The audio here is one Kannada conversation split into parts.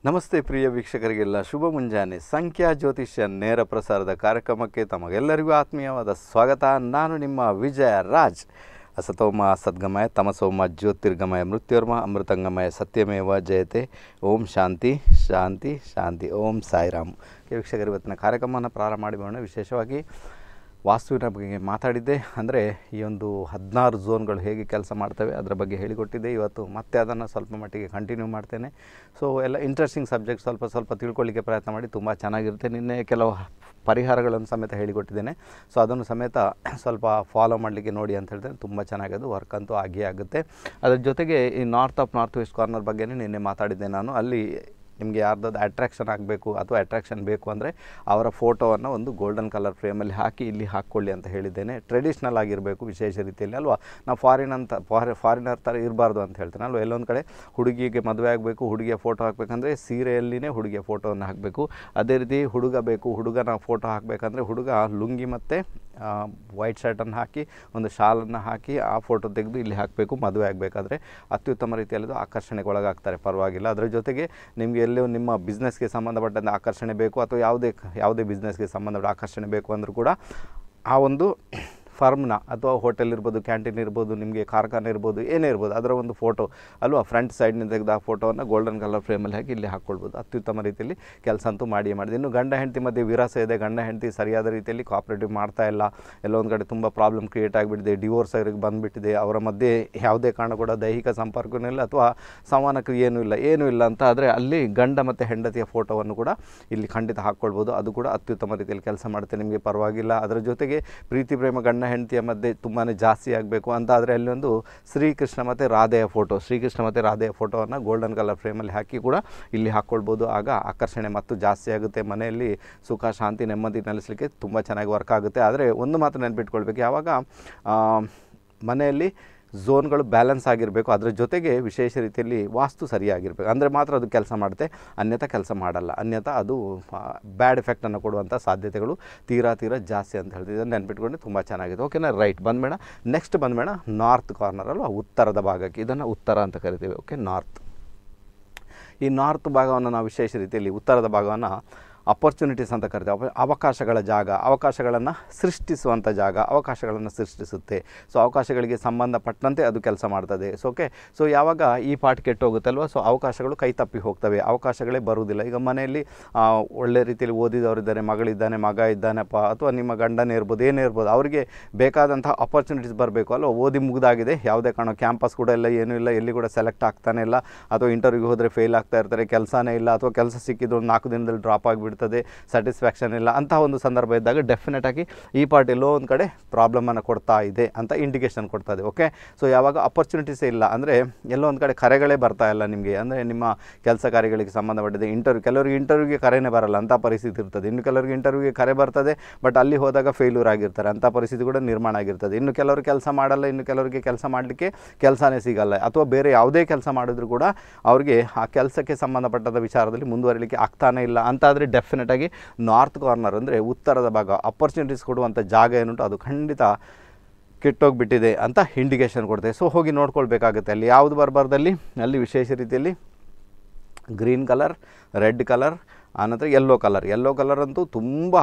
ನಮಸ್ತೆ ಪ್ರಿಯ ವೀಕ್ಷಕರಿಗೆಲ್ಲ ಶುಭ ಮುಂಜಾನೆ. ಸಂಖ್ಯಾ ಜ್ಯೋತಿಷ್ಯ ನೇರ ಪ್ರಸಾರದ ಕಾರ್ಯಕ್ರಮಕ್ಕೆ ತಮಗೆಲ್ಲರಿಗೂ ಆತ್ಮೀಯವಾದ ಸ್ವಾಗತ. ನಾನು ನಿಮ್ಮ ವಿಜಯ ರಾಜ್. ಅಸತೋಮ ಸದ್ಗಮಯ ತಮಸೋಮ ಜ್ಯೋತಿರ್ಗಮಯ ಮೃತ್ಯುರ್ಮ ಅಮೃತಂಗಮಯ ಸತ್ಯಮೇವ ಜಯತೆ. ಓಂ ಶಾಂತಿ ಶಾಂತಿ ಶಾಂತಿ. ಓಂ ಸಾಯಿರಾಮ್. ವೀಕ್ಷಕರು, ಇವತ್ತಿನ ಕಾರ್ಯಕ್ರಮವನ್ನು ಪ್ರಾರಂಭ ಮಾಡಿಬೋಣ. ವಿಶೇಷವಾಗಿ ವಾಸ್ತುವಿನ ಬಗ್ಗೆ ಮಾತಾಡಿದ್ದೆ. ಅಂದರೆ ಈ ಒಂದು 16 ಝೋನ್ಗಳು ಹೇಗೆ ಕೆಲಸ ಮಾಡ್ತವೆ ಅದರ ಬಗ್ಗೆ ಹೇಳಿಕೊಟ್ಟಿದ್ದೆ. ಇವತ್ತು ಮತ್ತೆ ಅದನ್ನು ಸ್ವಲ್ಪ ಮಟ್ಟಿಗೆ ಕಂಟಿನ್ಯೂ ಮಾಡ್ತೇನೆ. ಸೊ ಎಲ್ಲ ಇಂಟ್ರೆಸ್ಟಿಂಗ್ ಸಬ್ಜೆಕ್ಟ್ ಸ್ವಲ್ಪ ತಿಳ್ಕೊಳ್ಳಿಕ್ಕೆ ಪ್ರಯತ್ನ ಮಾಡಿ. ತುಂಬ ಚೆನ್ನಾಗಿರುತ್ತೆ. ನಿನ್ನೆ ಕೆಲವು ಪರಿಹಾರಗಳನ್ನು ಸಮೇತ ಹೇಳಿಕೊಟ್ಟಿದ್ದೇನೆ. ಸೊ ಅದನ್ನು ಸಮೇತ ಸ್ವಲ್ಪ ಫಾಲೋ ಮಾಡಲಿಕ್ಕೆ ನೋಡಿ ಅಂತ ಹೇಳ್ತೇನೆ. ತುಂಬ ಚೆನ್ನಾಗದು, ವರ್ಕ್ ಅಂತೂ ಆಗಿಯೇ ಆಗುತ್ತೆ. ಅದರ ಜೊತೆಗೆ ಈ ನಾರ್ತ್ ವೆಸ್ಟ್ ಕಾರ್ನರ್ ಬಗ್ಗೆನೇ ನಿನ್ನೆ ಮಾತಾಡಿದ್ದೆ ನಾನು. ಅಲ್ಲಿ ನಿಮಗೆ ಯಾರ್ದಾದ್ರು ಅಟ್ರಾಕ್ಷನ್ ಆಗಬೇಕು ಅಥವಾ ಅಟ್ರಾಕ್ಷನ್ ಬೇಕು ಅಂದರೆ ಅವರ ಫೋಟೋವನ್ನು ಒಂದು ಗೋಲ್ಡನ್ ಕಲರ್ ಫ್ರೇಮಲ್ಲಿ ಹಾಕಿ ಇಲ್ಲಿ ಹಾಕ್ಕೊಳ್ಳಿ ಅಂತ ಹೇಳಿದ್ದೇನೆ. ಟ್ರೆಡಿಷ್ನಲ್ ಆಗಿರಬೇಕು ವಿಶೇಷ ರೀತಿಯಲ್ಲಿ ಅಲ್ವಾ. ನಾವು ಫಾರಿನರ್ ಥರ ಇರಬಾರ್ದು ಅಂತ ಹೇಳ್ತೇನೆ ಅಲ್ವಾ. ಎಲ್ಲೊಂದು ಕಡೆ ಹುಡುಗಿಗೆ ಮದುವೆ ಆಗಬೇಕು, ಹುಡುಗಿಯ ಫೋಟೋ ಹಾಕಬೇಕಂದ್ರೆ ಸೀರೆಯಲ್ಲಿನೇ ಹುಡುಗಿಯ ಫೋಟೋವನ್ನು ಹಾಕಬೇಕು. ಅದೇ ರೀತಿ ಹುಡುಗ ಬೇಕು, ಹುಡುಗನ ಫೋಟೋ ಹಾಕಬೇಕಂದ್ರೆ ಹುಡುಗ ಲುಂಗಿ ಮತ್ತು ವೈಟ್ ಶರ್ಟನ್ನು ಹಾಕಿ ಒಂದು ಶಾಲನ್ನು ಹಾಕಿ ಆ ಫೋಟೋ ತೆಗೆದು ಇಲ್ಲಿ ಹಾಕಬೇಕು. ಮದುವೆ ಆಗಬೇಕಾದ್ರೆ ಅತ್ಯುತ್ತಮ ರೀತಿಯಲ್ಲಿದು ಆಕರ್ಷಣೆಗೆ ಒಳಗಾಗ್ತಾರೆ, ಪರವಾಗಿಲ್ಲ. ಅದರ ಜೊತೆಗೆ ನಿಮಗೆ ಎಲ್ಲೋ ನಿಮ್ಮ ಬಿಸ್ನೆಸ್ಗೆ ಸಂಬಂಧಪಟ್ಟಂತೆ ಆಕರ್ಷಣೆ ಬೇಕು ಅಥವಾ ಯಾವುದೇ ಬಿಸ್ನೆಸ್ಗೆ ಸಂಬಂಧಪಟ್ಟ ಆಕರ್ಷಣೆ ಬೇಕು ಅಂದರೂ ಕೂಡ ಆ ಒಂದು ಫರ್ಮ್ನ ಅಥವಾ ಹೋಟೆಲ್ ಇರ್ಬೋದು, ಕ್ಯಾಂಟೀನ್ ಇರ್ಬೋದು, ನಿಮಗೆ ಕಾರ್ಖಾನೆ ಇರ್ಬೋದು, ಏನೇ ಇರ್ಬೋದು, ಅದರ ಒಂದು ಫೋಟೋ ಅಲ್ವಾ ಫ್ರಂಟ್ ಸೈಡ್ನಿಂದ ತೆಗೆದು ಆ ಫೋಟೋವನ್ನು ಗೋಲ್ಡನ್ ಕಲರ್ ಫ್ರೇಮಲ್ಲಿ ಹಾಕಿ ಇಲ್ಲಿ ಹಾಕ್ಕೊಳ್ಬೋದು. ಅತ್ಯುತ್ತಮ ರೀತಿಯಲ್ಲಿ ಕೆಲಸ ಅಂತೂ ಮಾಡಿದೆ. ಇನ್ನು ಗಂಡ ಹೆಂಡತಿ ಮಧ್ಯೆ ವಿರಸ ಇದೆ, ಗಂಡ ಹೆಂಡತಿ ಸರಿಯಾದ ರೀತಿಯಲ್ಲಿ ಕೋಆಪರೇಟಿವ್ ಮಾಡ್ತಾ ಇಲ್ಲ, ಎಲ್ಲೊಂದು ಕಡೆ ತುಂಬ ಪ್ರಾಬ್ಲಮ್ ಕ್ರಿಯೇಟ್ ಆಗಿಬಿಟ್ಟಿದೆ, ಡಿವೋರ್ಸ್ ಅವರಿಗೆ ಬಂದುಬಿಟ್ಟಿದೆ, ಅವರ ಮಧ್ಯೆ ಯಾವುದೇ ಕಾರಣ ಕೂಡ ದೈಹಿಕ ಸಂಪರ್ಕವೂ ಇಲ್ಲ ಅಥವಾ ಸಂವಹನ ಕ್ರಿಯೆಯೂ ಇಲ್ಲ ಅಂತ ಆದರೆ ಅಲ್ಲಿ ಗಂಡ ಮತ್ತು ಹೆಂಡತಿಯ ಫೋಟೋವನ್ನು ಕೂಡ ಇಲ್ಲಿ ಖಂಡಿತ ಹಾಕ್ಕೊಳ್ಬೋದು. ಅದು ಕೂಡ ಅತ್ಯುತ್ತಮ ರೀತಿಯಲ್ಲಿ ಕೆಲಸ ಮಾಡುತ್ತೆ, ನಿಮಗೆ ಪರವಾಗಿಲ್ಲ. ಅದರ ಜೊತೆಗೆ ಪ್ರೀತಿ ಪ್ರೇಮ ಗಂಡ ಹೆಂಡತಿಯ ಮಧ್ಯೆ ತುಂಬಾ ಜಾಸ್ತಿ ಆಗಬೇಕು ಅಂತ ಆದರೆ ಅಲ್ಲಿ ಒಂದು ಶ್ರೀಕೃಷ್ಣ ಮತ್ತು ರಾಧೆಯ ಫೋಟೋವನ್ನು ಗೋಲ್ಡನ್ ಕಲರ್ ಫ್ರೇಮಲ್ಲಿ ಹಾಕಿ ಕೂಡ ಇಲ್ಲಿ ಹಾಕ್ಕೊಳ್ಬೋದು. ಆಗ ಆಕರ್ಷಣೆ ಮತ್ತು ಜಾಸ್ತಿ ಆಗುತ್ತೆ. ಮನೆಯಲ್ಲಿ ಸುಖ ಶಾಂತಿ ನೆಮ್ಮದಿ ನೆಲೆಸಲಿಕ್ಕೆ ತುಂಬ ಚೆನ್ನಾಗಿ ವರ್ಕ್ ಆಗುತ್ತೆ. ಆದರೆ ಒಂದು ಮಾತು ನೆನಪಿಟ್ಕೊಳ್ಬೇಕು, ಯಾವಾಗ ಮನೆಯಲ್ಲಿ ಝೋನ್ಗಳು ಬ್ಯಾಲೆನ್ಸ್ ಆಗಿರಬೇಕು, ಅದರ ಜೊತೆಗೆ ವಿಶೇಷ ರೀತಿಯಲ್ಲಿ ವಾಸ್ತು ಸರಿಯಾಗಿರಬೇಕು ಅಂದರೆ ಮಾತ್ರ ಅದು ಕೆಲಸ ಮಾಡುತ್ತೆ, ಅನ್ಯಥಾ ಕೆಲಸ ಮಾಡಲ್ಲ. ಅನ್ಯಥಾ ಅದು ಬ್ಯಾಡ್ ಎಫೆಕ್ಟನ್ನು ಕೊಡುವಂಥ ಸಾಧ್ಯತೆಗಳು ತೀರಾ ಜಾಸ್ತಿ ಅಂತ ಹೇಳ್ತೀವಿ. ಇದನ್ನು ನೆನ್ಪಿಟ್ಕೊಂಡ್ರೆ ತುಂಬ ಚೆನ್ನಾಗಿದೆ. ಓಕೆನಾ, ರೈಟ್. ನೆಕ್ಸ್ಟ್ ಬಂದ್ಬೇಡ ನಾರ್ತ್ ಕಾರ್ನರ್ ಅಲ್ವಾ, ಉತ್ತರದ ಭಾಗಕ್ಕೆ. ಇದನ್ನು ಉತ್ತರ ಅಂತ ಕರಿತೀವಿ. Okay, north. ಈ ನಾರ್ತ್ ಭಾಗವನ್ನು ನಾವು ವಿಶೇಷ ರೀತಿಯಲ್ಲಿ ಉತ್ತರದ ಭಾಗವನ್ನು ಅಪರ್ಚುನಿಟೀಸ್ ಅಂತ ಕರಿತೇವೆ. ಅವಕಾಶಗಳ ಜಾಗ, ಅವಕಾಶಗಳನ್ನು ಸೃಷ್ಟಿಸುವಂಥ ಜಾಗ, ಅವಕಾಶಗಳನ್ನು ಸೃಷ್ಟಿಸುತ್ತೆ. ಸೊ ಅವಕಾಶಗಳಿಗೆ ಸಂಬಂಧಪಟ್ಟಂತೆ ಅದು ಕೆಲಸ ಮಾಡ್ತದೆ. ಸೊ ಓಕೆ, ಸೊ ಯಾವಾಗ ಈ ಪಾರ್ಟ್ ಕೆಟ್ಟೋಗುತ್ತಲ್ವ, ಸೊ ಅವಕಾಶಗಳು ಕೈ ತಪ್ಪಿ ಹೋಗ್ತವೆ, ಅವಕಾಶಗಳೇ ಬರುವುದಿಲ್ಲ. ಈಗ ಮನೆಯಲ್ಲಿ ಒಳ್ಳೆ ರೀತಿಯಲ್ಲಿ ಓದಿದವರಿದ್ದಾರೆ, ಮಗ ಇದ್ದಾನಪ್ಪ ಅಥವಾ ನಿಮ್ಮ ಗಂಡನೇ ಇರ್ಬೋದು, ಏನೇ ಇರ್ಬೋದು, ಅವರಿಗೆ ಬೇಕಾದಂಥ ಅಪರ್ಚುನಿಟೀಸ್ ಬರಬೇಕು ಅಲ್ವ. ಓದಿ ಮುಗಿದಾಗಿದೆ, ಯಾವುದೇ ಕಾರಣ ಕ್ಯಾಂಪಸ್ ಕೂಡ ಇಲ್ಲ, ಏನೂ ಇಲ್ಲ, ಎಲ್ಲಿ ಕೂಡ ಸೆಲೆಕ್ಟ್ ಆಗ್ತಾನೆ ಇಲ್ಲ, ಅಥವಾ ಇಂಟರ್ವ್ಯೂಗೆ ಹೋದರೆ ಫೇಲ್ ಆಗ್ತಾ ಇರ್ತಾರೆ, ಕೆಲಸನೇ ಇಲ್ಲ, ಅಥವಾ ಕೆಲಸ ಸಿಕ್ಕಿದ್ದು 4 ದಿನದಲ್ಲಿ ಡ್ರಾಪ್ ಆಗಿಬಿಡ್ತದೆ, ಸ್ಯಾಟಿಸ್ಫ್ಯಾಕ್ಷನ್ ಇಲ್ಲ. ಅಂತಹ ಒಂದು ಸಂದರ್ಭ ಇದ್ದಾಗ ಡೆಫಿನೆಟ್ ಆಗಿ ಈ ಪಾರ್ಟ್ ಎಲ್ಲೋ ಒಂದು ಕಡೆ ಪ್ರಾಬ್ಲಮನ್ನು ಕೊಡ್ತಾ ಇದೆ ಅಂತ ಇಂಡಿಕೇಶನ್ ಕೊಡ್ತದೆ. ಓಕೆ, ಸೊ ಯಾವಾಗ ಅಪರ್ಚುನಿಟೀಸೇ ಇಲ್ಲ ಅಂದರೆ ಎಲ್ಲೋ ಒಂದು ಕಡೆ ಕರೆಗಳೇ ಬರ್ತಾ ಇಲ್ಲ ನಿಮಗೆ, ಅಂದರೆ ನಿಮ್ಮ ಕೆಲಸ ಕಾರ್ಯಗಳಿಗೆ ಸಂಬಂಧಪಟ್ಟಿದೆ. ಕೆಲವರಿಗೆ ಇಂಟರ್ವ್ಯೂಗೆ ಕರೆನೇ ಬರಲ್ಲ, ಅಂಥ ಪರಿಸ್ಥಿತಿ ಇರ್ತದೆ. ಇನ್ನು ಕೆಲವರಿಗೆ ಇಂಟರ್ವ್ಯೂಗೆ ಕರೆ ಬರ್ತದೆ, ಬಟ್ ಅಲ್ಲಿ ಹೋದಾಗ ಫೇಲ್ಯೂರ್ ಆಗಿರ್ತಾರೆ, ಅಂಥ ಪರಿಸ್ಥಿತಿ ಕೂಡ ನಿರ್ಮಾಣ ಆಗಿರ್ತದೆ. ಇನ್ನು ಕೆಲವರು ಕೆಲಸ ಮಾಡಲ್ಲ, ಇನ್ನು ಕೆಲವರಿಗೆ ಕೆಲಸ ಮಾಡಲಿಕ್ಕೆ ಕೆಲಸನೇ ಸಿಗಲ್ಲ, ಅಥವಾ ಬೇರೆ ಯಾವುದೇ ಕೆಲಸ ಮಾಡಿದ್ರು ಕೂಡ ಅವ್ರಿಗೆ ಆ ಕೆಲಸಕ್ಕೆ ಸಂಬಂಧಪಟ್ಟದ ವಿಚಾರದಲ್ಲಿ ಮುಂದುವರಿಲಿಕ್ಕೆ ಆಗ್ತಾನೆ ಇಲ್ಲ ಅಂತಾದರೆ ಡೆಫಿನೆಟ್ ಆಗಿ ನಾರ್ತ್ ಕಾರ್ನರ್ ಅಂದರೆ ಉತ್ತರದ ಭಾಗ ಅಪರ್ಚುನಿಟೀಸ್ ಕೊಡುವಂಥ ಜಾಗ ಏನುಂಟು ಅದು ಖಂಡಿತ ಕೆಟ್ಟೋಗ್ಬಿಟ್ಟಿದೆ ಅಂತ ಇಂಡಿಕೇಶನ್ ಕೊಡ್ತೇವೆ. ಸೊ ಹೋಗಿ ನೋಡ್ಕೊಳ್ಬೇಕಾಗುತ್ತೆ. ಅಲ್ಲಿ ಯಾವುದು ಬರಬಾರ್ದಲ್ಲಿ ಅಲ್ಲಿ ವಿಶೇಷ ರೀತಿಯಲ್ಲಿ ಗ್ರೀನ್ ಕಲರ್, ರೆಡ್ ಕಲರ್, ಆನಂತರ ಯೆಲ್ಲೋ ಕಲರ್ ಅಂತೂ ತುಂಬ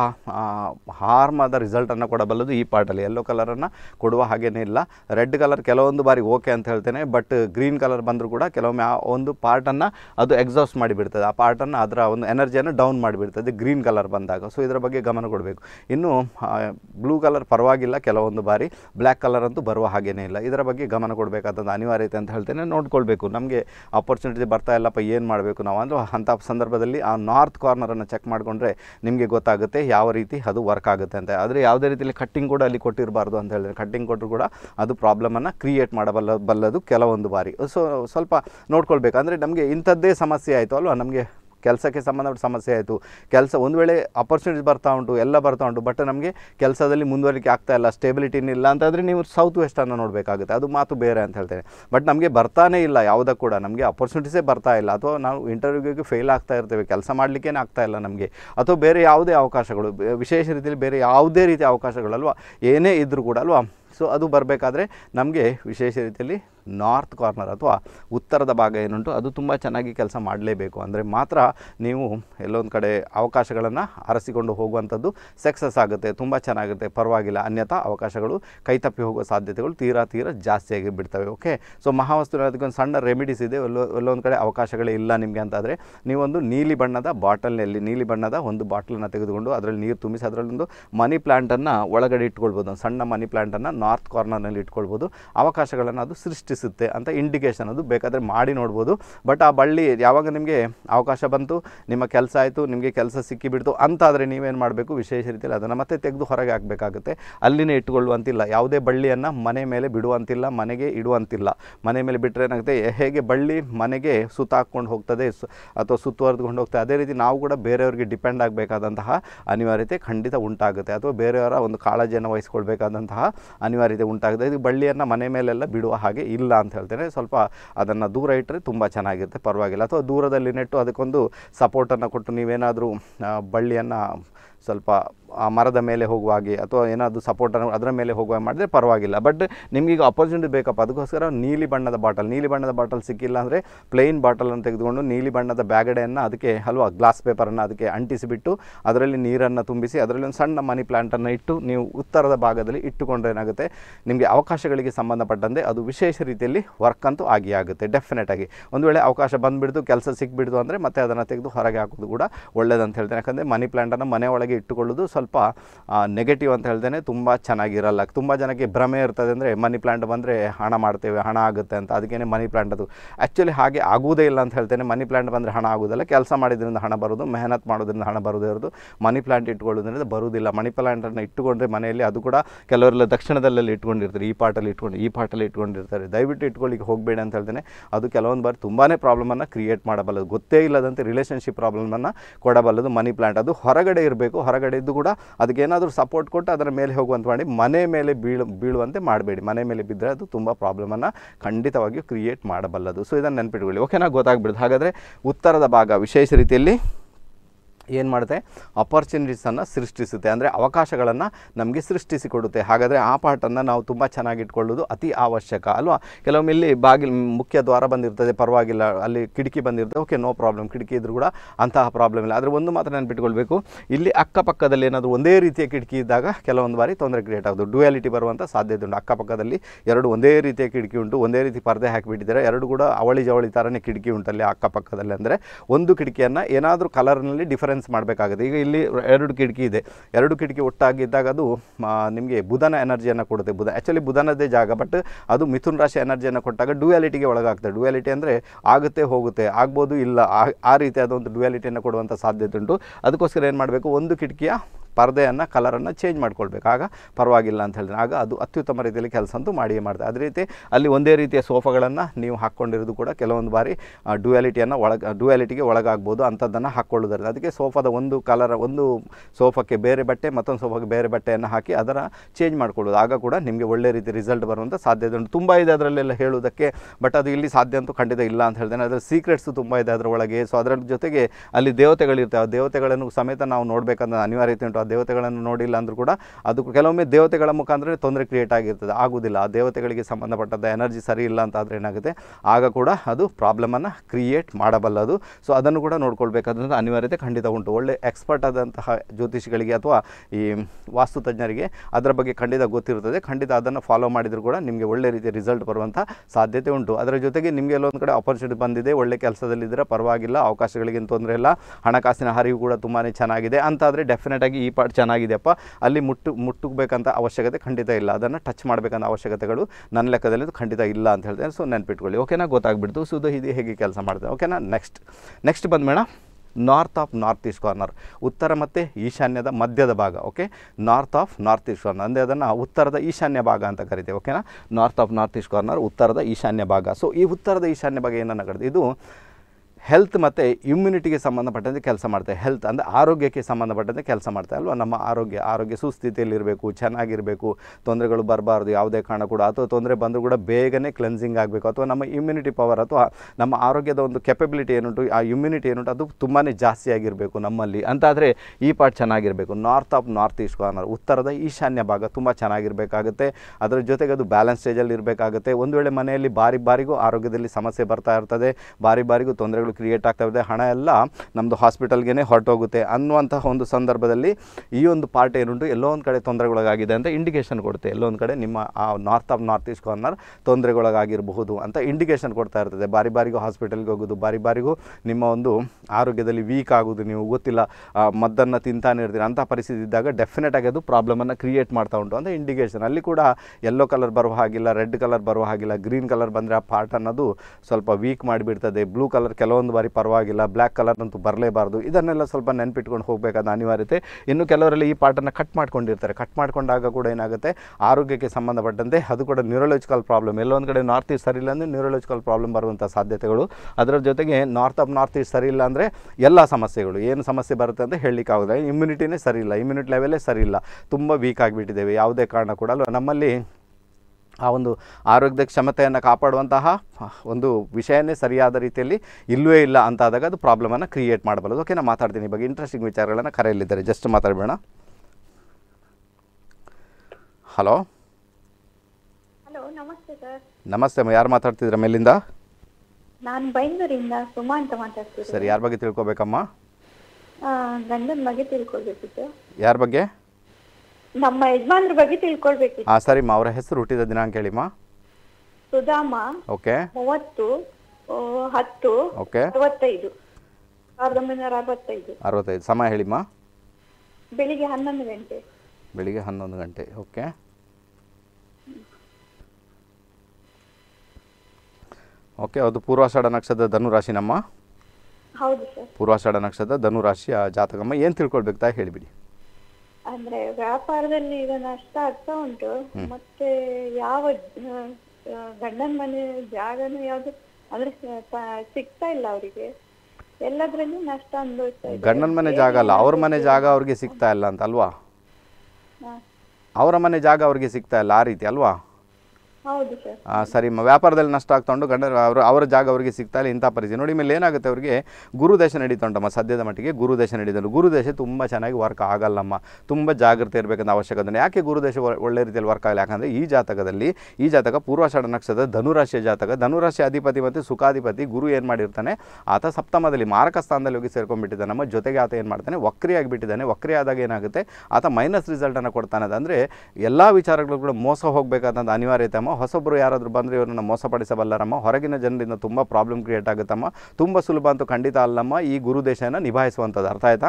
ಹಾರ್ಮಾದ ರಿಸಲ್ಟನ್ನು ಕೊಡಬಲ್ಲದು. ಈ ಪಾರ್ಟಲ್ಲಿ ಯೆಲ್ಲೋ ಕಲರನ್ನು ಕೊಡುವ ಹಾಗೇನೇ ಇಲ್ಲ. ರೆಡ್ ಕಲರ್ ಕೆಲವೊಂದು ಬಾರಿ ಓಕೆ ಅಂತ ಹೇಳ್ತೇನೆ, ಬಟ್ ಗ್ರೀನ್ ಕಲರ್ ಬಂದರೂ ಕೂಡ ಕೆಲವೊಮ್ಮೆ ಆ ಒಂದು ಪಾರ್ಟನ್ನು ಅದು ಎಕ್ಸಾಸ್ಟ್ ಮಾಡಿಬಿಡ್ತದೆ, ಆ ಪಾರ್ಟನ್ನು ಅದರ ಒಂದು ಎನರ್ಜಿಯನ್ನು ಡೌನ್ ಮಾಡಿಬಿಡ್ತದೆ ಗ್ರೀನ್ ಕಲರ್ ಬಂದಾಗ. ಸೊ ಇದರ ಬಗ್ಗೆ ಗಮನ ಕೊಡಬೇಕು. ಇನ್ನು ಬ್ಲೂ ಕಲರ್ ಪರವಾಗಿಲ್ಲ, ಕೆಲವೊಂದು ಬಾರಿ ಬ್ಲ್ಯಾಕ್ ಕಲರ್ ಅಂತೂ ಬರುವ ಹಾಗೇನೇ ಇಲ್ಲ. ಇದರ ಬಗ್ಗೆ ಗಮನ ಕೊಡಬೇಕಾದಂಥ ಅನಿವಾರ್ಯತೆ ಅಂತ ಹೇಳ್ತೇನೆ. ನೋಡ್ಕೊಳ್ಬೇಕು, ನಮಗೆ ಆಪರ್ಚುನಿಟಿ ಬರ್ತಾ ಇಲ್ಲಪ್ಪ, ಏನು ಮಾಡಬೇಕು ನಾವು ಅಂದರೆ ಅಂಥ ಸಂದರ್ಭದಲ್ಲಿ ಆ ನಾರ್ತ್ ಕಾರ್ನರನ್ನು ಚೆಕ್ ಮಾಡಿಕೊಂಡ್ರೆ ನಿಮಗೆ ಗೊತ್ತಾಗುತ್ತೆ ಯಾವ ರೀತಿ ಅದು ವರ್ಕ್ ಆಗುತ್ತೆ ಅಂತ. ಆದರೆ ಯಾವುದೇ ರೀತಿಯಲ್ಲಿ ಕಟ್ಟಿಂಗ್ ಕೂಡ ಅಲ್ಲಿ ಕೊಟ್ಟಿರಬಾರ್ದು ಅಂತ ಹೇಳಿದ್ರೆ, ಕಟ್ಟಿಂಗ್ ಕೊಟ್ಟರು ಕೂಡ ಅದು ಪ್ರಾಬ್ಲಮನ್ನು ಕ್ರಿಯೇಟ್ ಮಾಡಬಲ್ಲದು ಕೆಲವೊಂದು ಬಾರಿ. ಸೊ ಸ್ವಲ್ಪ ನೋಡ್ಕೊಳ್ಬೇಕು. ಅಂದರೆ ನಮಗೆ ಇಂಥದ್ದೇ ಸಮಸ್ಯೆ ಆಯಿತು ಅಲ್ವಾ, ನಮಗೆ ಕೆಲಸಕ್ಕೆ ಸಂಬಂಧಪಟ್ಟ ಸಮಸ್ಯೆ ಆಯಿತು, ಕೆಲಸ ಒಂದು ವೇಳೆ ಅಪರ್ಚುನಿಟೀಸ್ ಬರ್ತಾ ಉಂಟು, ಬಟ್ ನಮಗೆ ಕೆಲಸದಲ್ಲಿ ಮುಂದುವರಿಕೆ ಆಗ್ತಾ ಇಲ್ಲ, ಸ್ಟೇಬಿಲಿಟಿನ ಇಲ್ಲ ಅಂತಂದರೆ ನೀವು ಸೌತ್ ವೆಸ್ಟನ್ನು ನೋಡಬೇಕಾಗುತ್ತೆ, ಅದು ಮಾತು ಬೇರೆ ಅಂತ ಹೇಳ್ತೇನೆ. ಬಟ್ ನಮಗೆ ಬರ್ತಾನೇ ಇಲ್ಲ, ಯಾವುದಕ್ಕೆ ಕೂಡ ನಮಗೆ ಅಪರ್ಚುನಿಟೀಸೇ ಬರ್ತಾ ಇಲ್ಲ, ಅಥವಾ ನಾವು ಇಂಟರ್ವ್ಯೂಗೆ ಫೇಲ್ ಆಗ್ತಾ ಇರ್ತೇವೆ, ಕೆಲಸ ಮಾಡಲಿಕ್ಕೇ ಆಗ್ತಾ ಇಲ್ಲ ನಮಗೆ, ಅಥವಾ ಬೇರೆ ಯಾವುದೇ ಅವಕಾಶಗಳು ವಿಶೇಷ ರೀತಿಯಲ್ಲಿ ಬೇರೆ ಯಾವುದೇ ರೀತಿಯ ಅವಕಾಶಗಳಲ್ವ ಏನೇ ಇದ್ದರೂ ಕೂಡ ಅಲ್ವಾ. ಸೊ ಅದು ಬರಬೇಕಾದ್ರೆ ನಮಗೆ ವಿಶೇಷ ರೀತಿಯಲ್ಲಿ ನಾರ್ತ್ ಕಾರ್ನರ್ ಅಥವಾ ಉತ್ತರದ ಭಾಗ ಏನುಂಟು ಅದು ತುಂಬ ಚೆನ್ನಾಗಿ ಕೆಲಸ ಮಾಡಲೇಬೇಕು. ಅಂದರೆ ಮಾತ್ರ ನೀವು ಎಲ್ಲೊಂದು ಕಡೆ ಅವಕಾಶಗಳನ್ನು ಅರಸಿಕೊಂಡು ಹೋಗುವಂಥದ್ದು ಸಕ್ಸಸ್ ಆಗುತ್ತೆ, ತುಂಬ ಚೆನ್ನಾಗುತ್ತೆ, ಪರವಾಗಿಲ್ಲ. ಅನ್ಯಥಾ ಅವಕಾಶಗಳು ಕೈತಪ್ಪಿ ಹೋಗುವ ಸಾಧ್ಯತೆಗಳು ತೀರಾ ಜಾಸ್ತಿಯಾಗಿ ಬಿಡ್ತವೆ. ಓಕೆ, ಸೊ ಮಹಾವಸ್ತುವಿನ ಅದಕ್ಕೊಂದು ಸಣ್ಣ ರೆಮಿಡೀಸ್ ಇದೆ. ಎಲ್ಲೊಂದು ಕಡೆ ಅವಕಾಶಗಳೇ ಇಲ್ಲ ನಿಮಗೆ ಅಂತಾದರೆ ನೀವೊಂದು ನೀಲಿ ಬಣ್ಣದ ಬಾಟಲ್ನಲ್ಲಿ ನೀಲಿ ಬಣ್ಣದ ಒಂದು ಬಾಟಲನ್ನು ತೆಗೆದುಕೊಂಡು ಅದರಲ್ಲಿ ನೀರು ತುಂಬಿಸಿ ಅದರಲ್ಲೊಂದು ಮನಿ ಪ್ಲಾಂಟನ್ನು ಒಳಗಡೆ ಇಟ್ಕೊಳ್ಬೋದು. ಒಂದು ಸಣ್ಣ ಮನಿ ಪ್ಲಾಂಟನ್ನು ನಾರ್ತ್ ಕಾರ್ನರ್ನಲ್ಲಿ ಇಟ್ಕೊಳ್ಬೋದು. ಅವಕಾಶಗಳನ್ನು ಅದು ಸೃಷ್ಟಿಸುತ್ತೆ ಅಂತ ಇಂಡಿಕೇಶನ್, ಅದು ಬೇಕಾದರೆ ಮಾಡಿ ನೋಡ್ಬೋದು. ಬಟ್ ಆ ಬಳ್ಳಿ ಯಾವಾಗ ನಿಮಗೆ ಅವಕಾಶ ಬಂತು, ನಿಮ್ಮ ಕೆಲಸ ಆಯಿತು, ನಿಮಗೆ ಕೆಲಸ ಸಿಕ್ಕಿಬಿಡ್ತು ಅಂತಾದರೆ ನೀವೇನು ಮಾಡಬೇಕು, ವಿಶೇಷ ರೀತಿಯಲ್ಲಿ ಅದನ್ನು ಮತ್ತೆ ತೆಗೆದು ಹೊರಗೆ ಹಾಕಬೇಕಾಗುತ್ತೆ. ಅಲ್ಲಿನೇ ಇಟ್ಟುಕೊಳ್ಳುವಂತಿಲ್ಲ. ಯಾವುದೇ ಬಳ್ಳಿಯನ್ನು ಮನೆ ಮೇಲೆ ಬಿಡುವಂತಿಲ್ಲ, ಮನೆಗೆ ಇಡುವಂತಿಲ್ಲ. ಮನೆ ಮೇಲೆ ಬಿಟ್ಟರೆ ಏನಾಗುತ್ತೆ, ಹೇಗೆ ಬಳ್ಳಿ ಮನೆಗೆ ಸುತ್ತಾಕೊಂಡು ಹೋಗ್ತದೆ ಅಥವಾ ಸುತ್ತುವರೆದುಕೊಂಡು ಹೋಗ್ತದೆ, ಅದೇ ರೀತಿ ನಾವು ಕೂಡ ಬೇರೆಯವರಿಗೆ ಡಿಪೆಂಡ್ ಆಗಬೇಕಾದಂತಹ ಅನಿವಾರ್ಯತೆ ಖಂಡಿತ ಉಂಟಾಗುತ್ತೆ. ಅಥವಾ ಬೇರೆಯವರ ಒಂದು ಕಾಳಜಿಯನ್ನು ವಹಿಸ್ಕೊಳ್ಬೇಕಾದಂತಹ ಅನಿವಾರ್ಯತೆ ಉಂಟಾಗುತ್ತೆ. ಇದು ಬಳ್ಳಿಯನ್ನು ಮನೆ ಮೇಲೆಲ್ಲ ಬಿಡುವ ಹಾಗೆ ಇಲ್ಲ ಅಂತ ಹೇಳ್ತೇನೆ. ಸ್ವಲ್ಪ ಅದನ್ನು ದೂರ ಇಟ್ಟರೆ ತುಂಬ ಚೆನ್ನಾಗಿರುತ್ತೆ, ಪರವಾಗಿಲ್ಲ. ಅಥವಾ ದೂರದಲ್ಲಿ ನೆಟ್ಟು ಅದಕ್ಕೊಂದು ಸಪೋರ್ಟನ್ನು ಕೊಟ್ಟು ನೀವೇನಾದರೂ ಬಳ್ಳಿಯನ್ನು ಸ್ವಲ್ಪ ಆ ಮರದ ಮೇಲೆ ಹೋಗುವ ಹಾಗೆ ಅಥವಾ ಏನಾದರೂ ಸಪೋರ್ಟನ್ನು ಅದರ ಮೇಲೆ ಹೋಗುವ ಮಾಡಿದ್ರೆ ಪರವಾಗಿಲ್ಲ. ಬಟ್ ನಿಮಗೀಗ ಅಪರ್ಚುನಿಟಿ ಬೇಕಪ್ಪ, ಅದಕ್ಕೋಸ್ಕರ ನೀಲಿ ಬಣ್ಣದ ಬಾಟಲ್ ಸಿಕ್ಕಿಲ್ಲ ಅಂದರೆ ಪ್ಲೇನ್ ಬಾಟಲನ್ನು ತೆಗೆದುಕೊಂಡು ನೀಲಿ ಬಣ್ಣದ ಬ್ಯಾಗಡೆಯನ್ನು ಅದಕ್ಕೆ ಗ್ಲಾಸ್ ಪೇಪರನ್ನು ಅದಕ್ಕೆ ಅಂಟಿಸಿಬಿಟ್ಟು ಅದರಲ್ಲಿ ನೀರನ್ನು ತುಂಬಿಸಿ ಅದರಲ್ಲಿ ಒಂದು ಸಣ್ಣ ಮನಿ ಪ್ಲಾಂಟನ್ನು ಇಟ್ಟು ನೀವು ಉತ್ತರದ ಭಾಗದಲ್ಲಿ ಇಟ್ಟುಕೊಂಡ್ರೆ ಏನಾಗುತ್ತೆ, ನಿಮಗೆ ಅವಕಾಶಗಳಿಗೆ ಸಂಬಂಧಪಟ್ಟಂತೆ ಅದು ವಿಶೇಷ ರೀತಿಯಲ್ಲಿ ವರ್ಕ್ ಅಂತೂ ಆಗುತ್ತೆ ಡೆಫಿನೆಟ್ ಆಗಿ. ಒಂದು ವೇಳೆ ಅವಕಾಶ ಬಂದುಬಿಡ್ತು, ಕೆಲಸ ಸಿಕ್ಬಿಡ್ತು ಅಂದರೆ ಮತ್ತೆ ಅದನ್ನು ತೆಗೆದು ಹೊರಗೆ ಹಾಕೋದು ಕೂಡ ಒಳ್ಳೆಯದಂತ ಹೇಳ್ತೇನೆ. ಯಾಕಂದರೆ ಮನಿ ಪ್ಲಾಂಟನ್ನು ಮನೆ ಒಳಗೆ ಇಟ್ಟುಕೊಳ್ಳೋದು ಸ್ವಲ್ಪ ನೆಗೆಟಿವ್ ಅಂತ ಹೇಳ್ತೇನೆ, ತುಂಬ ಚೆನ್ನಾಗಿರಲ್ಲ. ತುಂಬ ಜನಕ್ಕೆ ಭ್ರಮೆ ಇರ್ತದೆ, ಅಂದರೆ ಮನಿ ಪ್ಲಾಂಟ್ ಬಂದರೆ ಹಣ ಮಾಡ್ತೇವೆ, ಹಣ ಆಗುತ್ತೆ ಅಂತ. ಅದಕ್ಕೇ ಮನಿ ಪ್ಲಾಂಟ್ ಅದು ಆ್ಯಕ್ಚುಲಿ ಹಾಗೆ ಆಗುವುದೇ ಇಲ್ಲ ಅಂತ ಹೇಳ್ತೇನೆ. ಮನಿ ಪ್ಲಾಂಟ್ ಬಂದರೆ ಹಣ ಆಗೋದಿಲ್ಲ, ಕೆಲಸ ಮಾಡಿದ್ರಿಂದ ಹಣ ಬರೋದು, ಮೆಹನತ್ ಮಾಡೋದ್ರಿಂದ ಹಣ ಬರೋದೇ ಇರೋದು. ಮನಿ ಪ್ಲಾಂಟ್ ಇಟ್ಕೊಳ್ಳೋದ್ರಿಂದ ಬರುವುದಿಲ್ಲ. ಮನಿ ಪ್ಲಾಂಟನ್ನು ಇಟ್ಟುಕೊಂಡ್ರೆ ಮನೆಯಲ್ಲಿ, ಅದು ಕೂಡ ಕೆಲವರೆಲ್ಲ ದಕ್ಷಿಣದಲ್ಲೆಲ್ಲ ಇಟ್ಕೊಂಡಿರ್ತಾರೆ, ಈ ಪಾಟಲ್ಲಿ ಇಟ್ಕೊಂಡಿರ್ತಾರೆ. ದಯವಿಟ್ಟು ಇಟ್ಕೊಳ್ಳಿಕ್ಕೆ ಹೋಗಬೇಡಿ ಅಂತ ಹೇಳ್ತೇನೆ. ಅದು ಕೆಲವೊಂದು ಬಾರಿ ತುಂಬಾ ಪ್ರಾಬ್ಲಮನ್ನು ಕ್ರಿಯೇಟ್ ಮಾಡಬಲ್ಲದು, ಗೊತ್ತೇ ಇಲ್ಲದಂತೆ ರಿಲೇಷನ್ಶಿಪ್ ಪ್ರಾಬ್ಲಮನ್ನು ಕೊಡಬಲ್ಲದು ಮನಿ ಪ್ಲಾಂಟ್. ಅದು ಹೊರಗಡೆ ಇರಬೇಕು, ಹೊರಗಡೆ ಇದ್ದು ಕೂಡ ಅದಕ್ಕೇನಾದರೂ ಸಪೋರ್ಟ್ ಕೊಟ್ಟು ಅದರ ಮೇಲೆ ಹೋಗುವಂತ ಮಾಡಿ, ಮನೆ ಮೇಲೆ ಬೀಳುವಂತೆ ಮಾಡಬೇಡಿ. ಮನೆ ಮೇಲೆ ಬಿದ್ದರೆ ಅದು ತುಂಬ ಪ್ರಾಬ್ಲಮನ್ನು ಖಂಡಿತವಾಗಿಯೂ ಕ್ರಿಯೇಟ್ ಮಾಡಬಲ್ಲದು. ಸೊ ಇದನ್ನು ನೆನಪಿಟ್ಕೊಳ್ಳಿ. ಓಕೆನಾ, ಗೊತ್ತಾಗ್ಬಿಡುತ್ತೆ. ಹಾಗಾದರೆ ಉತ್ತರದ ಭಾಗ ವಿಶೇಷ ರೀತಿಯಲ್ಲಿ ಏನು ಮಾಡುತ್ತೆ, ಅಪರ್ಚುನಿಟೀಸನ್ನು ಸೃಷ್ಟಿಸುತ್ತೆ, ಅಂದರೆ ಅವಕಾಶಗಳನ್ನು ನಮಗೆ ಸೃಷ್ಟಿಸಿಕೊಡುತ್ತೆ. ಹಾಗಾದರೆ ಆ ಪಾರ್ಟನ್ನು ನಾವು ತುಂಬ ಚೆನ್ನಾಗಿ ಇಟ್ಕೊಳ್ಳೋದು ಅತಿ ಅವಶ್ಯಕ ಅಲ್ವಾ. ಕೆಲವೊಮ್ಮೆ ಇಲ್ಲಿ ಮುಖ್ಯ ದ್ವಾರ ಬಂದಿರ್ತದೆ, ಪರವಾಗಿಲ್ಲ, ಅಲ್ಲಿ ಕಿಟಕಿ ಬಂದಿರ್ತದೆ, ಓಕೆ ನೋ ಪ್ರಾಬ್ಲಮ್, ಕಿಟಕಿ ಇದ್ದರೂ ಕೂಡ ಅಂತಹ ಪ್ರಾಬ್ಲಮ್ ಇಲ್ಲ. ಆದರೆ ಒಂದು ಮಾತ್ರ ನೆನಪಿಟ್ಕೊಳ್ಬೇಕು, ಇಲ್ಲಿ ಅಕ್ಕಪಕ್ಕದಲ್ಲಿ ಏನಾದರೂ ಒಂದೇ ರೀತಿಯ ಕಿಟಕಿ ಇದ್ದಾಗ ಕೆಲವೊಂದು ಬಾರಿ ತೊಂದರೆ ಕ್ರಿಯೇಟ್ ಆಗೋದು, ಡ್ಯುಯಾಲಿಟಿ ಬರುವಂಥ ಸಾಧ್ಯತೆ ಉಂಟು. ಅಕ್ಕಪಕ್ಕದಲ್ಲಿ ಎರಡು ಒಂದೇ ರೀತಿಯ ಕಿಟಕಿ ಉಂಟು, ಒಂದೇ ರೀತಿ ಪರದೆ ಹಾಕಿಬಿಟ್ಟಿದ್ದಾರೆ, ಎರಡು ಕೂಡ ಅವಳಿ ಜವಳಿ ಥರನೇ ಕಿಟಕಿ ಉಂಟಲ್ಲಿ ಅಕ್ಕಪಕ್ಕದಲ್ಲಿ. ಅಂದರೆ ಒಂದು ಕಿಟಕಿಯನ್ನು ಏನಾದರೂ ಕಲರ್ನಲ್ಲಿ ಡಿಫರೆನ್ಸ್ ಮಾಡಬೇಕಾಗುತ್ತೆ. ಈಗ ಇಲ್ಲಿ ಎರಡು ಕಿಟಕಿ ಇದೆ, ಎರಡು ಕಿಟಕಿ ಒಟ್ಟಾಗಿದ್ದಾಗ ಅದು ನಿಮಗೆ ಬುಧನ ಎನರ್ಜಿಯನ್ನು ಕೊಡುತ್ತೆ. ಆ್ಯಕ್ಚುಲಿ ಬುಧನದ್ದೇ ಜಾಗ, ಬಟ್ ಅದು ಮಿಥುನ್ ರಾಶಿ ಎನರ್ಜಿಯನ್ನು ಕೊಟ್ಟಾಗ ಡ್ಯುಯಾಲಿಟಿಗೆ ಒಳಗಾಗ್ತದೆ. ಡ್ಯುಯಾಲಿಟಿ ಅಂದರೆ ಆಗುತ್ತೆ ಹೋಗುತ್ತೆ, ಆಗ್ಬೋದು ಇಲ್ಲ, ಆ ರೀತಿಯಾದ ಒಂದು ಡ್ಯುಯಾಲಿಟಿಯನ್ನು ಕೊಡುವಂಥ ಸಾಧ್ಯತೆ ಉಂಟು. ಅದಕ್ಕೋಸ್ಕರ ಏನು ಮಾಡಬೇಕು, ಒಂದು ಕಿಟಕಿಯ ಪರದೆಯನ್ನು ಕಲರನ್ನು ಚೇಂಜ್ ಮಾಡ್ಕೊಳ್ಬೇಕು, ಆಗ ಪರವಾಗಿಲ್ಲ ಅಂತ ಹೇಳಿದ್ರೆ ಆಗ ಅದು ಅತ್ಯುತ್ತಮ ರೀತಿಯಲ್ಲಿ ಕೆಲಸ ಅಂತೂ ಮಾಡಿಯೇ ಮಾಡ್ತದೆ. ಅದೇ ರೀತಿ ಅಲ್ಲಿ ಒಂದೇ ರೀತಿಯ ಸೋಫಾಗಳನ್ನು ನೀವು ಹಾಕ್ಕೊಂಡಿರೋದು ಕೂಡ ಕೆಲವೊಂದು ಬಾರಿ ಡ್ಯುಯಾಲಿಟಿಗೆ ಒಳಗಾಗ್ಬೋದು, ಅಂಥದ್ದನ್ನು ಹಾಕ್ಕೊಳ್ಳೋದ್ರಿಂದ ಅದಕ್ಕೆ ಸೋಫಾದ ಒಂದು ಕಲರ್, ಒಂದು ಸೋಫಾಕ್ಕೆ ಬೇರೆ ಬಟ್ಟೆ, ಮತ್ತೊಂದು ಸೋಫಾಗೆ ಬೇರೆ ಬಟ್ಟೆಯನ್ನು ಹಾಕಿ ಅದರ ಚೇಂಜ್ ಮಾಡ್ಕೊಳ್ಳೋದು, ಆಗ ಕೂಡ ನಿಮಗೆ ಒಳ್ಳೆ ರೀತಿ ರಿಸಲ್ಟ್ ಬರುವಂಥ ಸಾಧ್ಯತೆ ಉಂಟು. ತುಂಬ ಇದೆ ಅದರಲ್ಲೆಲ್ಲ ಹೇಳುವುದಕ್ಕೆ, ಬಟ್ ಅದು ಇಲ್ಲಿ ಸಾಧ್ಯ ಅಂತೂ ಖಂಡಿತ ಇಲ್ಲ ಅಂತ ಹೇಳ್ತೇನೆ. ಅದರ ಸೀಕ್ರೆಟ್ಸು ತುಂಬ ಇದೆ ಅದರ ಒಳಗೆ. ಸೊ ಅದರ ಜೊತೆಗೆ ಅಲ್ಲಿ ದೇವತೆಗಳಿರ್ತವೆ, ಆ ದೇವತೆಗಳನ್ನು ಸಮೇತ ನಾವು ನೋಡಬೇಕನ್ನೋ ಅನಿವಾರ್ಯತೆ ಉಂಟು. ಆ ದೇವತೆಗಳನ್ನು ನೋಡಿಲ್ಲ ಅಂದರೂ ಕೂಡ ಅದು ಕೆಲವೊಮ್ಮೆ ದೇವತೆಗಳ ಮುಖಾಂತರ ತೊಂದರೆ ಕ್ರಿಯೇಟ್ ಆಗಿರ್ತದೆ, ಆಗುವುದಿಲ್ಲ. ಆ ದೇವತೆಗಳಿಗೆ ಸಂಬಂಧಪಟ್ಟಂಥ ಎನರ್ಜಿ ಸರಿ ಇಲ್ಲ ಅಂತ ಆದರೆ ಏನಾಗುತ್ತೆ, ಆಗ ಕೂಡ ಅದು ಪ್ರಾಬ್ಲಮನ್ನು ಕ್ರಿಯೇಟ್ ಮಾಡಬಲ್ಲದು. ಸೊ ಅದನ್ನು ಕೂಡ ನೋಡ್ಕೊಳ್ಬೇಕಾದಂಥ ಅನಿವಾರ್ಯತೆ ಖಂಡಿತ ಉಂಟು. ಒಳ್ಳೆ ಎಕ್ಸ್ಪರ್ಟ್ ಆದಂತಹ ಜ್ಯೋತಿಷಿಗಳಿಗೆ ಅಥವಾ ಈ ವಾಸ್ತುತಜ್ಞರಿಗೆ ಅದರ ಬಗ್ಗೆ ಖಂಡಿತ ಗೊತ್ತಿರ್ತದೆ. ಖಂಡಿತ ಅದನ್ನು ಫಾಲೋ ಮಾಡಿದರೂ ಕೂಡ ನಿಮಗೆ ಒಳ್ಳೆ ರೀತಿಯ ರಿಸಲ್ಟ್ ಬರುವಂಥ ಸಾಧ್ಯತೆ ಉಂಟು. ಅದರ ಜೊತೆಗೆ ನಿಮಗೆ ಎಲ್ಲೊಂದು ಕಡೆ ಆಪರ್ಚುನಿಟಿ ಬಂದಿದೆ, ಒಳ್ಳೆ ಕೆಲಸದಲ್ಲಿದ್ದರೆ ಪರವಾಗಿಲ್ಲ, ಅವಕಾಶಗಳಿಗೇನು ತೊಂದರೆ ಇಲ್ಲ, ಹಣಕಾಸಿನ ಹರಿವು ಕೂಡ ತುಂಬಾ ಚೆನ್ನಾಗಿದೆ ಅಂತಾದರೆ ಡೆಫಿನೆಟ್ ಆಗಿ ಈ ಪಾರ್ಟ್ ಚೆನ್ನಾಗಿದೆಯಪ್ಪ, ಅಲ್ಲಿ ಮುಟ್ಟಬೇಕಂತ ಅವಶ್ಯಕತೆ ಖಂಡಿತ ಇಲ್ಲ, ಅದನ್ನು ಟಚ್ ಮಾಡಬೇಕಂತ ಅವಶ್ಯಕತೆಗಳು ನನ್ನ ಲೆಕ್ಕದಲ್ಲಿ ಖಂಡಿತ ಇಲ್ಲ ಅಂತ ಹೇಳ್ತೇನೆ. ಸೊ ನೆನ್ಪಿಟ್ಕೊಳ್ಳಿ. ಓಕೆನಾ, ಗೊತ್ತಾಗ್ಬಿಡ್ತು. ಸೊ ಇದು ಹೇಗೆ ಕೆಲಸ ಮಾಡ್ತೇವೆ. ಓಕೆನಾ, ನೆಕ್ಸ್ಟ್ ಬಂದ್ಮೇಡ ನಾರ್ತ್ ಈಸ್ಟ್ ಕಾರ್ನರ್, ಉತ್ತರ ಮತ್ತು ಈಶಾನ್ಯದ ಮಧ್ಯದ ಭಾಗ. ಓಕೆ, ನಾರ್ತ್ ಈಸ್ಟ್ ಕಾರ್ನರ್ ಅಂದರೆ ಅದನ್ನು ಉತ್ತರದ ಈಶಾನ್ಯ ಭಾಗ ಅಂತ ಕರಿತೇವೆ. ಓಕೆನಾ, ನಾರ್ತ್ ಈಸ್ಟ್ ಕಾರ್ನರ್, ಉತ್ತರದ ಈಶಾನ್ಯ ಭಾಗ. ಸೊ ಈ ಉತ್ತರದ ಈಶಾನ್ಯ ಭಾಗ ಏನನ್ನು ಕರಿತೀವಿ, ಇದು ಹೆಲ್ತ್ ಮತ್ತು ಇಮ್ಯುನಿಟಿಗೆ ಸಂಬಂಧಪಟ್ಟಂತೆ ಕೆಲಸ ಮಾಡ್ತಾರೆ. ಹೆಲ್ತ್ ಅಂದರೆ ಆರೋಗ್ಯಕ್ಕೆ ಸಂಬಂಧಪಟ್ಟಂತೆ ಕೆಲಸ ಮಾಡ್ತಾರೆ ಅಲ್ವಾ. ನಮ್ಮ ಆರೋಗ್ಯ ಸುಸ್ಥಿತಿಯಲ್ಲಿರಬೇಕು, ಚೆನ್ನಾಗಿರಬೇಕು, ತೊಂದರೆಗಳು ಬರಬಾರ್ದು ಯಾವುದೇ ಕಾರಣ ಕೂಡ, ಅಥವಾ ತೊಂದರೆ ಬಂದರೂ ಕೂಡ ಬೇಗನೆ ಕ್ಲೆನ್ಸಿಂಗ್ ಆಗಬೇಕು, ಅಥವಾ ನಮ್ಮ ಇಮ್ಯುನಿಟಿ ಪವರ್ ಅಥವಾ ನಮ್ಮ ಆರೋಗ್ಯದ ಒಂದು ಕೆಪಬಿಲಿಟಿ ಏನುಂಟು, ಆ ಇಮ್ಯುನಿಟಿ ಏನುಂಟು ಅದು ತುಂಬಾ ಜಾಸ್ತಿ ಆಗಿರಬೇಕು ನಮ್ಮಲ್ಲಿ ಅಂತಾದರೆ ಈ ಪಾರ್ಟ್ ಚೆನ್ನಾಗಿರಬೇಕು. ನಾರ್ತ್ ಈಸ್ಟ್ ಕಾರ್ನರ್, ಉತ್ತರದ ಈಶಾನ್ಯ ಭಾಗ ತುಂಬ ಚೆನ್ನಾಗಿರಬೇಕಾಗುತ್ತೆ. ಅದರ ಜೊತೆಗೆ ಅದು ಬ್ಯಾಲೆನ್ಸ್ ಸ್ಟೇಜಲ್ಲಿ ಇರಬೇಕಾಗುತ್ತೆ. ಒಂದು ವೇಳೆ ಮನೆಯಲ್ಲಿ ಬಾರಿಗೂ ಆರೋಗ್ಯದಲ್ಲಿ ಸಮಸ್ಯೆ ಬರ್ತಾ ಇರ್ತದೆ, ಬಾರಿಗೂ ತೊಂದರೆಗಳು ಕ್ರಿಯೇಟ್ ಆಗ್ತಾ ಇದೆ, ಹಣ ಎಲ್ಲ ನಮ್ಮದು ಹಾಸ್ಪಿಟಲ್ಗೆ ಹೊರಟೋಗುತ್ತೆ ಅನ್ನುವಂತಹ ಒಂದು ಸಂದರ್ಭದಲ್ಲಿ ಈ ಒಂದು ಪಾರ್ಟ್ ಏನುಂಟು ಎಲ್ಲೋ ಒಂದು ಕಡೆ ತೊಂದರೆಗೊಳಗಾಗಿದೆ ಅಂತ ಇಂಡಿಕೇಷನ್ ಕೊಡುತ್ತೆ. ಎಲ್ಲೋ ಒಂದು ಕಡೆ ನಿಮ್ಮ ಆ ನಾರ್ತ್ ಈಸ್ಟ್ ಕಾರ್ನರ್ ತೊಂದರೆಗೊಳಗಾಗಿರಬಹುದು ಅಂತ ಇಂಡಿಕೇಷನ್ ಕೊಡ್ತಾ ಇರ್ತದೆ. ಬಾರಿಗೂ ಹಾಸ್ಪಿಟಲ್ಗೆ ಹೋಗೋದು, ಬಾರಿಗೂ ನಿಮ್ಮ ಒಂದು ಆರೋಗ್ಯದಲ್ಲಿ ವೀಕ್ ಆಗೋದು, ನೀವು ಗೊತ್ತಿಲ್ಲ ಮದ್ದನ್ನು ತಿಂತಾನೆ ಇರ್ತೀರ, ಅಂಥ ಪರಿಸ್ಥಿತಿ ಇದ್ದಾಗ ಡೆಫಿನೆಟ್ ಆಗಿ ಅದು ಪ್ರಾಬ್ಲಮನ್ನು ಕ್ರಿಯೇಟ್ ಮಾಡ್ತಾ ಉಂಟು ಅಂತ ಇಂಡಿಕೇಷನ್. ಅಲ್ಲಿ ಕೂಡ ಯೆಲ್ಲೋ ಕಲರ್ ಬರುವ ಹಾಗಿಲ್ಲ, ರೆಡ್ ಕಲರ್ ಬರುವ ಹಾಗಿಲ್ಲ, ಗ್ರೀನ್ ಕಲರ್ ಬಂದರೆ ಆ ಪಾರ್ಟ್ ಅನ್ನೋದು ಸ್ವಲ್ಪ ವೀಕ್ ಮಾಡಿಬಿಡ್ತದೆ. ಬ್ಲೂ ಕಲರ್ ಕೆಲವೊಂದು ಬಾರಿ ಪರವಾಗಿಲ್ಲ, ಬ್ಲ್ಯಾಕ್ ಕಲರ್ ಅಂತೂ ಬರಲೇಬಾರ್ದು. ಇದನ್ನೆಲ್ಲ ಸ್ವಲ್ಪ ನೆನ್ಪಿಟ್ಕೊಂಡು ಹೋಗಬೇಕಾದ ಅನಿವಾರ್ಯತೆ. ಇನ್ನು ಕೆಲವರಲ್ಲಿ ಈ ಪಾರ್ಟನ್ನು ಕಟ್ ಮಾಡ್ಕೊಂಡಿರ್ತಾರೆ. ಕಟ್ ಮಾಡ್ಕೊಂಡಾಗ ಕೂಡ ಏನಾಗುತ್ತೆ, ಆರೋಗ್ಯಕ್ಕೆ ಸಂಬಂಧಪಟ್ಟಂತೆ ಅದು ಕೂಡ ನ್ಯೂರಲಾಜಿಕಲ್ ಪ್ರಾಬ್ಲಮ್. ಎಲ್ಲೊಂದು ಕಡೆ ನಾರ್ತ್ ಈಸ್ಟ್ ಸರಿ ಇಲ್ಲ ಅಂದರೆ ನ್ಯೂರಲಾಜಿಕಲ್ ಪ್ರಾಬ್ಲಮ್ ಬರುವಂಥ ಸಾಧ್ಯತೆಗಳು. ಅದರ ಜೊತೆಗೆ ನಾರ್ತ್ ಈಸ್ಟ್ ಸರಿ ಇಲ್ಲ ಅಂದರೆ ಎಲ್ಲ ಸಮಸ್ಯೆಗಳು, ಏನು ಸಮಸ್ಯೆ ಬರುತ್ತೆ ಅಂತ ಹೇಳಲಿಕ್ಕಾಗೋದಿಲ್ಲ. ಇಮ್ಯುನಿಟಿನೇ ಸರಿ ಇಲ್ಲ, ಇಮ್ಯುನಿಟಿ ಲೆವೆಲೇ ಸರಿ ಇಲ್ಲ, ತುಂಬ ವೀಕ್ ಆಗಿಬಿಟ್ಟಿದ್ದೇವೆ ಯಾವುದೇ ಕಾರಣ ಕೂಡ ಅಲ್ವ. ನಮ್ಮಲ್ಲಿ ಆ ಒಂದು ಆರೋಗ್ಯದ ಕ್ಷಮತೆಯನ್ನು ಕಾಪಾಡುವಂತಹ ಒಂದು ವಿಷಯನೇ ಸರಿಯಾದ ರೀತಿಯಲ್ಲಿ ಇಲ್ಲವೇ ಇಲ್ಲ ಅಂತಾದಾಗ ಅದು ಪ್ರಾಬ್ಲಮನ್ನು ಕ್ರಿಯೇಟ್ ಮಾಡಬಲ್ಲದು. ಓಕೆ, ನಾನು ಮಾತಾಡ್ತೀನಿ ಈ ಬಗ್ಗೆ ಇಂಟ್ರೆಸ್ಟಿಂಗ್ ವಿಚಾರಗಳನ್ನು. ಕರೆಯಲ್ಲಿದ್ದಾರೆ, ಜಸ್ಟ್ ಮಾತಾಡಬೇಡ. ಹಲೋ ನಮಸ್ತೆ ಸರ್. ನಮಸ್ತೆ ಅಮ್ಮ, ಯಾರು ಮಾತಾಡ್ತಿದ್ದೀರಾ ಮೇಲಿಂದ? ನಾನು ಬೈಂದೂರಿಂದ ಸುಮಾ ಅಂತ ಮಾತಾಡ್ತೀನಿ ಸರಿ, ಯಾರ ಬಗ್ಗೆ ತಿಳ್ಕೊಬೇಕಮ್ಮ? ಗಂಡನ ಬಗ್ಗೆ ತಿಳ್ಕೊಳ್ಬೇಕಿತ್ತು. ಯಾರ ಬಗ್ಗೆ? ನಮ್ಮ ಯಜಮಾನ್ರ ಬಗ್ಗೆ ತಿಳ್ಕೊಳ್ಬೇಕಿತ್ತು. ಸರಿಮ್ಮ, ಅವರ ಹೆಸರು, ಹುಟ್ಟಿದ ದಿನಾಂಕ ಹೇಳಿಮ್ಮ. ಸುಧಾಮ. ಓಕೆ. 30/10. ಓಕೆ. 1965. ಸಮಯ ಹೇಳಿಮ್ಮ. ಬೆಳಿಗ್ಗೆ 11 ಗಂಟೆ. ಬೆಳಿಗ್ಗೆ 11 ಗಂಟೆ. ಓಕೆ. ಓಕೆ, ಅದು ಪೂರ್ವಾಷಾಢ ನಕ್ಷತ್ರದ ಧನುರಾಶಿ ನಮ್ಮ. ಹೌದು ಸರ್. ಪೂರ್ವಾಷಾಢ ನಕ್ಷತ್ರದ ಧನುರಾಶಿಯ ಜಾತಕಮ್ಮ. ಏನು ತಿಳ್ಕೊಳ್ಬೇಕು ತಾ ಹೇಳಿಬಿಡಿ. ಅಂದ್ರೆ ವ್ಯಾಪಾರದಲ್ಲಿ ಈಗ ನಷ್ಟ ಆಗ್ತಾ ಉಂಟು, ಮತ್ತೆ ಯಾವ ಗಂಡನ ಮನೆ ಜಾಗನೂ ಯಾವ್ದು ಅಂದ್ರೆ ಸಿಗ್ತಾ ಇಲ್ಲ ಅವರಿಗೆ, ಎಲ್ಲದ್ರಲ್ಲಿ ನಷ್ಟ ಅನುಭವಿಸ್ತಾ ಇದ್ದಾರೆ. ಗಂಡನ ಮನೆ ಜಾಗ ಅಲ್ಲ, ಅವ್ರ ಮನೆ ಜಾಗ ಅವ್ರಿಗೆ ಸಿಗ್ತಾ ಇಲ್ಲ ಅಂತ ಅಲ್ವಾ? ಅವರ ಮನೆ ಜಾಗ ಅವ್ರಿಗೆ ಸಿಗ್ತಾ ಇಲ್ಲ ಆ ರೀತಿ ಅಲ್ವಾ? ಹೌದು ಸರ್. ಸರಿಮ್ಮ, ವ್ಯಾಪಾರದಲ್ಲಿ ನಷ್ಟ ಆಗ್ತಾ ಉಂಟು, ಅವರ ಜಾಗ ಅವರಿಗೆ ಸಿಗ್ತಾ ಇಲ್ಲ, ಇಂಥ ಪರಿಸ್ಥಿತಿ ನೋಡಿ. ಮೇಲೆ ಏನಾಗುತ್ತೆ, ಅವರಿಗೆ ಗುರುದೇಶ ನಡೀತಾ ಉಂಟಮ್ಮ. ಸದ್ಯದ ಮಟ್ಟಿಗೆ ಗುರುದೇಶ ನಡೀತಾ. ಗುರುದೇಶ ತುಂಬ ಚೆನ್ನಾಗಿ ವರ್ಕ್ ಆಗಲ್ಲಮ್ಮ, ತುಂಬ ಜಾಗ್ರತೆ ಇರಬೇಕಂತ ಅವಶ್ಯಕತೆ. ಯಾಕೆ ಗುರುದೇಶ ಒಳ್ಳೆ ರೀತಿಯಲ್ಲಿ ವರ್ಕ್ ಆಗಲ್ಲ? ಯಾಕಂದರೆ ಈ ಜಾತಕ ಪೂರ್ವಾಷಾಢ ನಕ್ಷತ್ರದ ಧನುರಾಶಿಯ ಜಾತಕ. ಧನುರಾಶಿ ಅಧಿಪತಿ ಮತ್ತು ಸುಖಾಧಿಪತಿ ಗುರು ಏನು ಮಾಡಿರ್ತಾನೆ, ಆತ ಸಪ್ತಮದಲ್ಲಿ ಮಾರಕ ಸ್ಥಾನದಲ್ಲಿ ಹೋಗಿ ಸೇರ್ಕೊಂಡ್ಬಿಟ್ಟಿದ್ದಾನೆ ನಮ್ಮ ಜೊತೆಗೆ. ಆತ ಏನು ಮಾಡ್ತಾನೆ, ವಕ್ರಿಯಾಗಿ ಬಿಟ್ಟಿದ್ದಾನೆ. ವಕ್ರಿ ಆದಾಗ ಏನಾಗುತ್ತೆ, ಆತ ಮೈನಸ್ ರಿಸಲ್ಟನ್ನು ಕೊಡ್ತಾನೆ. ಅಂದರೆ ಎಲ್ಲ ವಿಚಾರಗಳು ಕೂಡ ಮೋಸ ಹೋಗಬೇಕಾದಂಥ ಅನಿವಾರ್ಯತೆ ಅಮ್ಮ. ಹೊಸೊಬ್ಬರು ಯಾರಾದರೂ ಬಂದರೆ ಇವರನ್ನು ಮೋಸಪಡಿಸಬಲ್ಲರಮ್ಮ. ಹೊರಗಿನ ಜನರಿಂದ ತುಂಬ ಪ್ರಾಬ್ಲಮ್ ಕ್ರಿಯೇಟ್ ಆಗುತ್ತಮ್ಮ. ತುಂಬ ಸುಲಭ ಅಂತೂ ಖಂಡಿತ ಅಲ್ಲಮ್ಮ ಈ ಗುರುದೇಶನ ನಿಭಾಯಿಸುವಂಥದ್ದು. ಅರ್ಥ ಆಯ್ತಾ?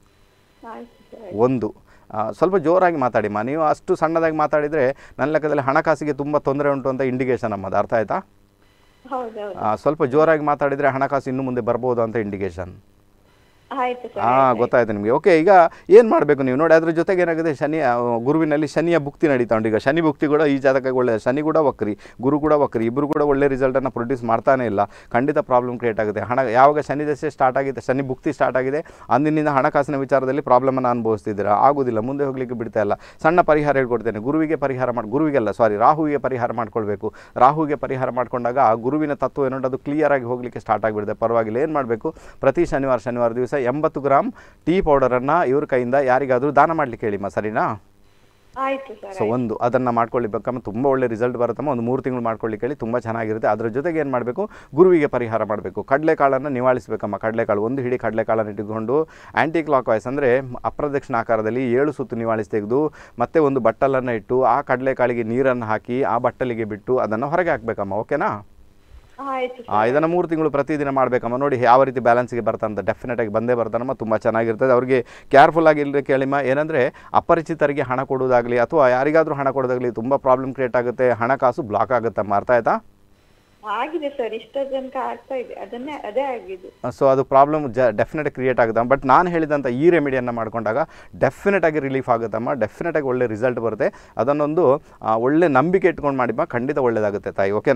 ಒಂದು ಸ್ವಲ್ಪ ಜೋರಾಗಿ ಮಾತಾಡಿಮ್ಮ. ನೀವು ಅಷ್ಟು ಸಣ್ಣದಾಗಿ ಮಾತಾಡಿದರೆ ನನ್ನ ಲೆಕ್ಕದಲ್ಲಿ ಹಣಕಾಸಿಗೆ ತುಂಬ ತೊಂದರೆ ಉಂಟು ಅಂತ ಇಂಡಿಕೇಶನ್ ಅಮ್ಮ. ಅದು ಅರ್ಥ ಆಯ್ತಾ? ಸ್ವಲ್ಪ ಜೋರಾಗಿ ಮಾತಾಡಿದರೆ ಹಣಕಾಸು ಇನ್ನು ಮುಂದೆ ಬರ್ಬೋದು ಅಂತ ಇಂಡಿಕೇಶನ್. ಗೊತ್ತಾಯ್ತು ನಿಮಗೆ. ಓಕೆ, ಈಗ ಏನು ಮಾಡಬೇಕು ನೀವು ನೋಡಿ. ಅದ್ರ ಜೊತೆಗೆ ಏನಾಗಿದೆ, ಗುರುವಿನಲ್ಲಿ ಶನಿಯ ಭುಕ್ತಿ ನಡೀತಾ ಉಂಟು. ಈಗ ಶನಿ ಭುಕ್ತಿ ಕೂಡ ಈ ಜಾತಕಕ್ಕೆ ಒಳ್ಳೆ, ಶನಿ ಕೂಡ ವಕ್ರಿ, ಗುರು ಕೂಡ ವಕ್ರಿ, ಇಬ್ಬರು ಕೂಡ ಒಳ್ಳೆ ರಿಸಲ್ಟನ್ನು ಪ್ರೊಡ್ಯೂಸ್ ಮಾಡ್ತಾನೆ ಇಲ್ಲ. ಖಂಡಿತ ಪ್ರಾಬ್ಲಮ್ ಕ್ರಿಯೇಟ್ ಆಗುತ್ತೆ. ಯಾವಾಗ ಶನಿ ದಶೆ ಸ್ಟಾರ್ಟ್ ಆಗಿದೆ, ಶನಿ ಭುಕ್ತಿ ಸ್ಟಾರ್ಟ್ ಆಗಿದೆ, ಅಂದಿನಿಂದ ಹಣಕಾಸಿನ ವಿಚಾರದಲ್ಲಿ ಪ್ರಾಬ್ಲಮನ್ನು ಅನುಭವಿಸ್ತಿದ್ದೀರಾ, ಆಗೋದಿಲ್ಲ, ಮುಂದೆ ಹೋಗಲಿಕ್ಕೆ ಬಿಡ್ತಾ ಇಲ್ಲ. ಸಣ್ಣ ಪರಿಹಾರ ಹೇಳ್ಕೊಡ್ತೇನೆ. ರಾಹುವಿಗೆ ಪರಿಹಾರ ಮಾಡ್ಕೊಳ್ಬೇಕು. ರಾಹುವಿಗೆ ಪರಿಹಾರ ಮಾಡ್ಕೊಂಡಾಗ ಆ ಗುರುವಿನ ತತ್ವ ಏನೋ ಅದು ಕ್ಲಿಯರ್ ಆಗಿ ಹೋಗಲಿಕ್ಕೆ ಸ್ಟಾರ್ಟ್ ಆಗಿಬಿಡುತ್ತೆ. ಪರವಾಗಿಲ್ಲ. ಏನು ಮಾಡಬೇಕು, ಪ್ರತಿ ಶನಿವಾರ ದಿವಸ 80 ಗ್ರಾಮ್ ಟೀ ಪೌಡರನ್ನು ಇವ್ರ ಕೈಯಿಂದ ಯಾರಿಗಾದರೂ ದಾನ ಮಾಡಲಿಕ್ಕೆ ಹೇಳಿಮ್ಮ. ಸರಿನಾ? ಸೊ ಒಂದು ಅದನ್ನು ಮಾಡ್ಕೊಳ್ಳಿಬೇಕಮ್ಮ, ತುಂಬ ಒಳ್ಳೆ ರಿಸಲ್ಟ್ ಬರುತ್ತಮ್ಮ. ಒಂದು 3 ತಿಂಗಳು ಮಾಡ್ಕೊಳ್ಳಿಕ್ಕೆ ಹೇಳಿ, ತುಂಬ ಚೆನ್ನಾಗಿರುತ್ತೆ. ಅದರ ಜೊತೆಗೆ ಏನು ಮಾಡಬೇಕು, ಗುರುವಿಗೆ ಪರಿಹಾರ ಮಾಡಬೇಕು. ಕಡಲೆಕಾಳನ್ನು ನಿವಾಳಿಸಬೇಕಮ್ಮ. ಕಡಲೆಕಾಳು ಒಂದು ಹಿಡಿ ಕಡಲೆಕಾಳನ್ನು ಇಟ್ಟುಕೊಂಡು ಆ್ಯಂಟಿ ಕ್ಲಾಕ್ ವೈಸ್ ಅಂದರೆ ಅಪ್ರದಕ್ಷಿಣ ಆಕಾರದಲ್ಲಿ 7 ಸುತ್ತು ನಿವಾಳಿಸಿ ತೆಗೆದು ಮತ್ತೆ ಒಂದು ಬಟ್ಟಲನ್ನು ಇಟ್ಟು ಆ ಕಡಲೆಕಾಳಿಗೆ ನೀರನ್ನು ಹಾಕಿ ಆ ಬಟ್ಟಲಿಗೆ ಬಿಟ್ಟು ಅದನ್ನು ಹೊರಗೆ ಹಾಕಬೇಕಮ್ಮ. ಓಕೆನಾ? ಇದನ್ನು 3 ತಿಂಗಳು ಪ್ರತಿದಿನ ಮಾಡಬೇಕಮ್ಮ. ನೋಡಿ ಯಾವ ರೀತಿ ಬ್ಯಾಲೆನ್ಸ್ಗೆ ಬರ್ತಾನಂತ. ಡೆಫಿನೆಟ್ ಆಗಿ ಬಂದೇ ಬರ್ತಾನಮ್ಮ. ತುಂಬ ಚೆನ್ನಾಗಿರ್ತದೆ. ಅವ್ರಿಗೆ ಕೇರ್ಫುಲ್ ಆಗಿ ಇಲ್ಲದೆ ಕೇಳಿಮ್ಮ. ಏನಂದರೆ ಅಪರಿಚಿತರಿಗೆ ಹಣ ಕೊಡೋದಾಗಲಿ ಅಥವಾ ಯಾರಿಗಾದರೂ ಹಣ ಕೊಡೋದಾಗಲಿ ತುಂಬ ಪ್ರಾಬ್ಲಮ್ ಕ್ರಿಯೇಟ್ ಆಗುತ್ತೆ. ಹಣಕಾಸು ಬ್ಲಾಕ್ ಆಗುತ್ತಮ್ಮ. ಅರ್ಥ ಆಯ್ತಾ? ಆಗಿದೆ ಸರ್, ಇಷ್ಟ ಜನಕ ಆಗ್ತಾ ಇದೆ, ಅದೇ ಆಗಿದೆ. ಸೊ ಅದು ಪ್ರಾಬ್ಲಮ್ ಡೆಫಿನೆಟ್ ಕ್ರಿಯೇಟ್ ಆಗುತ್ತೆ. ಬಟ್ ನಾನು ಹೇಳಿದಂಥ ಈ ರೆಮಿಡಿಯನ್ನು ಮಾಡ್ಕೊಂಡಾಗ ಡೆಫಿನೆಟ್ ಆಗಿ ರಿಲೀಫ್ ಆಗುತ್ತಮ್ಮ. ಡೆಫಿನೆಟ್ ಆಗಿ ಒಳ್ಳೆ ರಿಸಲ್ಟ್ ಬರುತ್ತೆ. ಅದನ್ನೊಂದು ಒಳ್ಳೆ ನಂಬಿಕೆ ಇಟ್ಕೊಂಡು ಮಾಡಿಮ್ಮ, ಖಂಡಿತ ಒಳ್ಳೆಯದಾಗುತ್ತೆ ತಾಯಿ. ಓಕೆನಾ?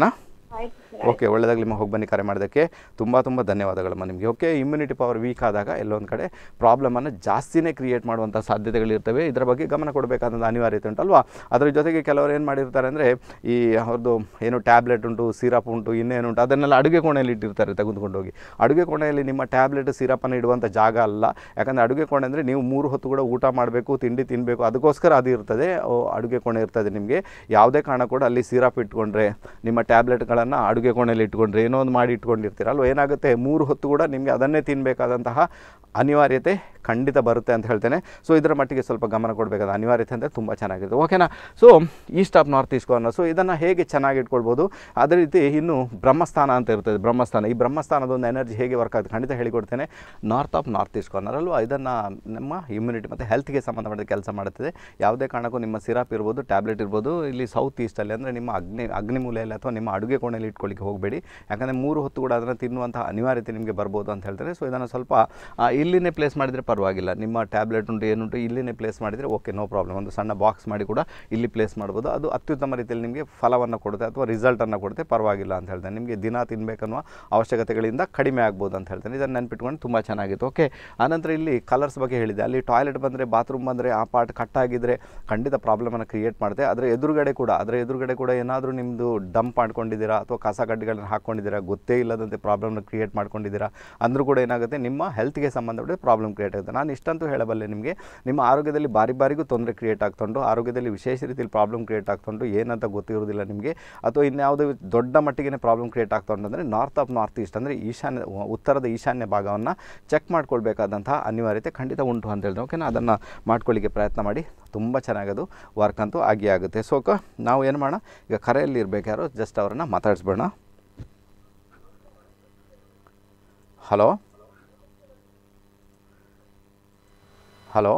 ಆಯ್ತು ಸರ್. ಓಕೆ, ಒಳ್ಳೆಯದಾಗಲಿ ನಿಮ್ಮ ಹೋಗಿ ಬನ್ನಿ. ಕರೆ ಮಾಡೋದಕ್ಕೆ ತುಂಬ ಧನ್ಯವಾದಗಳಮ್ಮ ನಿಮಗೆ. ಓಕೆ, ಇಮ್ಯುನಿಟಿ ಪವರ್ ವೀಕ್ ಆದಾಗ ಎಲ್ಲೊಂದು ಕಡೆ ಪ್ರಾಬ್ಲಮನ್ನು ಜಾಸ್ತಿನೇ ಕ್ರಿಯೇಟ್ ಮಾಡುವಂಥ ಸಾಧ್ಯತೆಗಳಿರ್ತವೆ. ಇದರ ಬಗ್ಗೆ ಗಮನ ಕೊಡಬೇಕಾದಂಥ ಅನಿವಾರ್ಯತೆ ಉಂಟಲ್ವಾ. ಅದರ ಜೊತೆಗೆ ಕೆಲವರು ಏನು ಮಾಡಿರ್ತಾರೆ ಅಂದರೆ, ಈ ಅವ್ರದ್ದು ಏನು ಟ್ಯಾಬ್ಲೆಟ್ ಉಂಟು, ಸಿರಪ್ ಉಂಟು, ಇನ್ನೇನುಂಟು ಅದನ್ನೆಲ್ಲ ಅಡುಗೆ ಕೋಣೆಯಲ್ಲಿ ಇಟ್ಟಿರ್ತಾರೆ ತೆಗೆದುಕೊಂಡು ಹೋಗಿ. ಅಡುಗೆ ಕೋಣೆಯಲ್ಲಿ ನಿಮ್ಮ ಟ್ಯಾಬ್ಲೆಟ್ ಸಿರಪನ್ನು ಇಡುವಂಥ ಜಾಗ ಅಲ್ಲ. ಯಾಕಂದರೆ ಅಡುಗೆ ಕೋಣೆ ಅಂದರೆ ನೀವು 3 ಹೊತ್ತು ಕೂಡ ಊಟ ಮಾಡಬೇಕು, ತಿಂಡಿ ತಿನ್ನಬೇಕು, ಅದಕ್ಕೋಸ್ಕರ ಅದು ಇರ್ತದೆ. ಅಡುಗೆ ಕೋಣೆ ಇರ್ತದೆ. ನಿಮಗೆ ಯಾವುದೇ ಕಾರಣ ಕೂಡ ಅಲ್ಲಿ ಸಿರಪ್ ಇಟ್ಕೊಂಡ್ರೆ, ನಿಮ್ಮ ಟ್ಯಾಬ್ಲೆಟ್ಗಳನ್ನು ಅಡುಗೆ ಕೋಣೆಯಲ್ಲಿ ಇಟ್ಕೊಂಡ್ರೆ, ಏನೋ ಒಂದು ಮಾಡಿ ಇಟ್ಕೊಂಡಿರ್ತೀರಲ್ವ, ಏನಾಗುತ್ತೆ 3 ಹೊತ್ತು ಕೂಡ ನಿಮಗೆ ಅದನ್ನೇ ತಿನ್ನಬೇಕಾದಂತಹ ಅನಿವಾರ್ಯತೆ ಖಂಡಿತ ಬರುತ್ತೆ ಅಂತ ಹೇಳ್ತೇನೆ. ಸೊ ಇದರ ಮಟ್ಟಿಗೆ ಸ್ವಲ್ಪ ಗಮನ ಕೊಡಬೇಕಾದ ಅನಿವಾರ್ಯತೆ ಅಂದರೆ ತುಂಬ ಚೆನ್ನಾಗಿದೆ. ಓಕೆನಾ. So east of north east corner. So ಇದನ್ನು ಹೇಗೆ ಚೆನ್ನಾಗಿ ಇಟ್ಕೊಳ್ಬೋದು, ಅದೇ ರೀತಿ ಇನ್ನು ಬ್ರಹ್ಮಸ್ಥಾನ ಅಂತ ಇರ್ತದೆ. ಬ್ರಹ್ಮಸ್ಥಾನ, ಈ ಬ್ರಹ್ಮಸ್ಥಾನದ ಒಂದು ಎನರ್ಜಿ ಹೇಗೆ ವರ್ಕ್ ಆಗುತ್ತೆ ಖಂಡಿತ ಹೇಳಿಕೊಡ್ತೇನೆ. North of north east corner ಅಲ್ವಾ, ಇದನ್ನು ನಮ್ಮ ಇಮ್ಯುನಿಟಿ ಮತ್ತು ಹೆಲ್ತ್ಗೆ ಸಂಬಂಧಪಟ್ಟ ಕೆಲಸ ಮಾಡುತ್ತದೆ. ಯಾವುದೇ ಕಾರಣಕ್ಕೂ ನಿಮ್ಮ ಸಿರಪ್ ಇರ್ಬೋದು, ಟ್ಯಾಬ್ಲೆಟ್ ಇರ್ಬೋದು, ಇಲ್ಲಿ ಸೌತ್ ಈಸ್ಟಲ್ಲಿ ಅಂದರೆ ನಿಮ್ಮ ಅಗ್ನಿಮೂಲೆಯಲ್ಲಿ ಅಥವಾ ನಿಮ್ಮ ಅಡುಗೆ ಕೋಣೆಯಲ್ಲಿ ಇಟ್ಕೊಳ್ಳಿಕ್ಕೆ ಹೋಗಬೇಡಿ. ಯಾಕಂದರೆ 3 ಹೊತ್ತು ಕೂಡ ಅದನ್ನು ತಿನ್ನುವಂಥ ಅನಿವಾರ್ಯತೆ ನಿಮಗೆ ಬರ್ಬೋದು ಅಂತ ಹೇಳ್ತಾರೆ. ಸೊ ಇದನ್ನು ಸ್ವಲ್ಪ ಇಲ್ಲಿನೇ ಪ್ಲೇಸ್ ಮಾಡಿದರೆ ಪರವಾಗಿಲ್ಲ. ನಿಮ್ಮ ಟ್ಯಾಬ್ಲೆಟ್ ಉಂಟು, ಏನುಂಟು, ಇಲ್ಲಿನೇ ಪ್ಲೇಸ್ ಮಾಡಿದರೆ ಓಕೆ, ನೋ ಪ್ರಾಬ್ಲಮ್. ಒಂದು ಸಣ್ಣ ಬಾಕ್ಸ್ ಮಾಡಿ ಕೂಡ ಇಲ್ಲಿ ಪ್ಲೇಸ್ ಮಾಡ್ಬೋದು. ಅದು ಅತ್ಯುತ್ತಮ ರೀತಿಯಲ್ಲಿ ನಿಮಗೆ ಫಲವನ್ನು ಕೊಡುತ್ತೆ ಅಥವಾ ರಿಸಲ್ಟನ್ನು ಕೊಡುತ್ತೆ, ಪರವಾಗಿಲ್ಲ ಅಂತ ಹೇಳ್ತೇನೆ. ನಿಮಗೆ ದಿನ ತಿನ್ನಬೇಕನ್ನುವ ಅವಶ್ಯಕತೆಗಳಿಂದ ಕಡಿಮೆ ಆಗ್ಬೋದು ಅಂತ ಹೇಳ್ತೇನೆ. ಇದನ್ನು ನೆನ್ಪಿಟ್ಕೊಂಡು ತುಂಬ ಚೆನ್ನಾಗಿತ್ತು. ಓಕೆ, ಆನಂತರ ಇಲ್ಲಿ ಕಲರ್ಸ್ ಬಗ್ಗೆ ಹೇಳಿದೆ. ಅಲ್ಲಿ ಟಾಯ್ಲೆಟ್ ಬಂದರೆ, ಬಾತ್ರೂಮ್ ಬಂದರೆ, ಆ ಪಾರ್ಟ್ ಕಟ್ಟಾಗಿದ್ದರೆ ಖಂಡಿತ ಪ್ರಾಬ್ಲಮನ್ನು ಕ್ರಿಯೇಟ್ ಮಾಡುತ್ತೆ. ಅದರ ಎದುರುಗಡೆ ಕೂಡ ಏನಾದರೂ ನಿಮ್ಮದು ಡಂಪ್ ಮಾಡ್ಕೊಂಡಿದ್ದೀರಾ ಅಥವಾ ಕಸ ಕಡ್ಡಿಗಳನ್ನು ಹಾಕ್ಕೊಂಡಿದ್ದೀರಾ, ಗೊತ್ತೇ ಇಲ್ಲದಂತೆ ಪ್ರಾಬ್ಲಮ್ನ ಕ್ರಿಯೇಟ್ ಮಾಡ್ಕೊಂಡಿದ್ದೀರಾ ಅಂದರೂ ಕೂಡ ಏನಾಗುತ್ತೆ, ನಿಮ್ಮ ಹೆಲ್ತ್ಗೆ ಸಂಬಂಧಪಟ್ಟ ಪ್ರಾಬ್ಲಮ್ ಕ್ರಿಯೇಟ್ ಆಗುತ್ತೆ. ನಾನು ಇಷ್ಟಂತೂ ಹೇಳಬಲ್ಲೆ ನಿಮಗೆ, ನಿಮ್ಮ ಆರೋಗ್ಯದಲ್ಲಿ ಬಾರಿಗೂ ತೊಂದರೆ ಕ್ರಿಯೇಟ್ ಆಗ್ತುಂಟು, ಆರೋಗ್ಯದಲ್ಲಿ ವಿಶೇಷ ರೀತಿಯಲ್ಲಿ ಪ್ರಾಬ್ಲಮ್ ಕ್ರಿಯೇಟ್ ಆಗ್ತುಂಟು, ಏನಂತ ಗೊತ್ತಿರೋದಿಲ್ಲ ನಿಮಗೆ, ಅಥವಾ ಇನ್ಯಾವುದೇ ದೊಡ್ಡ ಮಟ್ಟಿಗೆ ಪ್ರಾಬ್ಲಮ್ ಕ್ರಿಯೇಟ್ ಆಗ್ತುಂಟು ಅಂದರೆ ನಾರ್ತ್ ಆಫ್ ನಾರ್ತ್ ಈಸ್ಟ್ ಅಂದರೆ ಉತ್ತರದ ಈಶಾನ್ಯ ಭಾಗವನ್ನು ಚೆಕ್ ಮಾಡ್ಕೊಳ್ಬೇಕಾದಂತಹ ಅನಿವಾರ್ಯತೆ ಖಂಡಿತ ಉಂಟು ಅಂತ ಹೇಳಿದೆ. ಓಕೆನಾ, ಅದನ್ನು ಮಾಡ್ಕೊಳ್ಳಿಕ್ಕೆ ಪ್ರಯತ್ನ ಮಾಡಿ. ತುಂಬ ಚೆನ್ನಾಗದು ವರ್ಕ್ ಅಂತೂ ಆಗಿ ಆಗುತ್ತೆ. ಸೊ ನಾವು ಏನು ಮಾಡೋಣ, ಈಗ ಕರೆಯಲ್ಲಿ ಇರಬೇಕು ಯಾರೋ, ಜಸ್ಟ್ ಅವರನ್ನು ಮಾತಾಡಿಸ್ಬೇಡ. ಹಲೋ ಹಲೋ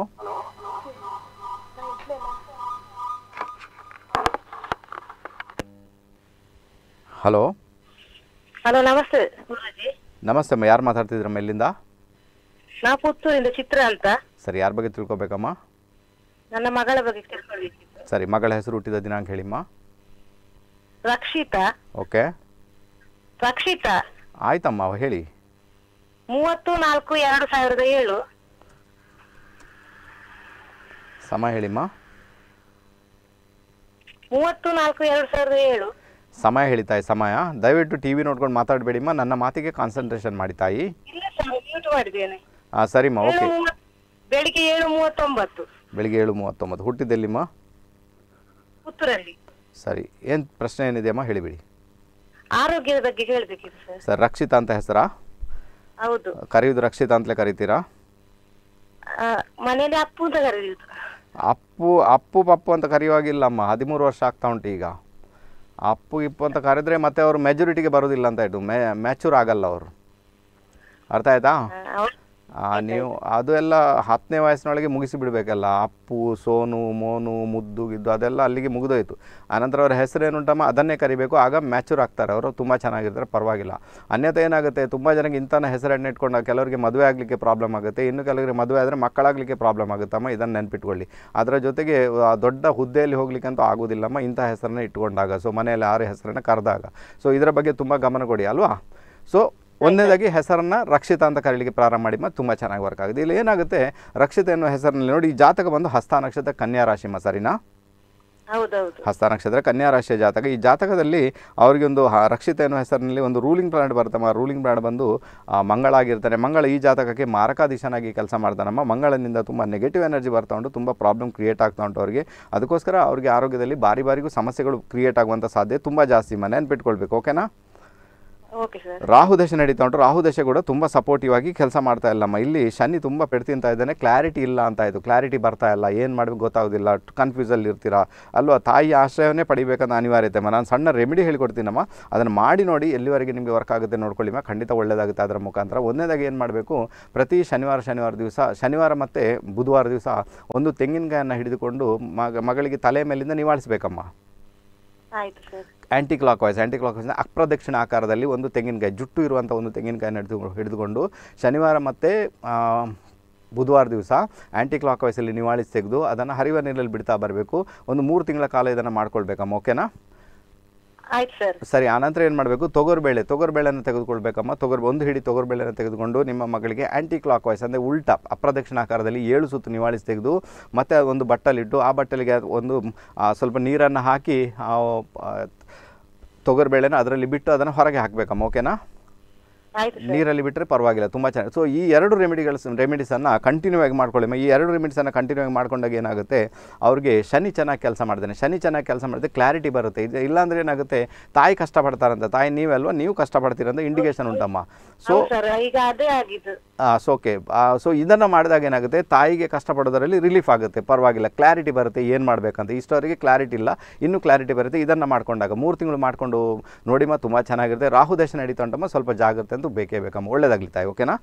ಹಲೋ ಹಲೋ, ನಮಸ್ತೆ. ನಮಸ್ತೆ ಅಮ್ಮ, ಯಾರು ಮಾತಾಡ್ತಿದ್ರಮ್ಮ, ಎಲ್ಲಿಂದ? ನಾ ಪುತ್ತೂರಿಂದ ಚಿತ್ರ ಅಂತ. ಸರಿ, ಯಾರ ಬಗ್ಗೆ ತಿಳ್ಕೊಬೇಕಮ್ಮ? ನನ್ನ ಮಗಳ ಬಗ್ಗೆ ತಿಳ್ಕೊಳ್ಬೇಕಿತ್ತು. ಸರಿ, ಮಗಳ ಹೆಸರು, ಹುಟ್ಟಿದ ದಿನಾಂಕ ಹೇಳಿಮ್ಮ. ರಕ್ಷಿತಾ. ಓಕೆ, ರಕ್ಷಿತಾ. ಆಯ್ತಮ್ಮ, ಹೇಳಿ. 30/4/2007. ಸಮಯ ಹೇಳಿಮ್ಮ. 30/4/2007. ಸಮಯ ಹೇಳಿ ತಾಯಿ. ಸಮಯ ದಯವಿಟ್ಟು ಟಿ ವಿ ನೋಡ್ಕೊಂಡು ಮಾತಾಡಬೇಡಿಮ್ಮ, ನನ್ನ ಮಾತಿಗೆ ಕಾನ್ಸಂಟ್ರೇಷನ್ ಮಾಡಿ ತಾಯಿ. ಇಲ್ಲ ಸರ್, ಮ್ಯೂಟ್ ಮಾಡಿದ್ದೇನೆ. ಹಾಂ ಸರಿಮ್ಮ, ಓಕೆ. ಬೆಳಿಗ್ಗೆ 7:39. ಬೆಳಿಗ್ಗೆ 7:39. ಹುಟ್ಟಿದ್ದೆಲ್ಲಿಮ್ಮ? ಪುತ್ತೂರಲ್ಲಿ. ಸರಿ, ಏನು ಪ್ರಶ್ನೆ ಏನಿದೆಯಮ್ಮ ಹೇಳಿಬಿಡಿ. ಆರೋಗ್ಯದ ಬಗ್ಗೆ ಕೇಳಬೇಕಿತ್ತು ಸರ್. ಸರ್, ರಕ್ಷಿತಾ ಅಂತ ಹೆಸರಾ? ಹೌದು. ಕರೆಯುವುದು ರಕ್ಷಿತಾ ಅಂತಲೇ ಕರಿತೀರಾ? ಮನೇಲಿ ಅಪ್ಪು ಅಂತ ಕರೆಯುವುದು. ಅಪ್ಪು ಪಪ್ಪು ಅಂತ ಕರೆಯುವಾಗಿಲ್ಲಮ್ಮ, 13 ವರ್ಷ ಆಗ್ತಾ ಉಂಟು ಈಗ. ಅಪ್ಪು ಇಪ್ಪು ಅಂತ ಕರೆದ್ರೆ ಮತ್ತೆ ಅವರು ಮೆಜುರಿಟಿಗೆ ಬರೋದಿಲ್ಲ ಅಂತ ಇಟ್ಟು ಮ್ಯಾಚೂರ್ ಆಗಲ್ಲ ಅವರು. ಅರ್ಥ ಆಯ್ತಾ? ನೀವು ಅದು ಎಲ್ಲ 10ನೇ ವಯಸ್ಸಿನೊಳಗೆ ಮುಗಿಸಿ ಬಿಡಬೇಕಲ್ಲ. ಅಪ್ಪು, ಸೋನು, ಮೋನು, ಮುದ್ದು ಗಿದ್ದು ಅದೆಲ್ಲ ಅಲ್ಲಿಗೆ ಮುಗಿದೋಯ್ತು. ಆನಂತರ ಅವ್ರ ಹೆಸರು ಏನುಂಟಮ್ಮ ಅದನ್ನೇ ಕರಿಬೇಕು, ಆಗ ಮ್ಯಾಚೂರ್ ಆಗ್ತಾರೆ ಅವರು, ತುಂಬ ಚೆನ್ನಾಗಿರ್ತಾರೆ, ಪರವಾಗಿಲ್ಲ. ಅನ್ಯತೆ ಏನಾಗುತ್ತೆ, ತುಂಬ ಜನಕ್ಕೆ ಇಂಥನ ಹೆಸರನ್ನು ಇಟ್ಕೊಂಡಾಗ ಕೆಲವರಿಗೆ ಮದುವೆ ಆಗಲಿಕ್ಕೆ ಪ್ರಾಬ್ಲಮ್ ಆಗುತ್ತೆ, ಇನ್ನು ಕೆಲವರಿಗೆ ಮದುವೆ ಆದರೆ ಮಕ್ಕಳಾಗಲಿಕ್ಕೆ ಪ್ರಾಬ್ಲಮ್ ಆಗುತ್ತಮ್ಮ. ಇದನ್ನು ನೆನ್ಪಿಟ್ಕೊಳ್ಳಿ. ಅದರ ಜೊತೆಗೆ ದೊಡ್ಡ ಹುದ್ದೆಯಲ್ಲಿ ಹೋಗ್ಲಿಕ್ಕಂತೂ ಆಗೋದಿಲ್ಲಮ್ಮ ಇಂಥ ಹೆಸರನ್ನ ಇಟ್ಕೊಂಡಾಗ, ಸೊ ಮನೆಯಲ್ಲಿ 6 ಹೆಸರನ್ನು ಕರೆದಾಗ. ಸೊ ಇದರ ಬಗ್ಗೆ ತುಂಬ ಗಮನ ಕೊಡಿ ಅಲ್ವಾ. ಸೊ ಒಂದನೇದಾಗಿ ಹೆಸರನ್ನು ರಕ್ಷಿತಾ ಅಂತ ಕರೀಲಿಕ್ಕೆ ಪ್ರಾರಂಭ ಮಾಡಿ ತುಂಬ ಚೆನ್ನಾಗಿ ವರ್ಕ್ ಆಗುತ್ತೆ. ಇಲ್ಲಿ ಏನಾಗುತ್ತೆ, ರಕ್ಷಿತಾ ಎನ್ನುವ ಹೆಸರಿನಲ್ಲಿ ನೋಡಿ, ಈ ಜಾತಕ ಬಂದು ಹಸ್ತ ನಕ್ಷತ್ರ ಕನ್ಯಾ ರಾಶಿಮ್ಮ, ಸರಿನಾ? ಹೌದೌದು. ಹಸ್ತ ನಕ್ಷತ್ರ ಕನ್ಯಾ ರಾಶಿಯ ಜಾತಕ. ಈ ಜಾತಕದಲ್ಲಿ ಅವರಿಗೆ ಒಂದು ರಕ್ಷಿತಾ ಎನ್ನುವ ಹೆಸರಿನಲ್ಲಿ ಒಂದು ರೂಲಿಂಗ್ ಪ್ಲಾನೆಟ್ ಬರ್ತಮ್ಮ. ರೂಲಿಂಗ್ ಪ್ಲಾನೆಟ್ ಬಂದು ಮಂಗಳ ಆಗಿರ್ತಾನೆ. ಮಂಗಳ ಈ ಜಾತಕಕ್ಕೆ ಮಾರಕಾಧೀಶನಾಗಿ ಕೆಲಸ ಮಾಡ್ತಾನಮ್ಮ. ಮಂಗಳನಿಂದ ತುಂಬ ನೆಗೆಟಿವ್ ಎನರ್ಜಿ ಬರ್ತಾ ಉಂಟು, ತುಂಬ ಪ್ರಾಬ್ಲಮ್ ಕ್ರಿಯೇಟ್ ಆಗ್ತಾ ಉಂಟು ಅವರಿಗೆ. ಅದಕ್ಕೋಸ್ಕರ ಅವರಿಗೆ ಆರೋಗ್ಯದಲ್ಲಿ ಬಾರಿಗೂ ಸಮಸ್ಯೆಗಳು ಕ್ರಿಯೇಟ್ ಆಗುವಂಥ ಸಾಧ್ಯತೆ ತುಂಬ ಜಾಸ್ತಿ. ನೆನ್ಪಿಟ್ಕೊಳ್ಬೇಕು, ಓಕೆನಾ? ರಾಹು ದಶೆ ನಡೀತಾ ಉಂಟು. ರಾಹು ದಶೆ ಕೂಡ ತುಂಬ ಸಪೋರ್ಟಿವ್ ಆಗಿ ಕೆಲಸ ಮಾಡ್ತಾ ಇಲ್ಲಮ್ಮ. ಇಲ್ಲಿ ಶನಿ ತುಂಬ ಪೆಡ್ತಿಂತ ಇದ್ದಾನೆ, ಕ್ಲಾರಿಟಿ ಇಲ್ಲ ಅಂತ ಆಯಿತು. ಕ್ಲಾರಿಟಿ ಬರ್ತಾ ಇಲ್ಲ, ಏನು ಮಾಡಬೇಕು ಗೊತ್ತಾಗೋದಿಲ್ಲ, ಕನ್ಫ್ಯೂಸಲ್ಲಿ ಇರ್ತೀರಾ ಅಲ್ವಾ. ತಾಯಿ ಆಶ್ರಯವನ್ನೇ ಪಡಿಬೇಕಂತ ಅನಿವಾರ್ಯತೆ. ನಾನು ಸಣ್ಣ ರೆಮಿಡಿ ಹೇಳ್ಕೊಡ್ತೀನಮ್ಮ, ಅದನ್ನು ಮಾಡಿ ನೋಡಿ, ಎಲ್ಲಿವರೆಗೆ ನಿಮಗೆ ವರ್ಕ್ ಆಗುತ್ತೆ ನೋಡ್ಕೊಳ್ಳಿಮ್ಮ, ಖಂಡಿತ ಒಳ್ಳೆಯದಾಗುತ್ತೆ ಅದರ ಮುಖಾಂತರ. ಒಂದನೇದಾಗಿ ಏನು ಮಾಡಬೇಕು, ಪ್ರತಿ ಶನಿವಾರ ದಿವಸ, ಶನಿವಾರ ಮತ್ತು ಬುಧವಾರ ದಿವಸ ಒಂದು ತೆಂಗಿನಕಾಯನ್ನು ಹಿಡಿದುಕೊಂಡು ಮಗಳಿಗೆ ತಲೆ ಮೇಲಿಂದ ನಿವಾಳಿಸ್ಬೇಕಮ್ಮ. ಆ್ಯಂಟಿ ಕ್ಲಾಕ್ ವೈಸ್ ಅಪ್ರದಕ್ಷಿಣ ಆಕಾರದಲ್ಲಿ ಒಂದು ತೆಂಗಿನಕಾಯಿ, ಜುಟ್ಟು ಇರುವಂಥ ಒಂದು ತೆಂಗಿನಕಾಯಿನ ಹಿಡಿದುಕೊಂಡು ಶನಿವಾರ ಮತ್ತು ಬುಧವಾರ ದಿವಸ ಆ್ಯಂಟಿ ಕ್ಲಾಕ್ ವೈಸಲ್ಲಿ ನಿವಾಳಿಸಿ ತೆಗೆದು ಅದನ್ನು ಹರಿವ ನೀರಲ್ಲಿ ಬಿಡ್ತಾ ಬರಬೇಕು. ಒಂದು 3 ತಿಂಗಳ ಕಾಲ ಇದನ್ನು ಮಾಡ್ಕೊಳ್ಬೇಕಮ್ಮ, ಓಕೆನಾ? ಆಯ್ತು ಸರ್. ಸರಿ, ಆನಂತರ ಏನು ಮಾಡಬೇಕು, ತೊಗರುಬೇಳೆನ ತೆಗೆದುಕೊಳ್ಬೇಕಮ್ಮ. ಒಂದು ಹಿಡಿ ತೊಗರುಬೇಳೆನ ತೆಗೆದುಕೊಂಡು ನಿಮ್ಮ ಮಗಳಿಗೆ ಆ್ಯಂಟಿ ಕ್ಲಾಕ್ ವೈಸ್ ಅಂದರೆ ಉಲ್ಟಾ ಅಪ್ರದಕ್ಷಿಣಾಕಾರದಲ್ಲಿ 7 ಸುತ್ತು ನಿವಾಳಿಸಿ ತೆಗೆದು ಮತ್ತೆ ಒಂದು ಬಟ್ಟಲಿಟ್ಟು ಆ ಬಟ್ಟಲಿಗೆ ಒಂದು ಸ್ವಲ್ಪ ನೀರನ್ನು ಹಾಕಿ ತೊಗರುಬೇಳೆನ ಅದರಲ್ಲಿ ಬಿಟ್ಟು ಅದನ್ನು ಹೊರಗೆ ಹಾಕಬೇಕಮ್ಮ. ಓಕೆನಾ? ನೀರಲ್ಲಿ ಬಿಟ್ಟರೆ ಪರವಾಗಿಲ್ಲ, ತುಂಬ ಚೆನ್ನಾಗಿ. ಸೊ ಈ 2 ರೆಮಿಡೀಸನ್ನು ಕಂಟಿನ್ಯೂ ಆಗಿ ಮಾಡ್ಕೊಳ್ಳಿ. ಈ 2 ರೆಮಿಡೀಸನ್ನು ಕಂಟಿನ್ಯೂ ಆಗಿ ಮಾಡ್ಕೊಂಡಾಗ ಏನಾಗುತ್ತೆ, ಅವ್ರಿಗೆ ಶನಿ ಚೆನ್ನಾಗಿ ಕೆಲಸ ಮಾಡ್ತಾನೆ. ಶನಿ ಚೆನ್ನಾಗಿ ಕೆಲಸ ಮಾಡಿದ್ರೆ ಕ್ಲಾರಿಟಿ ಬರುತ್ತೆ. ಇಲ್ಲಾಂದರೆ ಏನಾಗುತ್ತೆ, ತಾಯಿ ಕಷ್ಟಪಡ್ತಾರಂತ, ತಾಯಿ ನೀವಲ್ವಾ, ನೀವು ಕಷ್ಟಪಡ್ತೀರಂತ ಇಂಡಿಕೇಶನ್ ಉಂಟಮ್ಮ. ಸೊ ಈಗ ಅದೇ ಆಗಿದ್ದು. ಓಕೆ. ಸೊ ಇದನ್ನು ಮಾಡಿದಾಗ ಏನಾಗುತ್ತೆ, ತಾಯಿಗೆ ಕಷ್ಟಪಡೋದರಲ್ಲಿ ರಿಲೀಫ್ ಆಗುತ್ತೆ, ಪರವಾಗಿಲ್ಲ, ಕ್ಲಾರಿಟಿ ಬರುತ್ತೆ ಏನು ಮಾಡಬೇಕಂತ. ಇಷ್ಟವರೆಗೆ ಕ್ಲಾರಿಟಿ ಇಲ್ಲ, ಇನ್ನೂ ಕ್ಲಾರಿಟಿ ಬರುತ್ತೆ. ಇದನ್ನು ಮಾಡ್ಕೊಂಡಾಗ 3 ತಿಂಗಳು ಮಾಡಿಕೊಂಡು ನೋಡಿಮ್ಮ, ತುಂಬ ಚೆನ್ನಾಗಿರುತ್ತೆ. ರಾಹು ದಶ ನಡೀತಾ ಉಂಟಮ್ಮ, ಸ್ವಲ್ಪ ಜಾಗ್ರತೆ ಅಂತೂ ಬೇಕೇ ಬೇಕಮ್ಮ. ಒಳ್ಳೇದಾಗಲಿ ತಾಯಿ. ಓಕೆನಾ?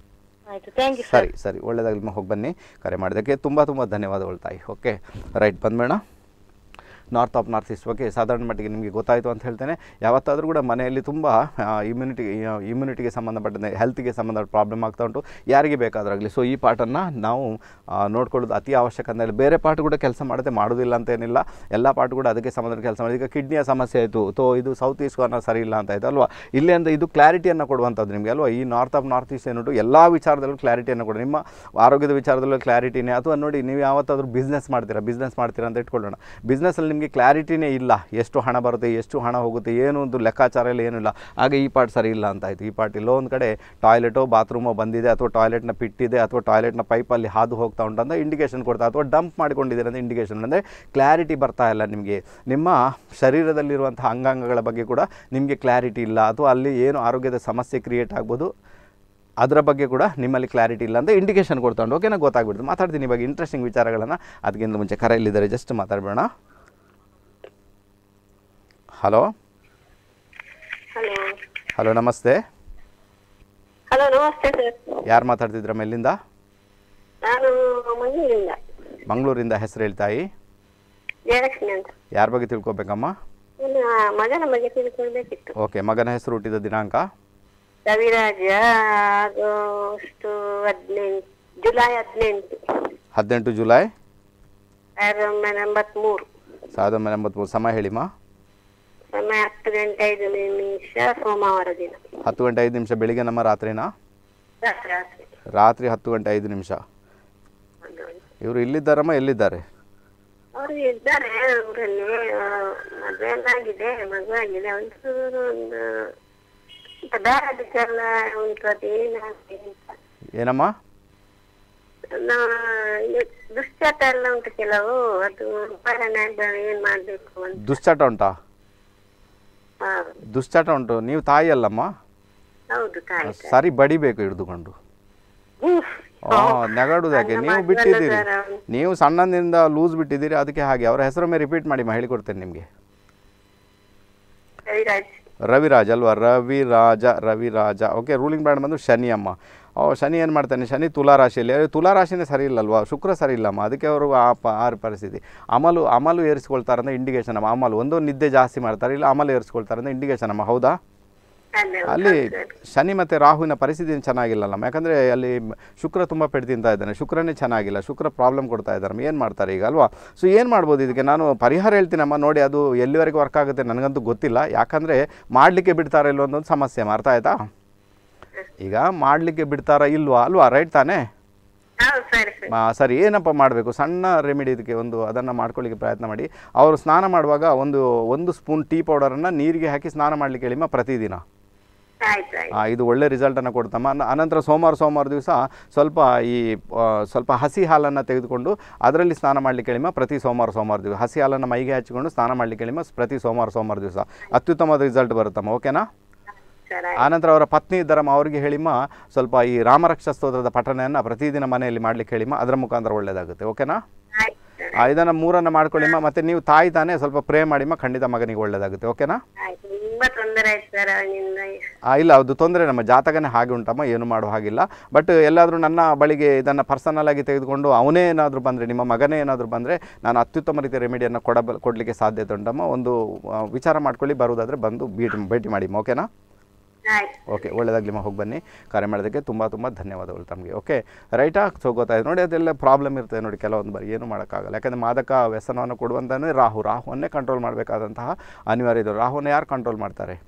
ಸರಿ, ಒಳ್ಳೇದಾಗಲಿ. ಹೋಗಿ ಬನ್ನಿ. ಕರೆ ಮಾಡಿದ್ದಕ್ಕೆ ತುಂಬ ಧನ್ಯವಾದಗಳು ತಾಯಿ. ಓಕೆ, ರೈಟ್, ಬಂದ್ಬೇಡ. ನಾರ್ತ್ ನಾರ್ತ್ ಈಸ್ಟ್ ಬಗ್ಗೆ ಸಾಧಾರಣ ಮಟ್ಟಿಗೆ ನಿಮಗೆ ಗೊತ್ತಾಯಿತು ಅಂತ ಹೇಳ್ತೇನೆ. ಯಾವತ್ತಾದರೂ ಕೂಡ ಮನೆಯಲ್ಲಿ ತುಂಬ ಇಮ್ಯುನಿಟಿಗೆ ಸಂಬಂಧಪಟ್ಟಂತೆ, ಹೆಲ್ತ್ಗೆ ಸಂಬಂಧಪಟ್ಟ ಪ್ರಾಬ್ಲಮ್ ಆಗ್ತಾ ಉಂಟು, ಯಾರಿಗೆ ಬೇಕಾದ್ರಾಗಲಿ. ಸೊ ಈ ಪಾಠನ್ನು ನಾವು ನೋಡ್ಕೊಳ್ಳೋದು ಅತಿ ಅವಶ್ಯಕ. ಅಂದರೆ ಬೇರೆ ಪಾಠ ಕೂಡ ಕೆಲಸ ಮಾಡುತ್ತೆ, ಮಾಡೋದಿಲ್ಲ ಅಂತೇನಿಲ್ಲ, ಎಲ್ಲ ಪಾಠ ಕೂಡ ಅದಕ್ಕೆ ಸಂಬಂಧ ಕೆಲಸ ಮಾಡಿ. ಈಗ ಕಿಡ್ನಿಯ ಸಮಸ್ಯೆ ಆಯಿತು, ಇದು ಸೌತ್ ಈಸ್ಟ್ ಕಾರ್ನರ್ ಸರಿ ಇಲ್ಲ ಅಂತ ಆಯಿತು ಅಲ್ವಾ. ಇಲ್ಲೇ ಅಂದರೆ ಇದು ಕ್ಲಾರಿಟಿಯನ್ನು ಕೊಡುವಂಥದ್ದು ನಿಮಗೆ ಅಲ್ವಾ. ಈ ನಾರ್ತ್ ಈಸ್ಟ್ ಏನುಂಟು ಎಲ್ಲ ವಿಚಾರದಲ್ಲೂ ಕ್ಲಾರಿಟಿಯನ್ನು ಕೊಡಿ. ನಿಮ್ಮ ಆರೋಗ್ಯದ ವಿಚಾರದಲ್ಲೂ ಕ್ಲಾರಿಟಿನೇ. ಅಥವಾ ನೋಡಿ, ನೀವು ಯಾವತ್ತಾದರೂ ಬಿಸ್ನೆಸ್ ಮಾಡ್ತೀರಾ ಅಂತ ಇಟ್ಕೊಳ್ಳೋಣ. ಬಿಸ್ನೆಸ್ಸಲ್ಲಿ ನಿಮಗೆ ಕ್ಲಾರಿಟಿನೇ ಇಲ್ಲ, ಎಷ್ಟು ಹಣ ಬರುತ್ತೆ, ಎಷ್ಟು ಹಣ ಹೋಗುತ್ತೆ, ಏನು ಒಂದು ಲೆಕ್ಕಾಚಾರ ಇಲ್ಲ, ಏನೂ ಇಲ್ಲ. ಆಗ ಈ ಪಾರ್ಟ್ ಸರಿ ಇಲ್ಲ ಅಂತಾಯಿತು. ಈ ಪಾರ್ಟ್ ಎಲ್ಲೋ ಒಂದು ಕಡೆ ಟಾಯ್ಲೆಟೋ ಬಾತ್ರೂಮೋ ಬಂದಿದೆ, ಅಥವಾ ಟಾಯ್ಲೆಟ್ನ ಪಿಟ್ಟಿದೆ, ಅಥವಾ ಟಾಯ್ಲೆಟ್ನ ಪೈಪಲ್ಲಿ ಹಾದು ಹೋಗ್ತಾ ಉಂಟಂತ ಇಂಡಿಕೇಷನ್ ಕೊಡ್ತಾ, ಅಥವಾ ಡಂಪ್ ಮಾಡ್ಕೊಂಡಿದ್ದೀರ ಅಂತ ಇಂಡಿಕೇಷನ್. ಅಂದರೆ ಕ್ಲಾರಿಟಿ ಬರ್ತಾ ಇಲ್ಲ ನಿಮಗೆ. ನಿಮ್ಮ ಶರೀರದಲ್ಲಿರುವಂಥ ಅಂಗಾಂಗಗಳ ಬಗ್ಗೆ ಕೂಡ ನಿಮಗೆ ಕ್ಲಾರಿಟಿ ಇಲ್ಲ, ಅಥವಾ ಅಲ್ಲಿ ಏನು ಆರೋಗ್ಯದ ಸಮಸ್ಯೆ ಕ್ರಿಯೇಟ್ ಆಗ್ಬೋದು ಅದರ ಬಗ್ಗೆ ಕೂಡ ನಿಮ್ಮಲ್ಲಿ ಕ್ಲಾರಿಟಿ ಇಲ್ಲ ಅಂತ ಇಂಡಿಕೇಷನ್ ಕೊಡ್ತಾ ಉಂಟು. ಓಕೆನಾ? ಗೊತ್ತಾಗ್ಬಿಡ್ತು. ಮಾತಾಡ್ತೀನಿ ಇವಾಗ ಇಂಟ್ರೆಸ್ಟಿಂಗ್ ವಿಚಾರಗಳನ್ನು. ಅದಕ್ಕಿಂತ ಮುಂಚೆ ಕರೆಯಲ್ಲಿದ್ದಾರೆ, ಜಸ್ಟ್ ಮಾತಾಡಬೇಡ. ಹಲೋ, ನಮಸ್ತೆ. ಹಲೋ, ನಮಸ್ತೆ ಸರ್. ಯಾರು ಮಾತಾಡ್ತಿದ್ರಮ್ಮ? ಎಲ್ಲಿಂದ? ನಾನು ಮಂಗಳೂರಿಂದ. ಹೆಸರು ಹೇಳ್ತಾಯಿ? ಜಯಲಕ್ಷ್ಮಿ ಅಂತ. ಯಾರ ಬಗ್ಗೆ ತಿಳ್ಕೊಬೇಕಮ್ಮ? ಮಗನ ಬಗ್ಗೆ ತಿಳ್ಕೊಳ್ಬೇಕಿತ್ತು. ಓಕೆ, ಮಗನ ಹೆಸರು, ಹುಟ್ಟಿದ ದಿನಾಂಕ? ರವಿರಾಜ. July 18 July 1983. 1983. ಸಮಯ ಹೇಳಿಮ್ಮ. ಸಮಯ 10 ಗಂಟೆ 5 ನಿಮಿಷ, ಸೋಮವಾರ ದಿನ. 10 ಗಂಟೆ 5 ನಿಮಿಷ ಬೆಳಿಗ್ಗೆ ನಮ್ಮ ರಾತ್ರಿನಾ? ರಾತ್ರಿ 10 ಗಂಟೆ 5 ನಿಮಿಷ. ಇವರು ಇಲ್ಲಿದ್ದಾರಮ್ಮ? ಎಲ್ಲಿದ್ದಾರೆ? ಅವರು ಇದ್ದಾರೆ ಊರಲ್ಲಿ. ಮದುವೆ ಆಗಿದೆ, ಮಗುವಾಗಿದೆ. ಒಂದು ಬೇರೆದಕ್ಕೆಲ್ಲ ಉಂಟು. ಏನಮ್ಮ? ದುಶ್ಚಟ ಎಲ್ಲ ಉಂಟು ಕೆಲವು, ಅದು ಏನ್ ಮಾಡ್ಬೇಕು ಅಂತ. ದುಶ್ಚಟ ಉಂಟಾ? ದುಶ್ಚಟ ಉಂಟು. ನೀವು ತಾಯಿ ಅಲ್ಲಮ್ಮ? ಹೌದು, ತಾಯಿ. ಸರಿ, ಬಡಿಬೇಕು ಹಿಡಿದುಕೊಂಡು. ನೆಗಡುವುದಕ್ಕೆ ನೀವು ಬಿಟ್ಟಿದ್ದೀರಿ, ನೀವು ಸಣ್ಣದಿಂದ ಲೂಸ್ ಬಿಟ್ಟಿದ್ದೀರಿ, ಅದಕ್ಕೆ ಹಾಗೆ. ಅವರ ಹೆಸರೊಮ್ಮೆ ರಿಪೀಟ್ ಮಾಡಿ, ಹೇಳಿಕೊಡ್ತೇನೆ ನಿಮಗೆ. ರವಿರಾಜ್ ಅಲ್ವಾ? ರವಿರಾಜ. ಓಕೆ, ರೂಲಿಂಗ್ ಬ್ಯಾಂಡ್ ಬಂದು ಶನಿ ಅಮ್ಮ. ಶನಿ ಏನು ಮಾಡ್ತಾನೆ? ಶನಿ ತುಲಾರಾಶಿಯಲ್ಲಿ. ತುಲಾರಾಶಿನೇ ಸರಿ ಇಲ್ಲಲ್ವಾ, ಶುಕ್ರ ಸರಿ ಇಲ್ಲಮ್ಮ, ಅದಕ್ಕೆ ಅವರು ಆ ಪರಿಸ್ಥಿತಿ. ಅಮಲು ಏರಿಸ್ಕೊಳ್ತಾರೆ ಅಂತ ಇಂಡಿಕೇಶನ್ ಅಮ್ಮ. ಅಮಲು ಒಂದು ನಿದ್ದೆ ಜಾಸ್ತಿ ಮಾಡ್ತಾರೆ, ಇಲ್ಲ ಅಮಲು ಏರಿಸ್ಕೊಳ್ತಾರೆ ಅಂತ ಇಂಡಿಕೇಶನ್ ಅಮ್ಮ. ಹೌದಾ? ಅಲ್ಲಿ ಶನಿ ಮತ್ತು ರಾಹುವಿನ ಪರಿಸ್ಥಿತಿ ಚೆನ್ನಾಗಿಲ್ಲಲ್ಲಮ್ಮ. ಯಾಕಂದರೆ ಅಲ್ಲಿ ಶುಕ್ರ ತುಂಬ ಪೆಟ್ಟು ತಿಂತಾ ಇದ್ದಾನೆ, ಶುಕ್ರನೇ ಚೆನ್ನಾಗಿಲ್ಲ, ಶುಕ್ರ ಪ್ರಾಬ್ಲಮ್ ಕೊಡ್ತಾ ಇದ್ದಾರೆ. ಏನು ಮಾಡ್ತಾರೆ ಈಗ ಅಲ್ವಾ? ಸೊ ಏನು ಮಾಡ್ಬೋದು ಇದಕ್ಕೆ? ನಾನು ಪರಿಹಾರ ಹೇಳ್ತೀನಮ್ಮ, ನೋಡಿ. ಅದು ಎಲ್ಲಿವರೆಗೂ ವರ್ಕ್ ಆಗುತ್ತೆ ನನಗಂತೂ ಗೊತ್ತಿಲ್ಲ, ಯಾಕಂದರೆ ಮಾಡಲಿಕ್ಕೆ ಬಿಡ್ತಾರಾ ಇಲ್ವೋ ಅನ್ನೋದು ಸಮಸ್ಯೆ. ಅರ್ಥ ಆಯ್ತಾ? ಈಗ ಮಾಡಲಿಕ್ಕೆ ಬಿಡ್ತಾರಾ ಇಲ್ವಾ ಅಲ್ವಾ? ರೈಟ್ ತಾನೇ? ಸರಿ, ಏನಪ್ಪ ಮಾಡಬೇಕು? ಸಣ್ಣ ರೆಮಿಡಿ ಇದಕ್ಕೆ ಒಂದು, ಅದನ್ನು ಮಾಡ್ಕೊಳ್ಳಿಕ್ಕೆ ಪ್ರಯತ್ನ ಮಾಡಿ. ಅವರು ಸ್ನಾನ ಮಾಡುವಾಗ ಒಂದು ಸ್ಪೂನ್ ಟೀ ಪೌಡರನ್ನು ನೀರಿಗೆ ಹಾಕಿ ಸ್ನಾನ ಮಾಡಲಿಕ್ಕೆ ಹೇಳಿಮ್ಮ ಪ್ರತಿದಿನ. ಇದು ಒಳ್ಳೆ ರಿಸಲ್ಟನ್ನು ಕೊಡ್ತಮ್ಮ. ಅನಂತರ ಸೋಮವಾರ ದಿವಸ ಸ್ವಲ್ಪ ಹಸಿ ಹಾಲನ್ನು ತೆಗೆದುಕೊಂಡು ಅದರಲ್ಲಿ ಸ್ನಾನ ಮಾಡಲಿಕ್ಕೆ ಹೇಳಿಮ್ಮ ಪ್ರತಿ ಸೋಮವಾರ ದಿವಸ. ಹಸಿ ಹಾಲನ್ನು ಮೈಗೆ ಹಚ್ಚಿಕೊಂಡು ಸ್ನಾನ ಮಾಡಲಿಕ್ಕೆ ಹೇಳಿಮ್ಮ ಪ್ರತಿ ಸೋಮವಾರ ದಿವಸ. ಅತ್ಯುತ್ತಮವಾದ ರಿಸಲ್ಟ್ ಬರುತ್ತಮ್ಮ. ಓಕೆನಾ? ಆನಂತರ ಅವರ ಪತ್ನಿ ಇದ್ದಾರಮ್ಮ, ಅವರಿಗೆ ಹೇಳಿಮ್ಮ ಸ್ವಲ್ಪ ಈ ರಾಮರಕ್ಷಾ ಸ್ತೋತ್ರದ ಪಠಣೆಯನ್ನು ಪ್ರತಿದಿನ ಮನೆಯಲ್ಲಿ ಮಾಡಲಿಕ್ಕೆ ಹೇಳಿಮ್ಮ, ಅದರ ಮುಖಾಂತರ ಒಳ್ಳೆಯದಾಗುತ್ತೆ. ಓಕೆನಾ? ಇದನ್ನು 3 ಮಾಡ್ಕೊಳ್ಳಿಮ್ಮ. ಮತ್ತು ನೀವು ತಾಯಿ ತಾನೇ ಸ್ವಲ್ಪ ಪ್ರೇ ಮಾಡಿಮ್ಮ, ಖಂಡಿತ ಮಗನಿಗೆ ಒಳ್ಳೆಯದಾಗುತ್ತೆ. ಓಕೆನಾ? ಇಲ್ಲ, ಅದು ತೊಂದರೆ ನಮ್ಮ ಜಾತಕನೇ ಹಾಗೆ ಉಂಟಮ್ಮ, ಏನು ಮಾಡೋ ಹಾಗಿಲ್ಲ. ಬಟ್ ಎಲ್ಲಾದರೂ ನನ್ನ ಬಳಿಗೆ ಇದನ್ನು ಪರ್ಸನಲ್ ಆಗಿ ತೆಗೆದುಕೊಂಡು ಅವನೇ ಏನಾದರೂ ಬಂದರೆ, ನಿಮ್ಮ ಮಗನೇ ಏನಾದರೂ ಬಂದರೆ, ನಾನು ಅತ್ಯುತ್ತಮ ರೀತಿಯ ರೆಮಿಡಿಯನ್ನು ಕೊಡಲಿಕ್ಕೆ ಸಾಧ್ಯತೆ ಉಂಟಮ್ಮ. ಒಂದು ವಿಚಾರ ಮಾಡ್ಕೊಳ್ಳಿ, ಬರುವುದಾದರೆ ಬಂದು ಭೇಟಿ ಮಾಡಿ. ಓಕೆನಾ? ಆಯ್ತು. ಓಕೆ, ಒಳ್ಳೆಯದಾಗಲಿ. ಹೋಗಿ ಬನ್ನಿ. ಕರೆ ಮಾಡೋದಕ್ಕೆ ತುಂಬ ತುಂಬ ಧನ್ಯವಾದಗಳು ತಮಗೆ. ಓಕೆ, ರೈಟಾ? ಸೊ ಗೊತ್ತಾಯ್ತು ನೋಡಿ, ಅದೆಲ್ಲ ಪ್ರಾಬ್ಲಮ್ ಇರ್ತದೆ ನೋಡಿ ಕೆಲವೊಂದು ಬಾರಿ, ಏನು ಮಾಡೋಕ್ಕಾಗಲ್ಲ. ಯಾಕಂದರೆ ಮಾದಕ ವ್ಯಸನವನ್ನು ಕೊಡುವಂತನೇ ರಾಹುವನ್ನೇ ಕಂಟ್ರೋಲ್ ಮಾಡಬೇಕಾದಂತಹ ಅನಿವಾರ್ಯ ಇದೆ. ರಾಹುವನ್ನು ಯಾರು ಕಂಟ್ರೋಲ್ ಮಾಡ್ತಾರೆ?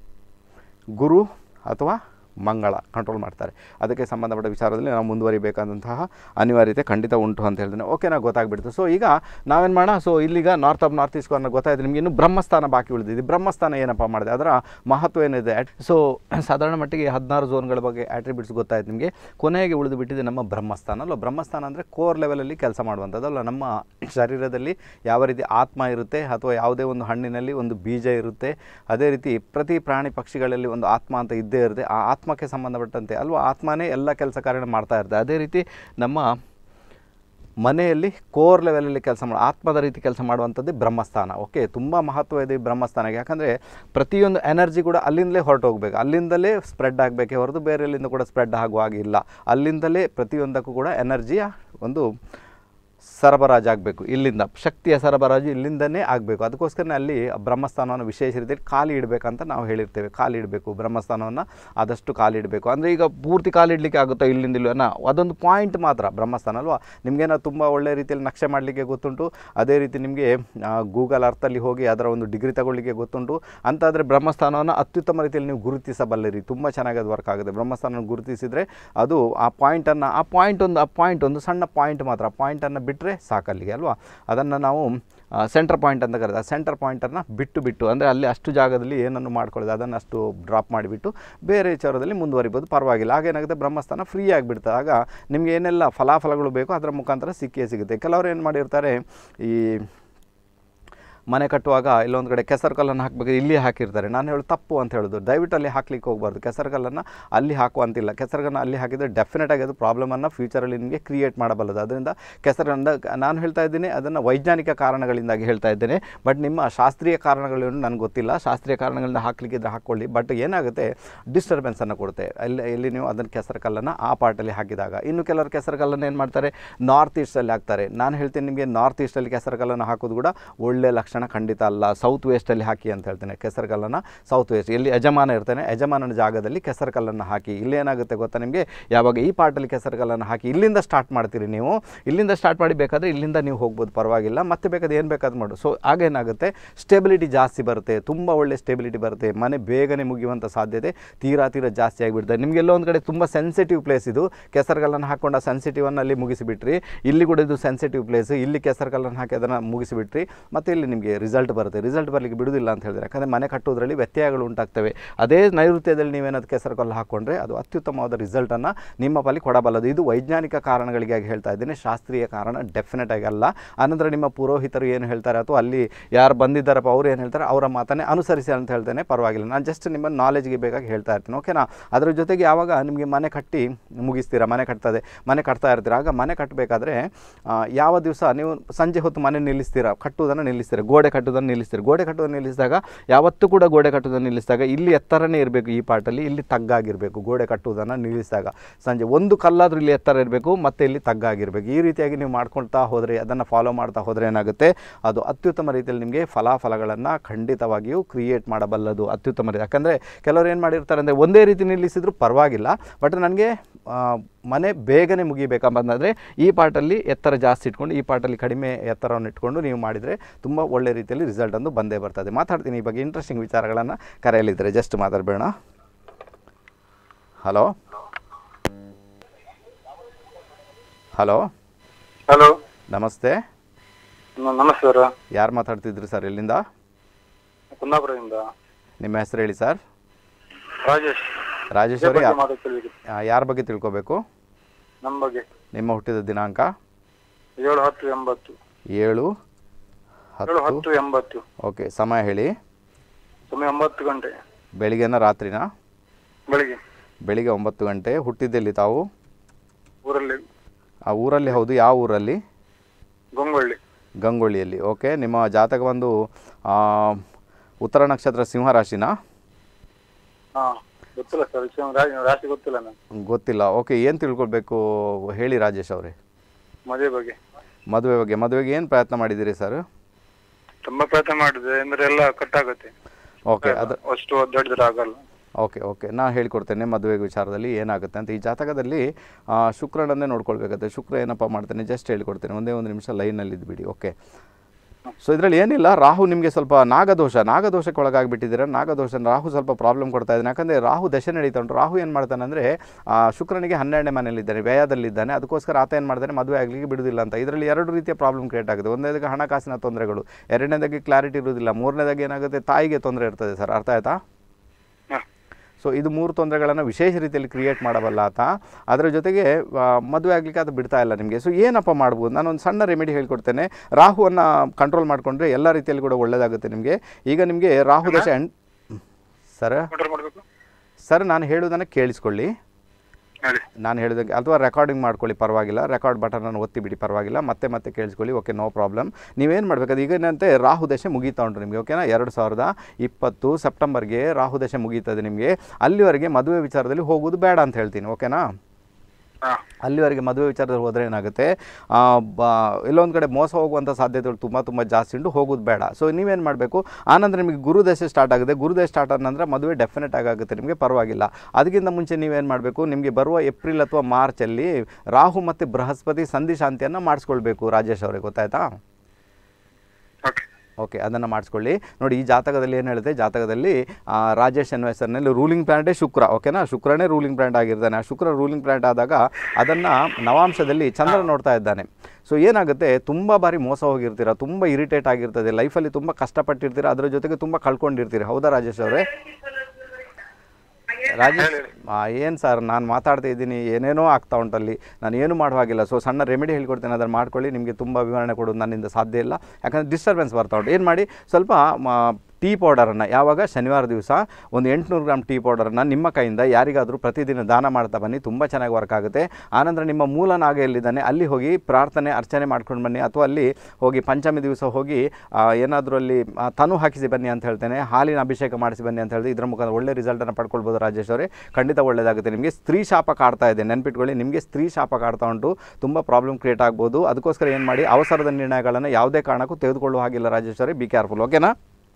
ಗುರು ಅಥವಾ ಮಂಗಳ ಕಂಟ್ರೋಲ್ ಮಾಡ್ತಾರೆ. ಅದಕ್ಕೆ ಸಂಬಂಧಪಟ್ಟ ವಿಚಾರದಲ್ಲಿ ನಾವು ಮುಂದುವರಿಬೇಕಾದಂತಹ ಅನಿವಾರ್ಯತೆ ಖಂಡಿತ ಉಂಟು ಅಂತ ಹೇಳ್ತೇನೆ. ಓಕೆ, ನಾವು ಗೊತ್ತಾಗ್ಬಿಡ್ತು. ಸೊ ಈಗ ನಾವೇನು ಮಾಡೋಣ, ಸೊ ಇಲ್ಲಿಗ north of north east corner ಗೊತ್ತಾಯಿತು ನಿಮಗೆ. ಇನ್ನು ಬ್ರಹ್ಮಸ್ಥಾನ ಬಾಕಿ ಉಳಿದಿದೆ. ಬ್ರಹ್ಮಸ್ಥಾನ ಏನಪ್ಪ ಮಾಡಿದೆ, ಅದರ ಮಹತ್ವ ಏನಿದೆ? ಸೊ ಸಾಧಾರಣ ಮಟ್ಟಿಗೆ 16 ಝೋನ್ಗಳ ಬಗ್ಗೆ ಆಟ್ರಿಬ್ಯೂಟ್ಸ್ ಗೊತ್ತಾಯ್ತು ನಿಮಗೆ. ಕೊನೆಗೆ ಉಳಿದು ಬಿಟ್ಟಿದೆ ನಮ್ಮ ಬ್ರಹ್ಮಸ್ಥಾನ. ಅಲ್ಲ, ಬ್ರಹ್ಮಸ್ಥಾನ ಅಂದರೆ ಕೋರ್ ಲೆವೆಲಲ್ಲಿ ಕೆಲಸ ಮಾಡುವಂಥದ್ದಲ್ಲ. ನಮ್ಮ ಶರೀರದಲ್ಲಿ ಯಾವ ರೀತಿ ಆತ್ಮ ಇರುತ್ತೆ ಅಥವಾ ಯಾವುದೇ ಒಂದು ಹಣ್ಣಿನಲ್ಲಿ ಒಂದು ಬೀಜ ಇರುತ್ತೆ, ಅದೇ ರೀತಿ ಪ್ರತಿ ಪ್ರಾಣಿ ಪಕ್ಷಿಗಳಲ್ಲಿ ಒಂದು ಆತ್ಮ ಅಂತ ಇದ್ದೇ ಇರುತ್ತೆ. ಆ ಆತ್ಮಕ್ಕೆ ಸಂಬಂಧಪಟ್ಟಂತೆ ಅಲ್ವಾ, ಆತ್ಮನೇ ಎಲ್ಲ ಕೆಲಸ ಕಾರ್ಯ ಮಾಡ್ತಾ ಇರುತ್ತೆ. ಅದೇ ರೀತಿ ನಮ್ಮ ಮನೆಯಲ್ಲಿ ಕೋರ್ ಲೆವೆಲಲ್ಲಿ ಕೆಲಸ ಆತ್ಮದ ರೀತಿ ಕೆಲಸ ಮಾಡುವಂಥದ್ದು ಬ್ರಹ್ಮಸ್ಥಾನ. ಓಕೆ, ತುಂಬ ಮಹತ್ವ ಇದೆ ಈ ಬ್ರಹ್ಮಸ್ಥಾನಕ್ಕೆ. ಯಾಕಂದರೆ ಪ್ರತಿಯೊಂದು ಎನರ್ಜಿ ಕೂಡ ಅಲ್ಲಿಂದಲೇ ಹೊರಟೋಗ್ಬೇಕು, ಅಲ್ಲಿಂದಲೇ ಸ್ಪ್ರೆಡ್ ಆಗಬೇಕೇ ಹೊರತು ಬೇರೆ ಎಲ್ಲಿಂದ ಕೂಡ ಸ್ಪ್ರೆಡ್ ಆಗುವಾಗಿಲ್ಲ. ಅಲ್ಲಿಂದಲೇ ಪ್ರತಿಯೊಂದಕ್ಕೂ ಕೂಡ ಎನರ್ಜಿಯ ಒಂದು ಸರಬರಾಜು ಆಗಬೇಕು. ಇಲ್ಲಿಂದ ಶಕ್ತಿಯ ಸರಬರಾಜು ಇಲ್ಲಿಂದನೇ ಆಗಬೇಕು. ಅದಕ್ಕೋಸ್ಕರನೇ ಅಲ್ಲಿ ಬ್ರಹ್ಮಸ್ಥಾನವನ್ನು ವಿಶೇಷ ರೀತಿಯಲ್ಲಿ ಖಾಲಿ ಇಡಬೇಕಂತ ನಾವು ಹೇಳಿರ್ತೇವೆ. ಖಾಲಿ ಇಡಬೇಕು, ಬ್ರಹ್ಮಸ್ಥಾನವನ್ನು ಆದಷ್ಟು ಖಾಲಿ ಇಡಬೇಕು. ಅಂದರೆ ಈಗ ಪೂರ್ತಿ ಖಾಲಿ ಇಡಲಿಕ್ಕೆ ಆಗುತ್ತೋ ಇಲ್ಲಿಂದ ಇಲ್ಲೋ ಅದೊಂದು ಪಾಯಿಂಟ್ ಮಾತ್ರ ಬ್ರಹ್ಮಸ್ಥಾನ ಅಲ್ವಾ. ನಿಮಗೇನೋ ತುಂಬ ಒಳ್ಳೆಯ ರೀತಿಯಲ್ಲಿ ನಕ್ಷೆ ಮಾಡಲಿಕ್ಕೆ ಗೊತ್ತುಂಟು, ಅದೇ ರೀತಿ ನಿಮಗೆ ಗೂಗಲ್ ಅರ್ಥಲ್ಲಿ ಹೋಗಿ ಅದರ ಒಂದು ಡಿಗ್ರಿ ತಗೊಳ್ಳಿಕ್ಕೆ ಗೊತ್ತುಂಟು ಅಂತಾದರೆ ಬ್ರಹ್ಮಸ್ಥಾನವನ್ನು ಅತ್ಯುತ್ತಮ ರೀತಿಯಲ್ಲಿ ನೀವು ಗುರುತಿಸಬಲ್ಲಿರಿ. ತುಂಬ ಚೆನ್ನಾಗಿ ಅದು ವರ್ಕ್ ಆಗುತ್ತೆ. ಬ್ರಹ್ಮಸ್ಥಾನವನ್ನು ಗುರುತಿಸಿದರೆ ಅದು ಆ ಪಾಯಿಂಟ್ ಒಂದು ಸಣ್ಣ ಪಾಯಿಂಟ್ ಮಾತ್ರ, ಪಾಯಿಂಟನ್ನು ಬಿಟ್ಟರೆ ಸಾಕಲ್ಲಿಗೆ ಅಲ್ವಾ. ಅದನ್ನು ನಾವು ಸೆಂಟರ್ ಪಾಯಿಂಟ್ ಅಂತ ಕರೆದ. ಸೆಂಟರ್ ಪಾಯಿಂಟನ್ನು ಬಿಟ್ಟು ಅಂದರೆ ಅಲ್ಲಿ ಅಷ್ಟು ಜಾಗದಲ್ಲಿ ಏನನ್ನು ಮಾಡ್ಕೊಳ್ಳೋದು ಅದನ್ನು ಅಷ್ಟು ಡ್ರಾಪ್ ಮಾಡಿಬಿಟ್ಟು ಬೇರೆ ವಿಚಾರದಲ್ಲಿ ಮುಂದುವರಿಬೋದು, ಪರವಾಗಿಲ್ಲ. ಆಗೇನಾಗುತ್ತೆ, ಬ್ರಹ್ಮಸ್ಥಾನ ಫ್ರೀ ಆಗಿಬಿಡ್ತದೆ. ಆಗ ನಿಮಗೆ ಏನೆಲ್ಲ ಫಲಾಫಲಗಳು ಬೇಕೋ ಅದರ ಮುಖಾಂತರ ಸಿಕ್ಕೇ ಸಿಗುತ್ತೆ. ಕೆಲವರು ಏನು ಮಾಡಿರ್ತಾರೆ, ಈ ಮನೆ ಕಟ್ಟುವಾಗ ಇಲ್ಲೊಂದು ಕಡೆ ಕೆಸರು ಕಲ್ಲನ್ನು ಹಾಕಬೇಕು, ಇಲ್ಲಿ ಹಾಕಿರ್ತಾರೆ. ನಾನು ಹೇಳೋದು ತಪ್ಪು ಅಂತ ಹೇಳೋದು. ದಯವಿಟ್ಟು ಅಲ್ಲಿ ಹಾಕ್ಲಿಕ್ಕೆ ಹೋಗಬಾರ್ದು. ಕೆಸರು ಕಲ್ಲನ್ನು ಅಲ್ಲಿ ಹಾಕುವಂತಿಲ್ಲ. ಕೆಸರು ಕಲ್ಲನ್ನು ಅಲ್ಲಿ ಹಾಕಿದರೆ ಡೆಫಿನೆಟಾಗಿ ಅದು ಪ್ರಾಬ್ಲಮನ್ನು ಫ್ಯೂಚರಲ್ಲಿ ನಿಮಗೆ ಕ್ರಿಯೇಟ್ ಮಾಡಬಲ್ಲದು. ಅದರಿಂದ ಕೆಸರನ್ನು ನಾನು ಹೇಳ್ತಾ ಇದ್ದೀನಿ, ಅದನ್ನು ವೈಜ್ಞಾನಿಕ ಕಾರಣಗಳಿಂದಾಗಿ ಹೇಳ್ತಾ ಇದ್ದೇನೆ. ಬಟ್ ನಿಮ್ಮ ಶಾಸ್ತ್ರೀಯ ಕಾರಣಗಳೇನು ನನಗೆ ಗೊತ್ತಿಲ್ಲ. ಶಾಸ್ತ್ರೀಯ ಕಾರಣಗಳಿಂದ ಹಾಕಲಿಕ್ಕಿದ್ರೆ ಹಾಕ್ಕೊಳ್ಳಿ. ಬಟ್ ಏನಾಗುತ್ತೆ, ಡಿಸ್ಟರ್ಬೆನ್ಸನ್ನು ಕೊಡುತ್ತೆ ಇಲ್ಲಿ ನೀವು ಅದನ್ನು ಕೆಸರು ಕಲ್ಲನ್ನು ಆ ಪಾರ್ಟಲ್ಲಿ ಹಾಕಿದಾಗ. ಇನ್ನು ಕೆಲವರು ಕೆಸರು ಕಲ್ಲನ್ನು ಏನು ಮಾಡ್ತಾರೆ, ನಾರ್ತ್ ಈಸ್ಟಲ್ಲಿ ಹಾಕ್ತಾರೆ. ನಾನು ಹೇಳ್ತೀನಿ ನಿಮಗೆ, ನಾರ್ತ್ ಈಸ್ಟಲ್ಲಿ ಕೆಸರು ಕಲ್ಲನ್ನು ಹಾಕೋದು ಕೂಡ ಒಳ್ಳೆಯ ಲಕ್ಷಣ ಖಂಡಿತ ಅಲ್ಲ. ಸೌತ್ ವೆಸ್ಟಲ್ಲಿ ಹಾಕಿ ಅಂತ ಹೇಳ್ತೇನೆ. ಕೆಸರು ಕಲ್ಲನ್ನು ಸೌತ್ ವೆಸ್ಟ್, ಎಲ್ಲಿ ಯಜಮಾನ ಇರ್ತಾನೆ ಯಜಮಾನನ ಜಾಗದಲ್ಲಿ ಕೆಸರು ಕಲ್ಲನ್ನು ಹಾಕಿ. ಇಲ್ಲೇನಾಗುತ್ತೆ ಗೊತ್ತಾ ನಿಮಗೆ, ಯಾವಾಗ ಈ ಪಾರ್ಟಲ್ಲಿ ಕೆಸರು ಕಲ್ಲನ್ನು ಹಾಕಿ ಇಲ್ಲಿಂದ ಸ್ಟಾರ್ಟ್ ಮಾಡ್ತೀರಿ ನೀವು, ಇಲ್ಲಿಂದ ಸ್ಟಾರ್ಟ್ ಮಾಡಿ ಬೇಕಾದರೆ ಇಲ್ಲಿಂದ ನೀವು ಹೋಗ್ಬೋದು, ಪರವಾಗಿಲ್ಲ. ಮತ್ತೆ ಬೇಕಾದ್ರೆ ಏನು ಬೇಕಾದ್ರೂ ಮಾಡು. ಸೊ ಆಗೇನಾಗುತ್ತೆ, ಸ್ಟೆಬಿಲಿಟಿ ಜಾಸ್ತಿ ಬರುತ್ತೆ, ತುಂಬ ಒಳ್ಳೆ ಸ್ಟೆಬಿಲಿಟಿ ಬರುತ್ತೆ. ಮನೆ ಬೇಗನೆ ಮುಗಿಯುವಂಥ ಸಾಧ್ಯತೆ ತೀರಾ ಜಾಸ್ತಿ ಆಗಿಬಿಡ್ತದೆ. ನಿಮಗೆಲ್ಲೋ ಒಂದು ಕಡೆ ತುಂಬ ಸೆನ್ಸಿಟಿವ್ ಪ್ಲೇಸ್ ಇದು, ಕೆಸರು ಕಲ್ಲನ್ನು ಹಾಕ್ಕೊಂಡು ಆ ಸೆನ್ಸಿಟಿವನ್ನು ಅಲ್ಲಿ ಮುಗಿಸಿಬಿಟ್ರಿ. ಇಲ್ಲಿ ಕೂಡ ಇದು ಸೆನ್ಸಿಟಿವ್ ಪ್ಲೇಸ್, ಇಲ್ಲಿ ಕೆಸರು ಕಲ್ಲನ್ನು ಹಾಕಿ ಅದನ್ನು ಮುಗಿಸಿಬಿಟ್ರಿ. ಮತ್ತು ಇಲ್ಲಿ ನಿಮಗೆ ರಿಸಲ್ಟ್ ಬರುತ್ತೆ. ರಿಸಲ್ಟ್ ಬರಲಿಕ್ಕೆ ಬಿಡುವುದಿಲ್ಲ ಅಂತ ಹೇಳಿದ್ರೆ, ಯಾಕಂದರೆ ಮನೆ ಕಟ್ಟೋದ್ರಲ್ಲಿ ವ್ಯತ್ಯಯಗಳು ಉಂಟಾಗ್ತವೆ. ಅದೇ ನೈಋತ್ಯದಲ್ಲಿ ನೀವೇನಾದ್ರು ಕೆಸರು ಕಲ್ಲು ಹಾಕ್ಕೊಂಡ್ರೆ ಅದು ಅತ್ಯುತ್ತಮವಾದ ರಿಸಲ್ಟನ್ನು ನಿಮ್ಮ ಪಾಲಿ ಕೊಡಬಲ್ಲದು. ಇದು ವೈಜ್ಞಾನಿಕ ಕಾರಣಗಳಿಗಾಗಿ ಹೇಳ್ತಾ ಇದ್ದೀನಿ, ಶಾಸ್ತ್ರೀಯ ಕಾರಣ ಡೆಫಿನೆಟ್ ಆಗಿ ಅಲ್ಲ. ಆನಂತರ ನಿಮ್ಮ ಪುರೋಹಿತರು ಏನು ಹೇಳ್ತಾರೆ ಅಥವಾ ಅಲ್ಲಿ ಯಾರು ಬಂದಿದ್ದಾರಪ್ಪ ಅವ್ರು ಏನು ಹೇಳ್ತಾರೆ ಅವರ ಮಾತನ್ನೇ ಅನುಸರಿಸಿ ಅಂತ ಹೇಳ್ತೇನೆ, ಪರವಾಗಿಲ್ಲ. ನಾನು ಜಸ್ಟ್ ನಿಮ್ಮ ನಾಲೆಜ್ಗೆ ಬೇಕಾಗಿ ಹೇಳ್ತಾ ಇರ್ತೀನಿ, ಓಕೆನಾ. ಅದರ ಜೊತೆಗೆ ಯಾವಾಗ ನಿಮಗೆ ಮನೆ ಕಟ್ಟಿ ಮುಗಿಸ್ತೀರಾ, ಮನೆ ಕಟ್ತಾ ಇರ್ತೀರ, ಆಗ ಮನೆ ಕಟ್ಟಬೇಕಾದ್ರೆ ಯಾವ ದಿವಸ ನೀವು ಸಂಜೆ ಹೊತ್ತು ಮನೆ ನಿಲ್ಲಿಸ್ತೀರಾ, ಕಟ್ಟುವುದನ್ನು ನಿಲ್ಲಿಸ್ತೀರಾ, ಗೋಡೆ ಕಟ್ಟುವುದನ್ನು ನಿಲ್ಲಿಸಿದಾಗ ಯಾವತ್ತೂ ಕೂಡ ಗೋಡೆ ಕಟ್ಟುವುದನ್ನು ನಿಲ್ಲಿಸಿದಾಗ ಇಲ್ಲಿ ಎತ್ತರನೇ ಇರಬೇಕು. ಈ ಪಾರ್ಟಲ್ಲಿ ಇಲ್ಲಿ ತಗ್ಗಾಗಿರಬೇಕು. ಗೋಡೆ ಕಟ್ಟುವುದನ್ನು ನಿಲ್ಲಿಸಿದಾಗ ಸಂಜೆ ಒಂದು ಕಲ್ಲಾದರೂ ಇಲ್ಲಿ ಎತ್ತರ ಇರಬೇಕು, ಮತ್ತು ಇಲ್ಲಿ ತಗ್ಗಾಗಿರಬೇಕು. ಈ ರೀತಿಯಾಗಿ ನೀವು ಮಾಡ್ಕೊಳ್ತಾ ಹೋದರೆ, ಅದನ್ನು ಫಾಲೋ ಮಾಡ್ತಾ ಹೋದರೆ ಏನಾಗುತ್ತೆ, ಅದು ಅತ್ಯುತ್ತಮ ರೀತಿಯಲ್ಲಿ ನಿಮಗೆ ಫಲಾಫಲಗಳನ್ನು ಖಂಡಿತವಾಗಿಯೂ ಕ್ರಿಯೇಟ್ ಮಾಡಬಲ್ಲದು. ಅತ್ಯುತ್ತಮ ರೀತಿ. ಯಾಕಂದರೆ ಕೆಲವರು ಏನು ಮಾಡಿರ್ತಾರೆ ಅಂದರೆ, ಒಂದೇ ರೀತಿ ನಿಲ್ಲಿಸಿದ್ರು ಪರವಾಗಿಲ್ಲ, ಬಟ್ ನನಗೆ ಮನೆ ಬೇಗನೆ ಮುಗಿಬೇಕಂಬಂದರೆ ಈ ಪಾರ್ಟಲ್ಲಿ ಎತ್ತರ ಜಾಸ್ತಿ ಇಟ್ಕೊಂಡು ಈ ಪಾರ್ಟಲ್ಲಿ ಕಡಿಮೆ ಎತ್ತರವನ್ನು ಇಟ್ಕೊಂಡು ನೀವು ಮಾಡಿದರೆ ತುಂಬ ಒಳ್ಳೆ ರೀತಿಯಲ್ಲಿ ರಿಸಲ್ಟ್ ಒಂದು ಬಂದೇ ಬರ್ತದೆ. ಮಾತಾಡ್ತೀನಿ ಈ ಬಗ್ಗೆ ಇಂಟ್ರೆಸ್ಟಿಂಗ್ ವಿಚಾರಗಳನ್ನು. ಕರೆಯಲ್ಲಿದ್ದರೆ ಜಸ್ಟ್ ಮಾತಾಡಬೇಡ. ಹಲೋ ಹಲೋ ಹಲೋ, ನಮಸ್ತೆ. ನಮಸ್ತೆ ಸರ್. ಯಾರು ಮಾತಾಡ್ತಿದ್ರಿ ಸರ್, ಎಲ್ಲಿಂದ? ಕುಂದಾಪುರದಿಂದ. ನಿಮ್ಮ ಹೆಸರು ಹೇಳಿ ಸರ್. ರಾಜೇಶ್ ಅವರು ಯಾರ ಬಗ್ಗೆ ತಿಳ್ಕೋಬೇಕು? ನಮ್ಮ ಬಗ್ಗೆ. ನಿಮ್ಮ ಹುಟ್ಟಿದ ದಿನಾಂಕ? 7/10/80. 7/10/80. ಓಕೆ, ಸಮಯ ಹೇಳಿ. ಸಮಯ 9 ಗಂಟೆ. ಬೆಳಿಗ್ಗೆನ ರಾತ್ರಿನಾ? ಬೆಳಿಗ್ಗೆ 9 ಗಂಟೆ. ಹುಟ್ಟಿದ್ದೆಲ್ಲಿ ತಾವು? ಊರಲ್ಲಿ. ಆ ಊರಲ್ಲಿ? ಹೌದು, ಯಾವ ಊರಲ್ಲಿ? ಗಂಗೊಳ್ಳಿಯಲ್ಲಿ. ಓಕೆ, ನಿಮ್ಮ ಜಾತಕ ಬಂದು ಉತ್ತರ ನಕ್ಷತ್ರ ಸಿಂಹ ರಾಶಿನಾ? ಗೊತ್ತಿಲ್ಲ ಸರ್, ರಾಶಿ ಗೊತ್ತಿಲ್ಲ ನನಗೆ. ಗೊತ್ತಿಲ್ಲ. ಓಕೆ, ಏನು ತಿಳ್ಕೊಳ್ಬೇಕು ಹೇಳಿ ರಾಜೇಶ್ ಅವರೇ. ಮದುವೆಗೆ ಏನು ಪ್ರಯತ್ನ ಮಾಡಿದ್ದೀರಿ ಸರ್? ತುಂಬಾ ಪ್ರಯತ್ನ ಮಾಡಿದೆ, ಅಂದ್ರೆ ಎಲ್ಲ ಕಟ್ಟಾಗುತ್ತೆ. ಓಕೆ, ಅಷ್ಟು ದೊಡ್ಡದಾಗಲ್ಲ. ಓಕೆ ಓಕೆ ನಾನು ಹೇಳಿಕೊಡ್ತೇನೆ ಮದುವೆ ವಿಚಾರದಲ್ಲಿ ಏನಾಗುತ್ತೆ ಅಂತ. ಈ ಜಾತಕದಲ್ಲಿ ಶುಕ್ರನನ್ನೇ ನೋಡ್ಕೊಳ್ಬೇಕಾಗುತ್ತೆ. ಶುಕ್ರ ಏನಪ್ಪ ಮಾಡ್ತೇನೆ ಜಸ್ಟ್ ಹೇಳಿಕೊಡ್ತೇನೆ, ಒಂದೇ ಒಂದು ನಿಮಿಷ ಲೈನಲ್ಲಿ ಇದ್ಬಿಡಿ. ಓಕೆ, ಸೊ ಇದರಲ್ಲಿ ಏನಿಲ್ಲ, ರಾಹು ನಿಮಗೆ ಸ್ವಲ್ಪ ನಾಗದೋಷಕ್ಕೆ ಒಳಗಾಗಿಬಿಟ್ಟಿದ್ದೀರ. ರಾಹು ಸ್ವಲ್ಪ ಪ್ರಾಬ್ಲಮ್ ಕೊಡ್ತಾ ಇದ್ದಾನೆ. ಯಾಕಂದರೆ ರಾಹು ದಶೆ ನಡೀತಾ ಉಂಟು. ರಾಹು ಏನು ಮಾಡ್ತಾನೆ ಅಂದರೆ ಶುಕ್ರನಿಗೆ 12ನೇ ಮನೆಯಲ್ಲಿದ್ದಾನೆ, ವ್ಯಯದಲ್ಲಿದ್ದಾನೆ. ಅದಕ್ಕೋಸ್ಕರ ಆತ ಏನು ಮಾಡ್ತಾನೆ, ಮದುವೆ ಆಗಲಿಕ್ಕೆ ಬಿಡುವುದಿಲ್ಲ ಅಂತ. ಇದರಲ್ಲಿ 2 ರೀತಿಯ ಪ್ರಾಬ್ಲಮ್ ಕ್ರಿಯೇಟ್ ಆಗುತ್ತೆ. ಒಂದನೇದಾಗಿ ಹಣಕಾಸಿನ ತೊಂದರೆಗಳು, ಎರಡನೇದಾಗಿ ಕ್ಲಾರಿಟಿ ಇರುವುದಿಲ್ಲ, ಮೂರನೇದಾಗಿ ಏನಾಗುತ್ತೆ ತಾಯಿಗೆ ತೊಂದರೆ ಇರ್ತದೆ ಸರ್. ಅರ್ಥ ಆಯ್ತಾ? ಸೊ ಇದು 3 ತೊಂದರೆಗಳನ್ನು ವಿಶೇಷ ರೀತಿಯಲ್ಲಿ ಕ್ರಿಯೇಟ್ ಮಾಡಬಲ್ಲ ಆತ. ಅದರ ಜೊತೆಗೆ ಮದುವೆ ಆಗಲಿಕ್ಕೆ ಅದು ಬಿಡ್ತಾ ಇಲ್ಲ ನಿಮಗೆ. ಸೊ ಏನಪ್ಪ ಮಾಡ್ಬೋದು, ನಾನೊಂದು ಸಣ್ಣ ರೆಮಿಡಿ ಹೇಳ್ಕೊಡ್ತೇನೆ. ರಾಹುವನ್ನು ಕಂಟ್ರೋಲ್ ಮಾಡಿಕೊಂಡ್ರೆ ಎಲ್ಲ ರೀತಿಯಲ್ಲಿ ಕೂಡ ಒಳ್ಳೆಯದಾಗುತ್ತೆ ನಿಮಗೆ. ಈಗ ನಿಮಗೆ ರಾಹು ದಶೆ ಸರ್ ನಾನು ಹೇಳೋದನ್ನು ಕೇಳಿಸ್ಕೊಳ್ಳಿ. ನಾನು ಹೇಳಿದಂಗೆ ಅಥವಾ ರೆಕಾರ್ಡಿಂಗ್ ಮಾಡ್ಕೊಳ್ಳಿ, ಪರವಾಗಿಲ್ಲ. ರೆಕಾರ್ಡ್ ಬಟನನ್ನು ಒತ್ತಿ ಬಿಡಿ, ಪರವಾಗಿಲ್ಲ. ಮತ್ತೆ ಕೇಳಿಸ್ಕೊಳ್ಳಿ. Okay, no problem. ನೀವೇನು ಮಾಡಬೇಕಾದ್ರೆ ಈಗ ಏನಂತೆ ರಾಹು ದಶೆ ಮುಗೀತಾ ಉಂಟು ನಿಮಗೆ. ಓಕೆನಾ, 2020 ಸೆಪ್ಟೆಂಬರ್ಗೆ ರಾಹು ದಶೆ ಮುಗೀತದೆ ನಿಮಗೆ. ಅಲ್ಲಿವರೆಗೆ ಮದುವೆ ವಿಚಾರದಲ್ಲಿ ಹೋಗೋದು ಬೇಡ ಅಂತ ಹೇಳ್ತೀನಿ. ಓಕೆನಾ, ಅಲ್ಲಿವರೆಗೆ ಮದುವೆ ವಿಚಾರದಲ್ಲಿ ಹೋದರೆ ಏನಾಗುತ್ತೆ, ಎಲ್ಲೊಂದು ಕಡೆ ಮೋಸ ಹೋಗುವಂಥ ಸಾಧ್ಯತೆಗಳು ತುಂಬ ಜಾಸ್ತಿ ಉಂಟು. ಹೋಗೋದು ಬೇಡ. ಸೊ ನೀವೇನು ಮಾಡಬೇಕು, ಆನಂತರ ನಿಮಗೆ ಗುರುದಶೆ ಸ್ಟಾರ್ಟ್ ಆಗುತ್ತೆ. ಗುರುದಶೆ ಸ್ಟಾರ್ಟ್ ಆದ ನಂತರ ಮದುವೆ ಡೆಫಿನೆಟ್ ಆಗುತ್ತೆ ನಿಮಗೆ, ಪರವಾಗಿಲ್ಲ. ಅದಕ್ಕಿಂತ ಮುಂಚೆ ನೀವೇನು ಮಾಡಬೇಕು, ನಿಮಗೆ ಬರುವ ಏಪ್ರಿಲ್ ಅಥವಾ ಮಾರ್ಚಲ್ಲಿ ರಾಹು ಮತ್ತು ಬೃಹಸ್ಪತಿ ಸಂಧಿ ಶಾಂತಿಯನ್ನು ಮಾಡಿಸ್ಕೊಳ್ಬೇಕು ರಾಜೇಶ್ ಅವರೇ, ಗೊತ್ತಾಯ್ತಾ? ಓಕೆ, ಅದನ್ನು ಮಾಡಿಸ್ಕೊಳ್ಳಿ. ನೋಡಿ, ಈ ಜಾತಕದಲ್ಲಿ ಏನು ಹೇಳುತ್ತೆ, ಜಾತಕದಲ್ಲಿ ರಾಜೇಶ್ ಅನ್ನೋ ಹೆಸರಿನಲ್ಲಿ ರೂಲಿಂಗ್ ಪ್ಲಾನೆಟೇ ಶುಕ್ರ. ಓಕೆನಾ, ಶುಕ್ರನೇ ರೂಲಿಂಗ್ ಪ್ಲಾನೆಟ್ ಆಗಿರ್ತಾನೆ. ಆ ಶುಕ್ರ ರೂಲಿಂಗ್ ಪ್ಲಾನೆಟ್ ಆದಾಗ ಅದನ್ನು ನವಾಂಶದಲ್ಲಿ ಚಂದ್ರ ನೋಡ್ತಾ ಇದ್ದಾನೆ. ಸೊ ಏನಾಗುತ್ತೆ, ತುಂಬ ಬಾರಿ ಮೋಸ ಹೋಗಿರ್ತೀರ, ತುಂಬ ಇರಿಟೇಟ್ ಆಗಿರ್ತದೆ, ಲೈಫಲ್ಲಿ ತುಂಬ ಕಷ್ಟಪಟ್ಟಿರ್ತೀರ, ಅದರ ಜೊತೆಗೆ ತುಂಬ ಕಳ್ಕೊಂಡಿರ್ತೀರಿ. ಹೌದಾ ರಾಜೇಶ್ ಅವರೇ? ರಾಜೇಶ್ ಏನು ಸರ್, ನಾನು ಮಾತಾಡ್ತಾ ಇದ್ದೀನಿ, ಏನೇನೋ ಆಗ್ತಾ ಉಂಟಲ್ಲಿ, ನಾನು ಏನು ಮಾಡುವಾಗಿಲ್ಲ. ಸೊ ಸಣ್ಣ ರೆಮಿಡಿ ಹೇಳ್ಕೊಡ್ತೇನೆ, ಅದನ್ನು ಮಾಡ್ಕೊಳ್ಳಿ. ನಿಮಗೆ ತುಂಬ ವಿವರಣೆ ಕೊಡೋದು ನನ್ನಿಂದ ಸಾಧ್ಯ ಇಲ್ಲ, ಯಾಕಂದರೆ ಡಿಸ್ಟರ್ಬೆನ್ಸ್ ಬರ್ತಾ ಉಂಟು. ಏನು ಮಾಡಿ, ಸ್ವಲ್ಪ ಟೀ ಪೌಡರನ್ನು ಯಾವಾಗ ಶನಿವಾರ ದಿವಸ ಒಂದು 800 ಗ್ರಾಮ್ ಟೀ ಪೌಡರನ್ನು ನಿಮ್ಮ ಕೈಯಿಂದ ಯಾರಿಗಾದರೂ ಪ್ರತಿದಿನ ದಾನ ಮಾಡ್ತಾ ಬನ್ನಿ, ತುಂಬ ಚೆನ್ನಾಗಿ ವರ್ಕ್ ಆಗುತ್ತೆ. ಆನಂತರ ನಿಮ್ಮ ಮೂಲ ನಾಗ ಎಲ್ಲಿದ್ದಾನೆ ಅಲ್ಲಿ ಹೋಗಿ ಪ್ರಾರ್ಥನೆ ಅರ್ಚನೆ ಮಾಡ್ಕೊಂಡು ಬನ್ನಿ, ಅಥವಾ ಅಲ್ಲಿ ಹೋಗಿ ಪಂಚಮಿ ದಿವಸ ಹೋಗಿ ಏನಾದರೂ ಅಲ್ಲಿ ತನು ಹಾಕಿಸಿ ಬನ್ನಿ ಅಂತ ಹೇಳ್ತೇನೆ, ಹಾಲಿನ ಅಭಿಷೇಕ ಮಾಡಿಸಿ ಬನ್ನಿ ಅಂತ ಹೇಳಿದ್ರೆ ಇದರ ಮುಖಾಂತರ ಒಳ್ಳೆ ರಿಸಲ್ಟನ್ನು ಪಡ್ಕೊಳ್ಬೋದು ರಾಜೇಶ್ ಅವರೇ. ಖಂಡಿತ ಒಳ್ಳೆಯದಾಗುತ್ತೆ. ನಿಮಗೆ ಸ್ತ್ರೀ ಶಾಪ ಕಾಡ್ತಾ ಇದೆ, ನೆನ್ಪಿಟ್ಕೊಳ್ಳಿ, ನಿಮಗೆ ಸ್ತ್ರೀ ಶಾಪ ಕಾಡ್ತಾ ಉಂಟು, ತುಂಬ ಪ್ರಾಬ್ಲಮ್ ಕ್ರಿಯೇಟ್ ಆಗ್ಬೋದು. ಅದಕ್ಕೋಸ್ಕರ ಏನು ಮಾಡಿ, ಅವಸರದ ನಿರ್ಣಯಗಳನ್ನು ಯಾವುದೇ ಕಾರಣಕ್ಕೂ ತೆಗೆದುಕೊಳ್ಳುವ ಹಾಗಿಲ್ಲ ರಾಜೇಶ್ ಅವರೇ, ಬಿ ಕೇರ್ಫುಲ್. ಓಕೆನಾ?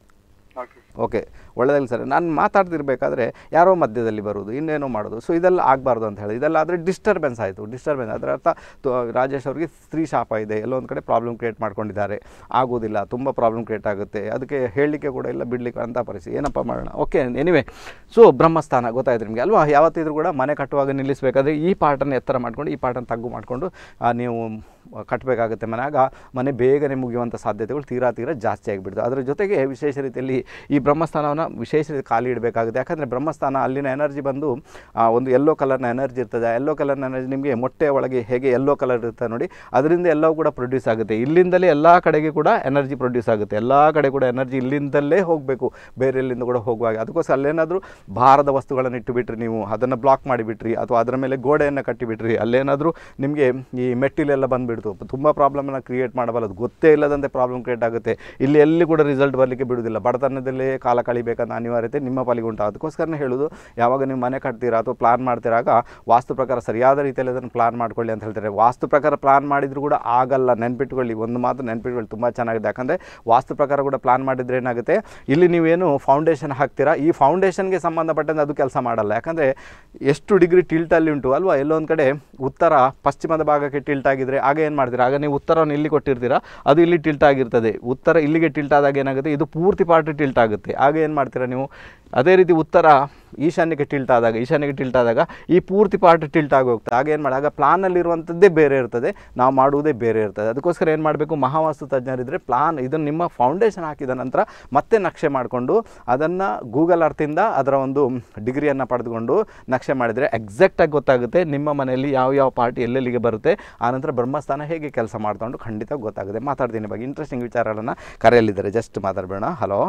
ಓಕೆ, ಒಳ್ಳೆಯದಾಗಲಿ ಸರ್. ನಾನು ಮಾತಾಡ್ತಿರ್ಬೇಕಾದ್ರೆ ಯಾರೋ ಮಧ್ಯದಲ್ಲಿ ಬರೋದು, ಇನ್ನೇನೋ ಮಾಡೋದು, ಸೊ ಇದೆಲ್ಲ ಆಗಬಾರ್ದು ಅಂತ ಹೇಳಿ. ಇದೆಲ್ಲ ಆದರೆ ಡಿಸ್ಟರ್ಬೆನ್ಸ್ ಆಯಿತು. ಅದರ ಅರ್ಥ ರಾಜೇಶ್ ಅವರಿಗೆ ಸ್ತ್ರೀ ಶಾಪ ಇದೆ, ಎಲ್ಲೋ ಒಂದು ಕಡೆ ಪ್ರಾಬ್ಲಮ್ ಕ್ರಿಯೇಟ್ ಮಾಡ್ಕೊಂಡಿದ್ದಾರೆ, ಆಗೋದಿಲ್ಲ, ತುಂಬ ಪ್ರಾಬ್ಲಮ್ ಕ್ರಿಯೇಟ್ ಆಗುತ್ತೆ, ಅದಕ್ಕೆ ಹೇಳಲಿಕ್ಕೆ ಕೂಡ ಇಲ್ಲ, ಬಿಡಲಿಕ್ಕೆ ಅಂತ ಪರಿಸ್ಥಿತಿ, ಏನಪ್ಪ ಮಾಡೋಣ. ಓಕೆ, ಎನಿವೆ, ಸೊ ಬ್ರಹ್ಮಸ್ಥಾನ ಗೊತ್ತಾಯ್ತು ನಿಮಗೆ ಅಲ್ವಾ? ಯಾವತ್ತಿದ್ರೂ ಕೂಡ ಮನೆ ಕಟ್ಟುವಾಗ ನಿಲ್ಲಿಸಬೇಕಾದ್ರೆ ಈ ಪಾರ್ಟನ್ನು ಎತ್ತರ ಮಾಡ್ಕೊಂಡು, ಈ ಪಾರ್ಟನ್ನು ತಗ್ಗು ಮಾಡಿಕೊಂಡು ನೀವು ಕಟ್ಟಬೇಕಾಗುತ್ತೆ ಮನೆ. ಆಗ ಮನೆ ಬೇಗನೆ ಮುಗಿಯುವಂಥ ಸಾಧ್ಯತೆಗಳು ತೀರಾ ಜಾಸ್ತಿ ಆಗಿಬಿಡ್ತು. ಅದರ ಜೊತೆಗೆ ವಿಶೇಷ ರೀತಿಯಲ್ಲಿ ಈ ಬ್ರಹ್ಮಸ್ಥಾನವನ್ನು ವಿಶೇಷ ರೀತಿ ಖಾಲಿ ಇಡಬೇಕಾಗುತ್ತೆ. ಯಾಕಂದರೆ ಬ್ರಹ್ಮಸ್ಥಾನ ಅಲ್ಲಿನ ಎನರ್ಜಿ ಬಂದು ಒಂದು ಯೆಲ್ಲೋ ಕಲರ್ನ ಎನರ್ಜಿ ಇರ್ತದೆ. ಆ ಯೆಲ್ಲೋ ಕಲರ್ನ ಎನರ್ಜಿ ನಿಮಗೆ ಮೊಟ್ಟೆ ಒಳಗೆ ಹೇಗೆ ಯೆಲ್ಲೋ ಕಲರ್ ಇರ್ತದೆ ನೋಡಿ, ಅದರಿಂದ ಎಲ್ಲವೂ ಕೂಡ ಪ್ರೊಡ್ಯೂಸ್ ಆಗುತ್ತೆ. ಇಲ್ಲಿಂದಲೇ ಎಲ್ಲ ಕಡೆಗೆ ಕೂಡ ಎನರ್ಜಿ ಪ್ರೊಡ್ಯೂಸ್ ಆಗುತ್ತೆ. ಎಲ್ಲ ಕಡೆ ಕೂಡ ಎನರ್ಜಿ ಇಲ್ಲಿಂದಲೇ ಹೋಗಬೇಕು, ಬೇರೆ ಎಲ್ಲಿಂದ ಕೂಡ ಹೋಗುವಾಗ. ಅದಕ್ಕೋಸ್ಕರ ಅಲ್ಲೇನಾದರೂ ಭಾರದ ವಸ್ತುಗಳನ್ನು ಇಟ್ಟುಬಿಟ್ರಿ, ನೀವು ಅದನ್ನು ಬ್ಲಾಕ್ ಮಾಡಿಬಿಟ್ರಿ, ಅಥವಾ ಅದರ ಮೇಲೆ ಗೋಡೆಯನ್ನು ಕಟ್ಟಿಬಿಟ್ರಿ, ಅಲ್ಲೇನಾದರೂ ನಿಮಗೆ ಈ ಮೆಟ್ಟಿಲೆಲ್ಲ ಬಂದುಬಿಡ್ತು, ತುಂಬ ಪ್ರಾಬ್ಲಮನ್ನು ಕ್ರಿಯೇಟ್ ಮಾಡಬಲ್ಲದು, ಗೊತ್ತೇ ಇಲ್ಲದಂತೆ ಪ್ರಾಬ್ಲಮ್ ಕ್ರಿಯೇಟ್ ಆಗುತ್ತೆ. ಇಲ್ಲಿ ಎಲ್ಲಿ ಕೂಡ ರಿಸಲ್ಟ್ ಬರಲಿಕ್ಕೆ ಬಿಡುವುದಿಲ್ಲ. ಬಡತನದಲ್ಲೇ ಕಾಲ ಕಳಿಬೇಕನ್ನೋ ಅನಿವಾರ್ಯತೆ ನಿಮ್ಮ ಪಾಲಿಗೆ ಉಂಟು. ಅದಕ್ಕೋಸ್ಕರನೇ ಹೇಳೋದು, ಯಾವಾಗ ನೀವು ಮನೆ ಕಟ್ತೀರಾ ಅಥವಾ ಪ್ಲಾನ್ ಮಾಡ್ತೀರಾಗ ವಾಸ್ತು ಪ್ರಕಾರ ಸರಿಯಾದ ರೀತಿಯಲ್ಲಿ ಅದನ್ನು ಪ್ಲಾನ್ ಮಾಡ್ಕೊಳ್ಳಿ ಅಂತ ಹೇಳ್ತಾರೆ. ವಾಸ್ತು ಪ್ರಕಾರ ಪ್ಲಾನ್ ಮಾಡಿದರೂ ಕೂಡ ಆಗಲ್ಲ, ನೆನ್ಪಿಟ್ಕೊಳ್ಳಿ, ಒಂದು ಮಾತು ನೆನ್ಪಿಟ್ಕೊಳ್ಳಿ, ತುಂಬ ಚೆನ್ನಾಗಿದೆ. ಯಾಕಂದರೆ ವಾಸ್ತು ಪ್ರಕಾರ ಕೂಡ ಪ್ಲಾನ್ ಮಾಡಿದರೆ ಏನಾಗುತ್ತೆ, ಇಲ್ಲಿ ನೀವೇನು ಫೌಂಡೇಶನ್ ಹಾಕ್ತೀರಾ, ಈ ಫೌಂಡೇಶನ್ಗೆ ಸಂಬಂಧಪಟ್ಟಂತೆ ಅದು ಕೆಲಸ ಮಾಡಲ್ಲ. ಯಾಕಂದರೆ ಎಷ್ಟು ಡಿಗ್ರಿ ಟಿಲ್ಟಲ್ಲಿ ಉಂಟು ಅಲ್ವಾ? ಎಲ್ಲೊಂದು ಕಡೆ ಉತ್ತರ ಪಶ್ಚಿಮದ ಭಾಗಕ್ಕೆ ಟಿಲ್ಟ್ ಆಗಿದ್ದರೆ ಆಗ ಏನು ಮಾಡ್ತೀರಾ, ಆಗ ನೀವು ಉತ್ತರವನ್ನು ಇಲ್ಲಿ ಕೊಟ್ಟಿರ್ತೀರಾ, ಅದು ಇಲ್ಲಿ ಟಿಲ್ಟ್ ಆಗಿರ್ತದೆ. ಉತ್ತರ ಇಲ್ಲಿಗೆ ಟಿಲ್ಟ್ ಆದಾಗ ಏನಾಗುತ್ತೆ, ಇದು ಪೂರ್ತಿ ಪಾರ್ಟ್ ಟಿಲ್ಟ್ ಆಗುತ್ತೆ. ಆಗ ಏನು ಮಾಡ್ತೀರಾ ನೀವು, ಅದೇ ರೀತಿ ಉತ್ತರ ಈಶಾನ್ಯಕ್ಕೆ ಟಿಲ್ಟ್ ಆದಾಗ ಈ ಪೂರ್ತಿ ಪಾರ್ಟ್ ಟಿಲ್ಟ್ ಆಗಿ ಹೋಗ್ತದೆ. ಆಗ ಏನು ಮಾಡಿ, ಆಗ ಪ್ಲಾನಲ್ಲಿರುವಂಥದ್ದೇ ಬೇರೆ ಇರ್ತದೆ, ನಾವು ಮಾಡುವುದೇ ಬೇರೆ ಇರ್ತದೆ. ಅದಕ್ಕೋಸ್ಕರ ಏನು ಮಾಡಬೇಕು, ಮಹಾವಾಸ್ತು ತಜ್ಞರಿದ್ದರೆ ಪ್ಲಾನ್ ಇದನ್ನು ನಿಮ್ಮ ಫೌಂಡೇಶನ್ ಹಾಕಿದ ನಂತರ ಮತ್ತೆ ನಕ್ಷೆ ಮಾಡಿಕೊಂಡು ಅದನ್ನು ಗೂಗಲ್ ಅರ್ಥಿಂದ ಅದರ ಒಂದು ಡಿಗ್ರಿಯನ್ನು ಪಡೆದುಕೊಂಡು ನಕ್ಷೆ ಮಾಡಿದರೆ ಎಕ್ಸಾಕ್ಟಾಗಿ ಗೊತ್ತಾಗುತ್ತೆ ನಿಮ್ಮ ಮನೆಯಲ್ಲಿ ಯಾವ ಪಾರ್ಟ್ ಎಲ್ಲೆಲ್ಲಿಗೆ ಬರುತ್ತೆ. ಆನಂತರ ಬ್ರಹ್ಮಸ್ಥಾನ ಹೇಗೆ ಕೆಲಸ ಮಾಡ್ಕೊಂಡು ಖಂಡಿತ ಗೊತ್ತಾಗುತ್ತೆ. ಮಾತಾಡ್ತೀನಿ ಬಗ್ಗೆ ಇಂಟ್ರೆಸ್ಟಿಂಗ್ ವಿಚಾರಗಳನ್ನು. ಕರೆಯಲ್ಲಿದ್ದಾರೆ, ಜಸ್ಟ್ ಮಾತಾಡಬೇಡ.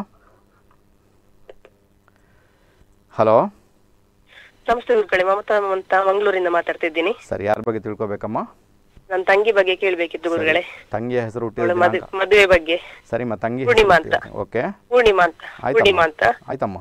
ಹಲೋ, ನಮಸ್ತೆ ಗುರುಗಳೇ, ಮಮತಾ ಅಂತ ಮಂಗಳೂರಿಂದ ಮಾತಾಡ್ತಿದ್ದೀನಿ. ಸರಿ, ಯಾರ ಬಗ್ಗೆ ತಿಳ್ಕೊಬೇಕಮ್ಮ? ನನ್ನ ತಂಗಿ ಬಗ್ಗೆ ಕೇಳಬೇಕಿತ್ತು ಗುರುಗಳೇ. ತಂಗಿಯ ಹೆಸರು ಮದುವೆ ಬಗ್ಗೆ. ಸರಿಮ್ಮ, ತಂಗಿ ಪೂರ್ಣಿಮಾ ಅಂತ. ಓಕೆ, ಪೂರ್ಣಿಮಾ ಅಂತ. ಆಯ್ತಮ್ಮ.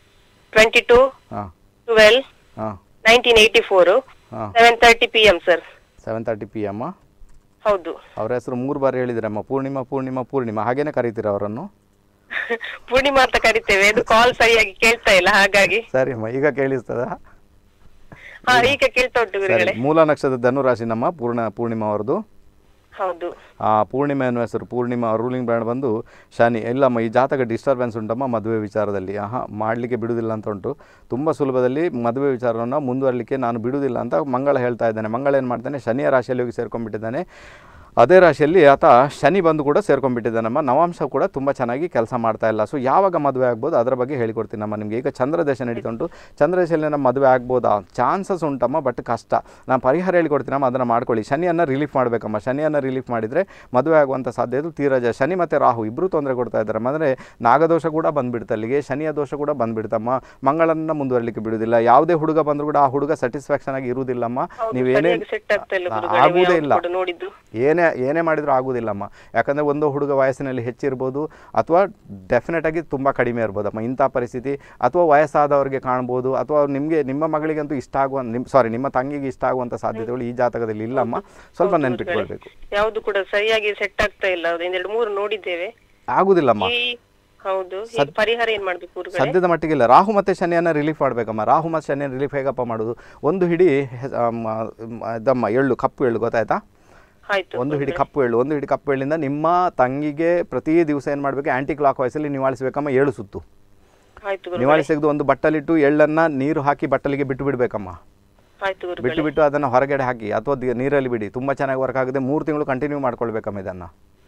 22/12/1984 7:30 PM ಸರ್. 7:30 PM. ಹೌದು. ಅವರ ಹೆಸರು 3 ಬಾರಿ ಹೇಳಿದ್ರಮ್ಮ, ಪೂರ್ಣಿಮಾ. ಹಾಗೇನೆ ಕರೀತೀರಾ ಅವರನ್ನು? ಪೂರ್ಣಿಮಾ ಅಂತ ಕರಿತೇವೆ, ಅದು ಕಾಲ್ ಸರಿಯಾಗಿ ಕೇಳ್ತಾ ಇಲ್ಲ ಹಾಗಾಗಿ. ಸರಿ ಅಮ್ಮ, ಈಗ ಕೇಳಿಸ್ತದ? ಹಾ, ಈಗ ಕೇಳ್ತಾ ಉಂಟು ಗುರುಗಳೇ. ಮೂಲ ನಕ್ಷತ್ರದ ಧನುರಾಶಿ ನಮ್ಮ ಪೂರ್ಣಿಮಾ ಅವ್ರದ್ದು. ಹೌದು. ಪೂರ್ಣಿಮೆ ಅನ್ನೋ ಹೆಸರು. ಪೂರ್ಣಿಮಾ ರೂಲಿಂಗ್ ಬ್ರ್ಯಾಂಡ್ ಬಂದು ಶನಿ. ಇಲ್ಲಮ್ಮ, ಈ ಜಾತಕ ಡಿಸ್ಟರ್ಬೆನ್ಸ್ ಉಂಟಮ್ಮ ಮದುವೆ ವಿಚಾರದಲ್ಲಿ. ಮಾಡಲಿಕ್ಕೆ ಬಿಡುವುದಿಲ್ಲ ಅಂತ ಉಂಟು. ತುಂಬ ಸುಲಭದಲ್ಲಿ ಮದುವೆ ವಿಚಾರವನ್ನು ಮುಂದುವರಲಿಕ್ಕೆ ನಾನು ಬಿಡುವುದಿಲ್ಲ ಅಂತ ಮಂಗಳ ಹೇಳ್ತಾ ಇದ್ದಾನೆ. ಮಂಗಳ ಏನು ಮಾಡ್ತಾನೆ, ಶನಿಯ ರಾಶಿಯಲ್ಲಿ ಹೋಗಿ ಸೇರ್ಕೊಂಡ್ಬಿಟ್ಟಿದ್ದಾನೆ. ಅದೇ ರಾಶಿಯಲ್ಲಿ ಆತ ಶನಿ ಬಂದು ಕೂಡ ಸೇರ್ಕೊಂಡ್ಬಿಟ್ಟಿದ್ದಾನಮ್ಮ. ನವಾಂಶ ಕೂಡ ತುಂಬ ಚೆನ್ನಾಗಿ ಕೆಲಸ ಮಾಡ್ತಾ ಇಲ್ಲ. ಸೊ ಯಾವಾಗ ಮದುವೆ ಆಗ್ಬೋದು ಅದರ ಬಗ್ಗೆ ಹೇಳಿಕೊಡ್ತೀನಮ್ಮ ನಿಮಗೆ. ಈಗ ಚಂದ್ರದೇಶ ನಡೀತಾ ಉಂಟು. ಚಂದ್ರದೇಶದಲ್ಲಿ ನಮ್ಮ ಮದುವೆ ಆಗ್ಬೋದಾ? ಚಾನ್ಸಸ್ ಉಂಟಮ್ಮ, ಬಟ್ ಕಷ್ಟ. ನಾನು ಪರಿಹಾರ ಹೇಳಿಕೊಡ್ತೀನಮ್ಮ, ಅದನ್ನು ಮಾಡ್ಕೊಳ್ಳಿ. ಶನಿಯನ್ನು ರಿಲೀಫ್ ಮಾಡಬೇಕಮ್ಮ. ಶನಿಯನ್ನು ರಿಲೀಫ್ ಮಾಡಿದರೆ ಮದುವೆ ಆಗುವಂಥ ಸಾಧ್ಯತೆ ತೀರಾ ಶನಿ ಮತ್ತು ರಾಹು ಇಬ್ಬರು ತೊಂದರೆ ಕೊಡ್ತಾ ಇದ್ದಾರೆ. ಅಂದರೆ ನಾಗದೋಷ ಕೂಡ ಬಂದುಬಿಡ್ತು ಅಲ್ಲಿಗೆ, ಶನಿಯ ದೋಷ ಕೂಡ ಬಂದುಬಿಡ್ತಮ್ಮ. ಮಂಗಳನ್ನ ಮುಂದುವರಲಿಕ್ಕೆ ಬಿಡುವುದಿಲ್ಲ. ಯಾವುದೇ ಹುಡುಗ ಬಂದರೂ ಕೂಡ ಆ ಹುಡುಗ ಸ್ಯಾಟಿಸ್ಫ್ಯಾಕ್ಷನ್ ಆಗಿ ಇರುವುದಿಲ್ಲಮ್ಮ. ನೀವೇನೇ ಆಗುವುದೇ ಇಲ್ಲ, ಏನೇ ಮಾಡಿದರೂ ಆಗೋದಿಲ್ಲಮ್ಮ. ಯಾಕಂದರೆ ಒಂದು ಹುಡುಗ ವಯಸ್ಸಿನಲ್ಲಿ ಹೆಚ್ಚಿರ್ಬೋದು ಅಥವಾ ಡೆಫಿನೆಟಾಗಿ ತುಂಬ ಕಡಿಮೆ ಇರ್ಬೋದಮ್ಮ ಇಂಥ ಪರಿಸ್ಥಿತಿ. ಅಥವಾ ವಯಸ್ಸಾದವ್ರಿಗೆ ಕಾಣ್ಬೋದು, ಅಥವಾ ನಿಮ್ಮ ಮಗಳಿಗಂತೂ ಇಷ್ಟ ಆಗುವ ನಿಮ್ಮ ತಂಗಿಗೆ ಇಷ್ಟ ಆಗುವಂಥ ಸಾಧ್ಯತೆಗಳು ಈ ಜಾತಕದಲ್ಲಿ ಇಲ್ಲಮ್ಮ. ಸ್ವಲ್ಪ ನೆನಪಿಟ್ಕೊಳ್ಬೇಕು. ಯಾವುದು ಕೂಡ ಸರಿಯಾಗಿ ಸೆಟ್ ಆಗ್ತಾ ಇಲ್ಲ. 2-3 ನೋಡಿದ್ದೇವೆ, ಆಗುದಿಲ್ಲಮ್ಮ. ಹೌದು. ಪರಿಹಾರ ಏನ್ ಮಾಡ್ಬೇಕು? ಸದ್ಯದ ಮಟ್ಟಿಗಿಲ್ಲ. ರಾಹು ಮತ್ತೆ ಶನಿಯನ್ನ ರಿಲೀಫ್ ಮಾಡಬೇಕಮ್ಮ. ರಾಹು ಮತ್ತು ಶನಿಯನ್ನು ರಿಲೀಫ್ ಹೇಗಪ್ಪ ಮಾಡೋದು? ಒಂದು ಹಿಡಿ ಎಳ್ಳು, ಕಪ್ಪು ಎಳ್ಳು, ಗೊತ್ತಾಯ್ತಾ? ಒಂದು ಹಿಡಿ ಕಪ್ಪು ಎಳ್ಳಿಂದ ನಿಮ್ಮ ತಂಗಿಗೆ ಪ್ರತಿ ದಿವಸ ಏನು ಮಾಡಬೇಕು, ಆ್ಯಂಟಿ ಕ್ಲಾಕ್ ವೈಸಲ್ಲಿ ನಿವಾಳಿಸಬೇಕಮ್ಮ 7 ಸುತ್ತು. ನಿವಾಳಿಸಿದ್ದು ಒಂದು ಬಟ್ಟಲಿಟ್ಟು ಎಳ್ಳನ್ನು ನೀರು ಹಾಕಿ ಬಟ್ಟಲಿಗೆ ಬಿಟ್ಟು ಬಿಡಬೇಕಮ್ಮ. ಬಿಟ್ಟು ಅದನ್ನು ಹೊರಗಡೆ ಹಾಕಿ ಅಥವಾ ನೀರಲ್ಲಿ ಬಿಡಿ. ತುಂಬ ಚೆನ್ನಾಗಿ ವರ್ಕ್ ಆಗುತ್ತೆ. 3 ತಿಂಗಳು ಕಂಟಿನ್ಯೂ ಮಾಡ್ಕೊಳ್ಬೇಕಮ್ಮ ಇದನ್ನು.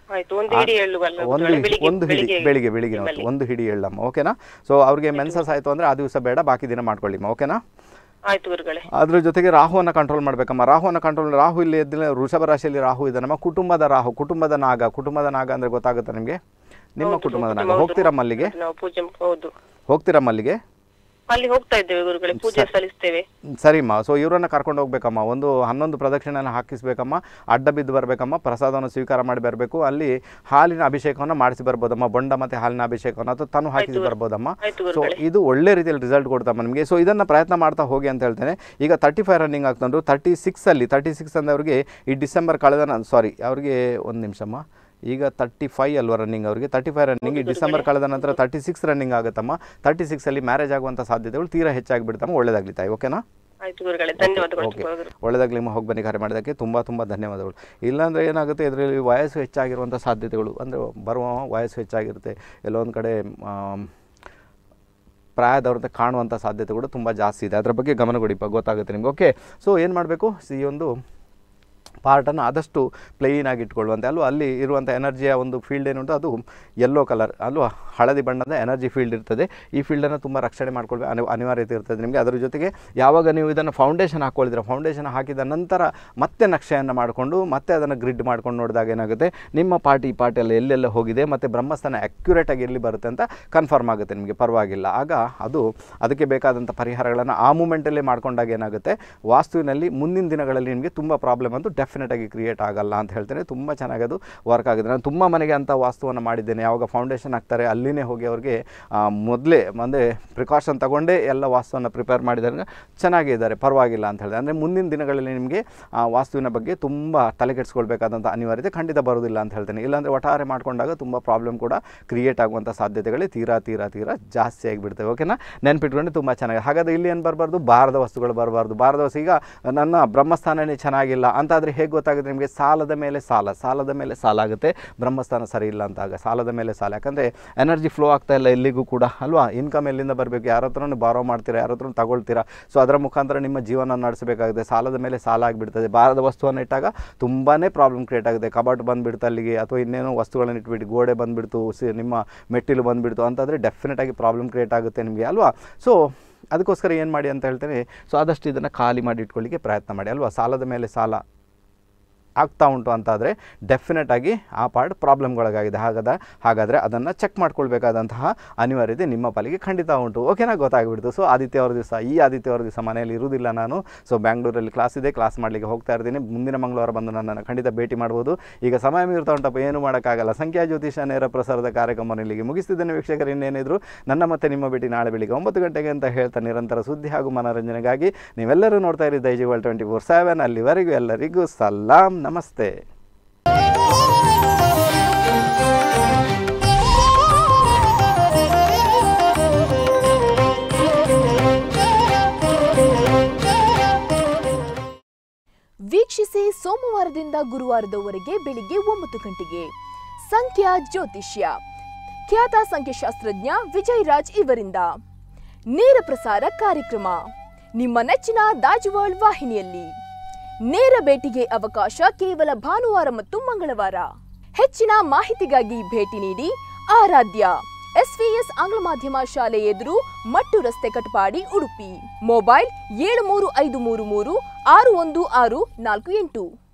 ಒಂದು ಹಿಡಿ ಬೆಳಿಗ್ಗೆ ಒಂದು ಹಿಡಿ ಎಳ್ಳಮ್ಮ, ಓಕೆನಾ? ಸೊ ಅವ್ರಿಗೆ ಮೆನ್ಸಸ್ ಆಯಿತು ಅಂದರೆ ಆ ದಿವಸ ಬೇಡ, ಬಾಕಿ ದಿನ ಮಾಡ್ಕೊಳ್ಳಿಮ್ಮ, ಓಕೆನಾ? ಅದ್ರ ಜೊತೆಗೆ ರಾಹುವನ್ನು ಕಂಟ್ರೋಲ್ ಮಾಡಬೇಕಮ್ಮ. ರಾಹು ಇಲ್ಲಿ ವೃಷಭ ರಾಶಿಯಲ್ಲಿ ರಾಹು ಇದ್ದಾನಮ್ಮ. ಕುಟುಂಬದ ನಾಗ ಅಂದ್ರೆ ಗೊತ್ತಾಗುತ್ತೆ ನಿಮಗೆ? ನಿಮ್ಮ ಕುಟುಂಬದ ನಾಗ. ಹೋಗ್ತೀರಮ್ಮ ಅಲ್ಲಿಗೆ? ಅಲ್ಲಿ ಹೋಗ್ತಾ ಇದ್ದೇವೆ ಗುರುಗಳೇ, ಪೂಜೆ ಸಲ್ಲಿಸ್ತೇವೆ. ಸರಿಮ್ಮ. ಸೊ ಇವರನ್ನ ಕರ್ಕೊಂಡು ಹೋಗ್ಬೇಕಮ್ಮ. ಒಂದು 11 ಪ್ರದಕ್ಷಿಣೆಯನ್ನು ಹಾಕಿಸ್ಬೇಕಮ್ಮ. ಅಡ್ಡ ಬಿದ್ದು ಬರಬೇಕಮ್ಮ. ಪ್ರಸಾದವನ್ನು ಸ್ವೀಕಾರ ಮಾಡಿ ಬರಬೇಕು. ಅಲ್ಲಿ ಹಾಲಿನ ಅಭಿಷೇಕವನ್ನು ಮಾಡಿಸಿ ಬರ್ಬೋದಮ್ಮ. ಬೊಂಡ ಮತ್ತೆ ಹಾಲಿನ ಅಭಿಷೇಕವನ್ನು ಅಥವಾ ತಾನು ಹಾಕಿಸಿ ಬರ್ಬೋದಮ್ಮ. ಸೊ ಇದು ಒಳ್ಳೆ ರೀತಿಯಲ್ಲಿ ರಿಸಲ್ಟ್ ಕೊಡ್ತಮ್ಮ ನಿಮಗೆ. ಸೊ ಇದನ್ನು ಪ್ರಯತ್ನ ಮಾಡ್ತಾ ಹೋಗಿ ಅಂತ ಹೇಳ್ತೇನೆ. ಈಗ 35 ರನ್ನಿಂಗ್ ಆಗ್ತಂದ್ರು. 36 ಅಂದರೆ ಅವ್ರಿಗೆ ಈ ಡಿಸೆಂಬರ್ ಅವ್ರಿಗೆ ಒಂದು ನಿಮಿಷಮ್ಮ, ಈಗ 35 ಅಲ್ವಾ ರನ್ನಿಂಗ್ ಅವ್ರಿಗೆ? 35 ರನ್ನಿಂಗ್. ಈ ಡಿಸೆಂಬರ್ ಕಳೆದ ನಂತರ 36 ರನ್ನಿಂಗ್ ಆಗುತ್ತಮ್ಮ. 36 ಮ್ಯಾರೇಜ್ ಆಗುವಂಥ ಸಾಧ್ಯತೆಗಳು ತೀರಾ ಹೆಚ್ಚಾಗಿಬಿಡ್ತಮ್ಮ. ಒಳ್ಳೇದಾಗ್ಲಿ ತಾಯಿ, ಓಕೆನಾ? ಒಳ್ಳೆದಾಗ್ಲಿ. ಹೋಗಿ ಬನ್ನಿ. ಕರೆ ಮಾಡಿದ್ದಕ್ಕೆ ತುಂಬ ಧನ್ಯವಾದಗಳು. ಇಲ್ಲಾಂದರೆ ಏನಾಗುತ್ತೆ, ಇದರಲ್ಲಿ ವಯಸ್ಸು ಹೆಚ್ಚಾಗಿರುವಂಥ ಸಾಧ್ಯತೆಗಳು, ಅಂದರೆ ಬರುವ ವಯಸ್ಸು ಹೆಚ್ಚಾಗಿರುತ್ತೆ. ಎಲ್ಲೊಂದು ಕಡೆ ಪ್ರಾಯದವ್ರದ್ದು ಕಾಣುವಂಥ ಸಾಧ್ಯತೆಗಳು ತುಂಬ ಜಾಸ್ತಿ ಇದೆ. ಅದರ ಬಗ್ಗೆ ಗಮನ ಕೊಡಿ, ಗೊತ್ತಾಗುತ್ತೆ ನಿಮ್ಗೆ, ಓಕೆ? ಸೊ ಏನು ಮಾಡಬೇಕು, ಈ ಒಂದು ಪಾರ್ಟನ್ನು ಆದಷ್ಟು ಪ್ಲೇನ್ ಆಗಿ ಇಟ್ಕೊಳ್ಳುವಂತೆ ಅಲ್ವಾ? ಅಲ್ಲಿ ಇರುವಂಥ ಎನರ್ಜಿಯ ಒಂದು ಫೀಲ್ಡ್ ಏನುಂಟು ಅದು ಯೆಲ್ಲೋ ಕಲರ್ ಅಲ್ವಾ, ಹಳದಿ ಬಣ್ಣದ ಎನರ್ಜಿ ಫೀಲ್ಡ್ ಇರ್ತದೆ. ಈ ಫೀಲ್ಡನ್ನು ತುಂಬ ರಕ್ಷಣೆ ಮಾಡ್ಕೊಳ್ಬೇಕು, ಅನಿವಾರ್ಯತೆ ಇರ್ತದೆ ನಿಮಗೆ. ಅದರ ಜೊತೆಗೆ ಯಾವಾಗ ನೀವು ಇದನ್ನು ಫೌಂಡೇಶನ್ ಹಾಕ್ಕೊಳ್ತೀರ, ಫೌಂಡೇಶನ್ ಹಾಕಿದ ನಂತರ ಮತ್ತೆ ನಕ್ಷೆಯನ್ನು ಮಾಡಿಕೊಂಡು ಮತ್ತೆ ಅದನ್ನು ಗ್ರಿಡ್ ಮಾಡ್ಕೊಂಡು ನೋಡಿದಾಗ ಏನಾಗುತ್ತೆ, ನಿಮ್ಮ ಪಾರ್ಟಿ ಎಲ್ಲ ಎಲ್ಲೆಲ್ಲ ಹೋಗಿದೆ ಮತ್ತು ಬ್ರಹ್ಮಸ್ಥಾನ ಅಕ್ಯುರೇಟಾಗಿ ಎಲ್ಲಿ ಬರುತ್ತೆ ಅಂತ ಕನ್ಫರ್ಮ್ ಆಗುತ್ತೆ ನಿಮಗೆ, ಪರವಾಗಿಲ್ಲ. ಆಗ ಅದಕ್ಕೆ ಬೇಕಾದಂಥ ಪರಿಹಾರಗಳನ್ನು ಆ ಮೂಮೆಂಟಲ್ಲೇ ಮಾಡ್ಕೊಂಡಾಗ ಏನಾಗುತ್ತೆ, ವಾಸ್ತುವಿನಲ್ಲಿ ಮುಂದಿನ ದಿನಗಳಲ್ಲಿ ನಿಮಗೆ ತುಂಬ ಪ್ರಾಬ್ಲಮ್ ಅಂತೂ ಡೆಫಿನೆಟಾಗಿ ಕ್ರಿಯೇಟ್ ಆಗಲ್ಲ ಅಂತ ಹೇಳ್ತೇನೆ. ತುಂಬ ಚೆನ್ನಾಗಿ ಅದು ವರ್ಕ್ ಆಗಿದೆ. ನಾನು ತುಂಬ ಮನೆಗೆ ಅಂಥ ವಾಸ್ತುವನ್ನು ಮಾಡಿದ್ದೇನೆ. ಯಾವಾಗ ಫೌಂಡೇಶನ್ ಹಾಕ್ತಾರೆ ಅಲ್ಲಿನೇ ಹೋಗಿ ಅವ್ರಿಗೆ ಮೊದಲೇ ಅಂದರೆ ಪ್ರಿಕಾಷನ್ ತಗೊಂಡೇ ಎಲ್ಲ ವಾಸ್ತುವನ್ನು ಪ್ರಿಪೇರ್ ಮಾಡಿದಾಗ ಚೆನ್ನಾಗಿದ್ದಾರೆ, ಪರವಾಗಿಲ್ಲ ಅಂತ ಹೇಳಿದೆ. ಅಂದರೆ ಮುಂದಿನ ದಿನಗಳಲ್ಲಿ ನಿಮಗೆ ವಾಸ್ತುವಿನ ಬಗ್ಗೆ ತುಂಬ ತಲೆಕೆಡಿಸ್ಕೊಳ್ಬೇಕಾದಂಥ ಅನಿವಾರ್ಯತೆ ಖಂಡಿತ ಬರೋದಿಲ್ಲ ಅಂತ ಹೇಳ್ತೇನೆ. ಇಲ್ಲಾಂದರೆ ಒಟ್ಟಾರೆ ಮಾಡಿಕೊಂಡಾಗ ತುಂಬ ಪ್ರಾಬ್ಲಮ್ ಕೂಡ ಕ್ರಿಯೇಟ್ ಆಗುವಂಥ ಸಾಧ್ಯತೆಗಳೇ ತೀರಾ ಜಾಸ್ತಿ ಆಗಿಬಿಡ್ತವೆ, ಓಕೆನಾ? ನೆನ್ಪಿಟ್ಕೊಂಡು ತುಂಬ ಚೆನ್ನಾಗಿ. ಹಾಗಾದರೆ ಇಲ್ಲಿ ಏನು ಬರಬಾರ್ದು, ಭಾರದ ವಸ್ತುಗಳು ಬರಬಾರ್ದು. ಭಾರದ ವಸ್ತು, ಈಗ ನನ್ನ ಬ್ರಹ್ಮಸ್ಥಾನನೇ ಚೆನ್ನಾಗಿಲ್ಲ ಅಂತಾದರೆ ಹೇಗೆ ಗೊತ್ತಾಗುತ್ತೆ ನಿಮಗೆ? ಸಾಲದ ಮೇಲೆ ಸಾಲ ಆಗುತ್ತೆ. ಬ್ರಹ್ಮಸ್ಥಾನ ಸರಿ ಇಲ್ಲ ಅಂತಾಗ ಸಾಲದ ಮೇಲೆ ಸಾಲ. ಯಾಕಂದರೆ ಎನರ್ಜಿ ಫ್ಲೋ ಆಗ್ತಾ ಇಲ್ಲ ಎಲ್ಲಿಗೂ ಕೂಡ ಅಲ್ವಾ? ಇನ್ಕಮ್ ಎಲ್ಲಿಂದ ಬರಬೇಕು? ಯಾರ ಹತ್ರನೂ ಬಾರೋ ಮಾಡ್ತೀರಾ, ಯಾರ ಹತ್ರ ತಗೊಳ್ತೀರಾ. ಸೊ ಅದರ ಮುಖಾಂತರ ನಿಮ್ಮ ಜೀವನ ನಡೆಸಬೇಕಾಗುತ್ತೆ. ಸಾಲದ ಮೇಲೆ ಸಾಲ ಆಗಿಬಿಡ್ತದೆ. ಭಾರದ ವಸ್ತುವನ್ನು ಇಟ್ಟಾಗ ತುಂಬಾ ಪ್ರಾಬ್ಲಮ್ ಕ್ರಿಯೇಟ್ ಆಗುತ್ತೆ. ಕಬಾಟ್ ಬಂದುಬಿಡ್ತು ಅಲ್ಲಿಗೆ, ಅಥವಾ ಇನ್ನೇನೋ ವಸ್ತುಗಳನ್ನು ಇಟ್ಬಿಟ್ಟು ಗೋಡೆ ಬಂದುಬಿಡ್ತು, ನಿಮ್ಮ ಮೆಟ್ಟಿಲು ಬಂದುಬಿಡ್ತು ಅಂತಾದರೆ ಡೆಫಿನೆಟಾಗಿ ಪ್ರಾಬ್ಲಮ್ ಕ್ರಿಯೇಟ್ ಆಗುತ್ತೆ ನಿಮಗೆ ಅಲ್ವಾ? ಸೊ ಅದಕ್ಕೋಸ್ಕರ ಏನು ಮಾಡಿ ಅಂತ ಹೇಳ್ತೇನೆ, ಸೊ ಆದಷ್ಟು ಇದನ್ನು ಖಾಲಿ ಮಾಡಿ ಇಟ್ಕೊಳ್ಳಿಕ್ಕೆ ಪ್ರಯತ್ನ ಮಾಡಿ ಅಲ್ವಾ? ಸಾಲದ ಮೇಲೆ ಸಾಲ ಆಗ್ತಾ ಉಂಟು ಅಂತಾದರೆ ಡೆಫಿನೆಟಾಗಿ ಆ ಪಾರ್ಟ್ ಪ್ರಾಬ್ಲಮ್ಗಳಾಗಿದೆ. ಹಾಗಾದರೆ ಅದನ್ನು ಚೆಕ್ ಮಾಡ್ಕೊಳ್ಬೇಕಾದಂತಹ ಅನಿವಾರ್ಯತೆ ನಿಮ್ಮ ಪಾಲಿಗೆ ಖಂಡಿತ ಉಂಟು, ಓಕೆನಾ? ಗೊತ್ತಾಗ್ಬಿಡ್ತು. ಸೊ ಆದಿತ್ಯವಾರ ದಿವಸ ಮನೆಯಲ್ಲಿ ಇರುವುದಿಲ್ಲ ನಾನು. ಸೊ ಬ್ಯಾಂಗ್ಳೂರಲ್ಲಿ ಕ್ಲಾಸ್ ಇದೆ, ಕ್ಲಾಸ್ ಮಾಡಲಿಕ್ಕೆ ಹೋಗ್ತಾ ಇರ್ತೀನಿ. ಮುಂದಿನ ಮಂಗಳವಾರ ಬಂದು ನನ್ನನ್ನು ಖಂಡಿತ ಭೇಟಿ ಮಾಡ್ಬೋದು. ಈಗ ಸಮಯ ಮೀರ್ತಾ ಉಂಟಪ್ಪ, ಏನು ಮಾಡೋಕ್ಕಾಗಲ್ಲ. ಸಂಖ್ಯಾ ಜ್ಯೋತಿಷ ನೇರ ಪ್ರಸಾರದ ಕಾರ್ಯಕ್ರಮ ಇಲ್ಲಿಗೆ ಮುಗಿಸ್ತಿದ್ದೇನೆ ವೀಕ್ಷಕರು. ಇನ್ನೇನಿದ್ರು ನನ್ನ ಮತ್ತೆ ನಿಮ್ಮ ಭೇಟಿ ನಾಳೆ ಬೆಳಿಗ್ಗೆ 9 ಗಂಟೆಗೆ ಅಂತ ಹೇಳ್ತಾ ನಿರಂತರ ಸುದ್ದಿ ಹಾಗೂ ಮನೋರಂಜನೆಗಾಗಿ ನೀವೆಲ್ಲರೂ ನೋಡ್ತಾ ಇರಿ ದೈಜಿವರ್ಲ್ಡ್ 24/7. ಅಲ್ಲಿವರೆಗೂ ಎಲ್ಲರಿಗೂ ಸಲಾಂ, ನಮಸ್ತೆ. ವೀಕ್ಷಿಸಿ ಸೋಮವಾರದಿಂದ ಗುರುವಾರದವರೆಗೆ ಬೆಳಿಗ್ಗೆ 9 ಗಂಟೆಗೆ ಸಂಖ್ಯಾ ಜ್ಯೋತಿಷ್ಯ ಖ್ಯಾತ ಸಂಖ್ಯಾಶಾಸ್ತ್ರಜ್ಞ ವಿಜಯ್ ರಾಜ್ ಇವರಿಂದ ನೇರ ಪ್ರಸಾರ ಕಾರ್ಯಕ್ರಮ ನಿಮ್ಮ ನೆಚ್ಚಿನ ದಾಜಿವರ್ಲ್ಡ್ ವಾಹಿನಿಯಲ್ಲಿ. ನೇರ ಭೇಟಿಗೆ ಅವಕಾಶ ಕೇವಲ ಭಾನುವಾರ ಮತ್ತು ಮಂಗಳವಾರ. ಹೆಚ್ಚಿನ ಮಾಹಿತಿಗಾಗಿ ಭೇಟಿ ನೀಡಿ ಆರಾಧ್ಯ ಎಸ್ವಿಎಸ್ ಆಂಗ್ಲ ಮಾಧ್ಯಮ ಶಾಲೆ ಎದುರು ಮಟ್ಟು ರಸ್ತೆ ಕಟ್ಪಾಡಿ ಉಡುಪಿ. ಮೊಬೈಲ್ 7353361648.